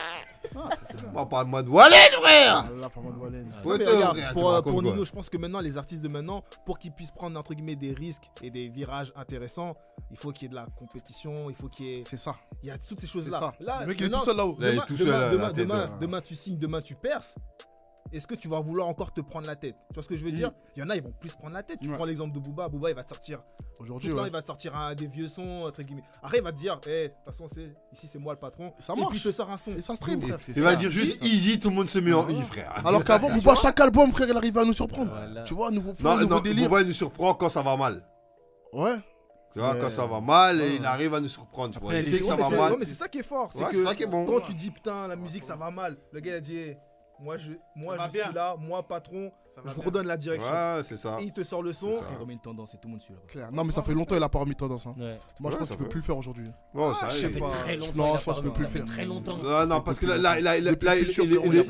Moi, parle-moi de Wallen, frère! Là, pas moi de Wallen. Non, mais Poteau, regarde, frère, tu pour me racontes quoi? Nino, je pense que maintenant, les artistes de maintenant, pour qu'ils puissent prendre entre guillemets des risques et des virages intéressants, il faut qu'il y ait de la compétition, il faut qu'il y ait. C'est ça. Il y a toutes ces C'est choses-là. ça. Là, Le mec, il est maintenant, tout seul là-haut. Là, il est tout seul à la tête, là. demain, tu signes, demain, tu perces. Est-ce que tu vas vouloir encore te prendre la tête? Tu vois ce que je veux dire? Il y en a, ils vont plus se prendre la tête. Tu Ouais. prends l'exemple de Booba. Booba, il va te sortir. Aujourd'hui, Tout le temps, ouais. il va te sortir des vieux sons, entre guillemets. Après, il va te dire, de toute façon, ici, c'est moi le patron. Ça Et puis, marche. il te sort un son. Et ça stream, frère. Il va dire juste easy, tout le monde se met en i, frère. Alors qu'avant, Booba, chaque album, frère, il arrivait à nous surprendre. Voilà. Tu vois, nouveau flow, Non, nouveau non, délire. Booba, il nous surprend quand ça va mal. Ouais. Tu vois, Mais- quand ça va mal, et il arrive à nous surprendre. Tu vois. Après, Il les sait que ça Ouais, va mais mal. non, mais c'est ça qui est fort. Ouais, C'est c'est ça que qui est bon. quand tu dis putain, la musique ça va mal, le gars il a dit moi je va bien. suis là, moi patron, Ça va je vous bien. redonne la direction. Ouais, c'est ça. Et il te sort le son. C'est ça. Il remet une tendance et tout le monde suit là. Clair. Non, mais ça fait longtemps qu'il a pas remis tendance. Hein. Ouais. Moi, je Ouais, pense ça qu'il peut fait. plus le faire aujourd'hui. Bon, ça je sais arrive. pas. Très longtemps. Non, il a je pense pas qu'il peut plus remis. le faire. Très longtemps. Non, parce que là, Depuis le futur,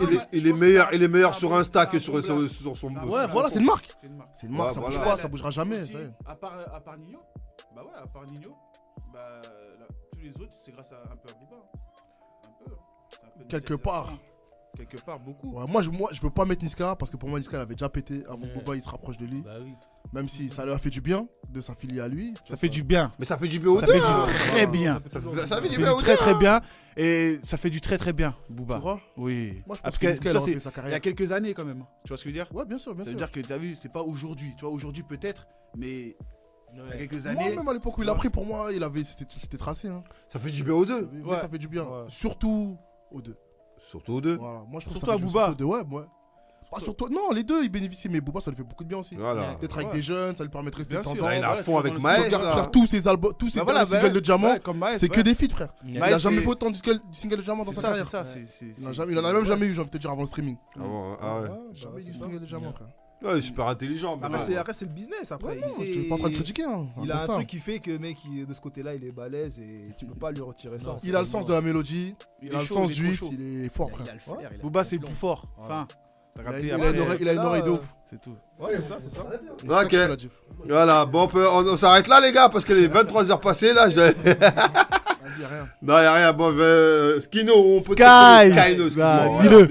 il est meilleur sur Insta que sur son. Ouais, voilà, c'est une marque. C'est une marque. C'est une marque, Ouais, ça bouge voilà. pas, ça bougera jamais. Aussi, ça y est. à part Nino, bah ouais, à part Nino, bah là, tous les autres, c'est grâce à un peu à Booba. Un peu. C'est un peu de Quelque part. Quelque part, beaucoup. Ouais, moi, je veux pas mettre Niska parce que pour moi, Niska, il avait déjà pété avant que Ouais. Booba il se rapproche de lui. Bah oui. Même si ça lui a fait du bien de s'affilier à lui. Ça fait du bien. Mais ça fait du bien aux Ça deux. fait du hein. très bien. Ça fait Ça du fait bien du aux très deux. très bien. Et ça fait du très très bien, Booba. Tu vois Oui. Moi, je pense Parce que que Niska, il ça, a c'est fait sa il y a carrière. quelques années quand même. Tu vois ce que je veux dire? Ouais, bien sûr, bien Ça sûr. veut dire que t'as vu, c'est pas aujourd'hui. Tu vois, aujourd'hui peut-être, mais il y a quelques Moi, années. même à l'époque où il a pris, pour moi, c'était tracé. Hein. Ça fait du bien aux deux. Ouais, ça fait du bien. Ouais. Surtout aux deux. Surtout aux deux. Voilà. Moi, je trouve Surtout ça à fait du- Booba. surtout aux deux, ouais. Pas surtout, non, les deux ils bénéficient, mais Booba ça lui fait beaucoup de bien aussi. Voilà. D'être avec Ouais. des jeunes, ça lui permet de rester Bien sûr. tendance. Là, il est à Voilà, fond avec tu Tu Maël. regardes là. frère, tous ses albums, tous ses Bah voilà, singles de Diamant, ouais, comme Maël, c'est que ouais. des feats, frère. Il Maël, a jamais c'est- fait autant de singles de Diamant dans C'est sa ça, carrière. c'est ça. Il en a même jamais eu, j'ai envie de te dire, avant le streaming. Ah bon, ah ouais. Jamais eu c'est de ça. single de Diamant, frère. Ouais, il est super intelligent. mais Après, bon. après, c'est le business. Après, Ouais, il non, sait- je suis pas en train de critiquer. Hein. Il a un Instinct. truc qui fait que mec, de ce côté-là, il est balèze et tu peux pas lui retirer ça. en fait. Il a le sens de la mélodie, il a le chaud, sens il est du trop hit, chaud. il est fort, Il frère. a le flair. il a Booba, le c'est le plan. plus fort. Enfin, t'as Il a capté il a après. une oreille de ouf. C'est tout. Ouais, c'est ça, c'est ça. Et c'est ça qui fait la diff. Voilà, bon, on s'arrête là, les gars, parce que les 23h passées, là, je dois. Vas-y, y'a rien. Non, y'a rien. Bon, Skino, on peut Sky. Skyno, excuse-moi. Nino.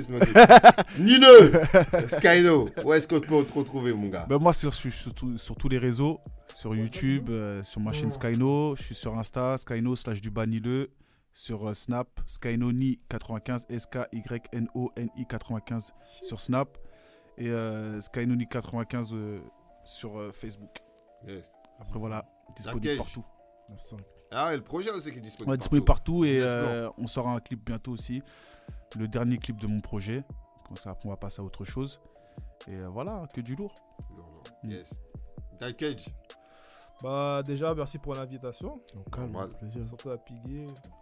Nino. Skyno. Où est-ce qu'on peut te retrouver, mon gars? Bah moi, je suis sur tous les réseaux, sur YouTube, sur ma chaîne Skyno, je suis sur Insta, Skyno/Dubanile, sur Snap, Skynoni95, SKYNONI95 sur Snap, et Skynoni95 sur Facebook. Yes. Après voilà, disponible Laquelle partout. 900. Ah, et le projet aussi qui est disponible. Ouais, disponible partout et Yes, on sort un clip bientôt aussi, le dernier clip de mon projet. Comme ça, après, on va passer à autre chose. Et voilà, que du lourd. Yes. Die Cage. Bah, déjà, merci pour l'invitation. Donc, calme, Normal. plaisir. Surtout à Piguet.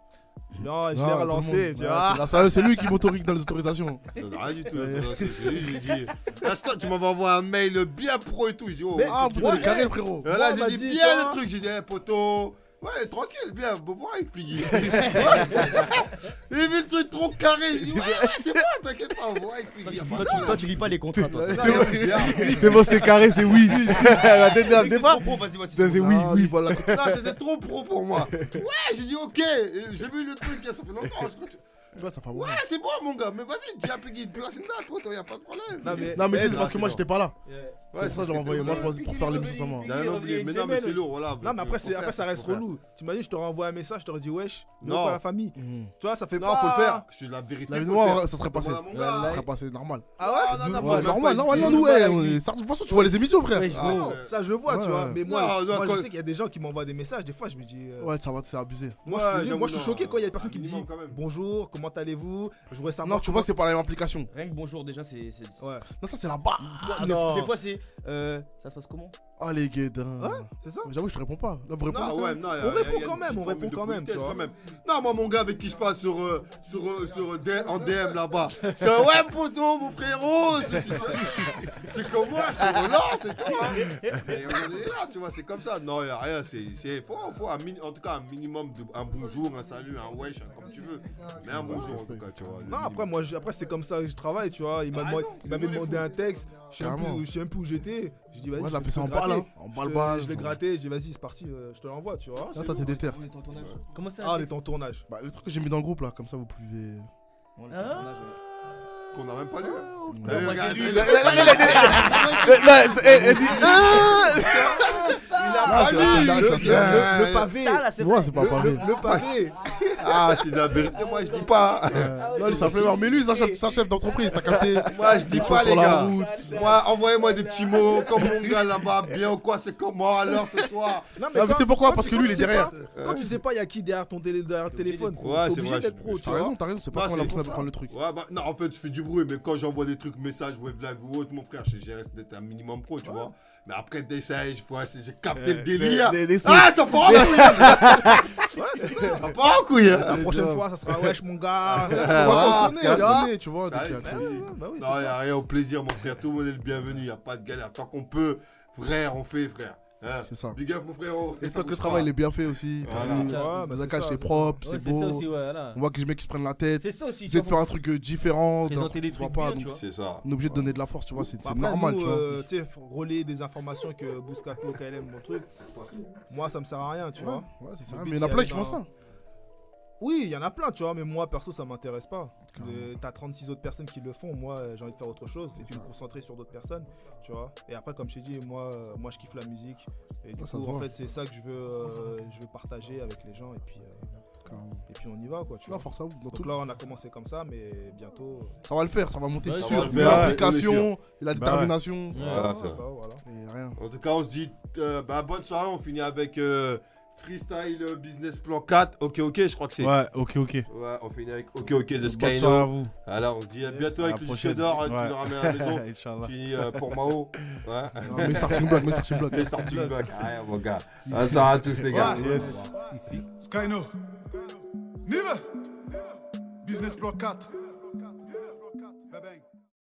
Non, je Non, l'ai tout le relancé, monde. tu Ouais, vois. là, sérieux, c'est lui qui m'autorise dans les autorisations. Rien du tout. J'ai dit, Instant, tu m'avais envoyé un mail bien pro et tout. Je dis, oh, Mais- Ah, putain, ouais. le carré, le frérot. Et là, Moi, on m'a j'ai dit dit, bien toi. le truc. J'ai dit, hey, poto. Ouais, tranquille, bien, bon, voir avec Piggy. J'ai vu le truc trop carré. J'ai dit, ouais, c'est bon, t'inquiète pas, on voit avec Piggy. Toi, tu lis pas les contrats, toi. c'est ça. T'es bon, c'est carré, c'est oui. La tête de la C'est débat. trop pro, vas-y, voici. C'est oui, Ah, oui. voilà. Non, c'était trop pro pour moi. Ouais, j'ai dit, ok. Et j'ai vu le truc, ça fait longtemps. Ouais, ça fait un moment. Ouais, c'est bon, mon gars, mais vas-y, dis à Piggy, place une date, toi, y a pas de problème. Non, mais eh, c'est parce que moi, j'étais pas là. Ouais, C'est pour ça que j'avais envoyé. Moi, je pense pour faire l'émission sans moi. J'avais oublié, mais non, mais c'est lourd, voilà. Non, mais après, ça reste relou. T'imagines, je t'aurais envoyé un message, je t'aurais dit, wesh, nous, Non. pas la famille. Mhm. Tu vois, ça fait Non, pas. faut le faire. Je suis de la vérité. La faut vidéo, le faire. ça serait passé. Demande à mon Ça gars. serait passé normal. Ah ouais? Non, non, Ouais, même normal, pas normal, expliquer, nous, même pas ouais. De toute façon, tu vois les émissions, frère. Ouais, Ah non, ça je le vois, tu vois. Ouais. Mais moi, Non, non, moi quand- je sais qu'il y a des gens qui m'envoient des messages. Des fois, je me dis. Ouais, ça va, c'est abusé. Moi, Ouais, je te dis, j'avoue, moi, je suis non, choqué quand il y a des personnes qui me minimum, disent quand même. bonjour, comment allez-vous? Je voudrais savoir. Non, tu vois que c'est pas la même application. Rien que bonjour, déjà, c'est. Ouais. Non, ça, c'est là-bas. non. Des fois, c'est. Ça se passe comment? Ah, les guédins. C'est ça? J'avoue, je te réponds pas. Là, vous répondez Non, quand ouais, même. non, On répond quand même, on répond quand même, tu vois. Non, moi, mon gars avec qui je passe en DM là-bas, c'est ouais, poto, mon frérot. C'est comme moi, je te relance et tout. Hein. Et on est là, tu vois, c'est comme ça. Non, y a rien. Faut en tout cas un minimum de un bonjour, un salut, un wesh, comme tu veux. Mais un bonjour en tout cas, tu vois. Non, après, moi, après c'est comme ça que je travaille, tu vois. Il m'avait demandé un texte. Je sais même plus où j'étais. Je dis, vas-y. Ouais, je la vais fait ça te en le balle, gratter. hein. En balle-balle. Je l'ai gratté, j'ai dit, vas-y, c'est parti, je te l'envoie, tu vois. Là, toi, t'es déter. On est en tournage. Comment ça? Ah, on est en tournage. Bah, le truc que j'ai mis dans le groupe, là, comme ça, vous pouvez. On est en tournage, Qu'on n'a même pas lu. Non, moi, j'ai lu. Elle dit. Le pavé. Ça, là, c'est Moi, vrai. c'est pas pavé. Le pavé. Ah, c'est de la vérité, moi je dis pas. Non, il s'appelait mais lui, c'est un chef d'entreprise, t'as capté. Moi je dis Il faut pas sur les la gars. route. Moi, envoyez-moi des petits mots comme mon gars là-bas, bien ou quoi, c'est comment alors ce soir. Non, mais tu sais pourquoi quand Parce tu- que lui, il est quand tu sais derrière. pas- Quand tu sais pas, il y a qui derrière derrière le téléphone. Ouais, T'es c'est obligé vrai, d'être pro, tu T'as vois. raison, c'est pas Moi, comment la c'est personne pour va prendre le truc. Ouais, bah non, en fait, je fais du bruit, mais quand j'envoie des trucs, messages, web live ou autre, mon frère, j'ai resté d'être un minimum pro, tu vois. Mais après, d'essayer, j'ai capté le délire. Ah, ça part en couille. Ça part en couille. La prochaine fois, ça sera wesh, mon gars. On se connaît, on tu vois. se connaît, tu vois. Ça donc, il y a arrive, tout. ça arrive. Bah oui, c'est Non, ça. il n'y a rien au plaisir, mon frère. Tout le monde est le bienvenu. Il n'y a pas de galère. Tant qu'on peut, frère, on fait, frère. Hein? C'est ça. Big up, mon frérot. Et ça tant que le bouge travail pas. il est bien fait aussi. Voilà. Ouais, bah, La c'est cage ça, c'est c'est propre, Ouais, c'est c'est ça beau. aussi, ouais, voilà. On voit que les mecs qui se prennent la tête. C'est ça aussi. Essayer de faire un truc différent. Présenter des se voit trucs pas. bien, tu donc vois. C'est ça. On est obligé de donner de la force, tu vois. C'est Après, normal, nous, tu vois. tu sais, relayer des informations que Bouscato, KLM, mon truc. Moi, ça me sert à rien, tu vois. Ouais, c'est ça. Le Mais but, il y en a c'est plein qui aller font dans- ça. Oui, il y en a plein, tu vois, mais moi, perso, ça m'intéresse pas. T'as 36 autres personnes qui le font, moi, j'ai envie de faire autre chose, et puis me concentrer sur d'autres personnes, tu vois. Et après, comme je t'ai dit, moi, je kiffe la musique, et du Ça coup, se en voit. fait, c'est ça que je veux partager avec les gens, et puis on y va, quoi, tu Non, vois. force à vous. Dans Donc tout- là, on a commencé comme ça, mais bientôt. Ça va le faire, ça va monter Ouais, ça sûr. va le Il y faire, a on est l'application, et la Bah détermination. Voilà, ça. Voilà. Et rien. En tout cas, on se dit bonne soirée. On finit avec Freestyle Business Plan 4. Ok, je crois que c'est. Ouais, ok. Ouais, on finit avec Ok de Bonne soirée à Skyno. vous. Alors, on se dit à bientôt À avec la le prochaine. disque d'or. Tu Ouais. le ramènes à la maison. Inch'Allah. Fini pour Mao. Ouais. Mais starting block, mais starting block. Les starting blocks. Ouais, mon gars. Bonne soirée à tous, les gars. Yes. Skyno. Nive. Business Block 4.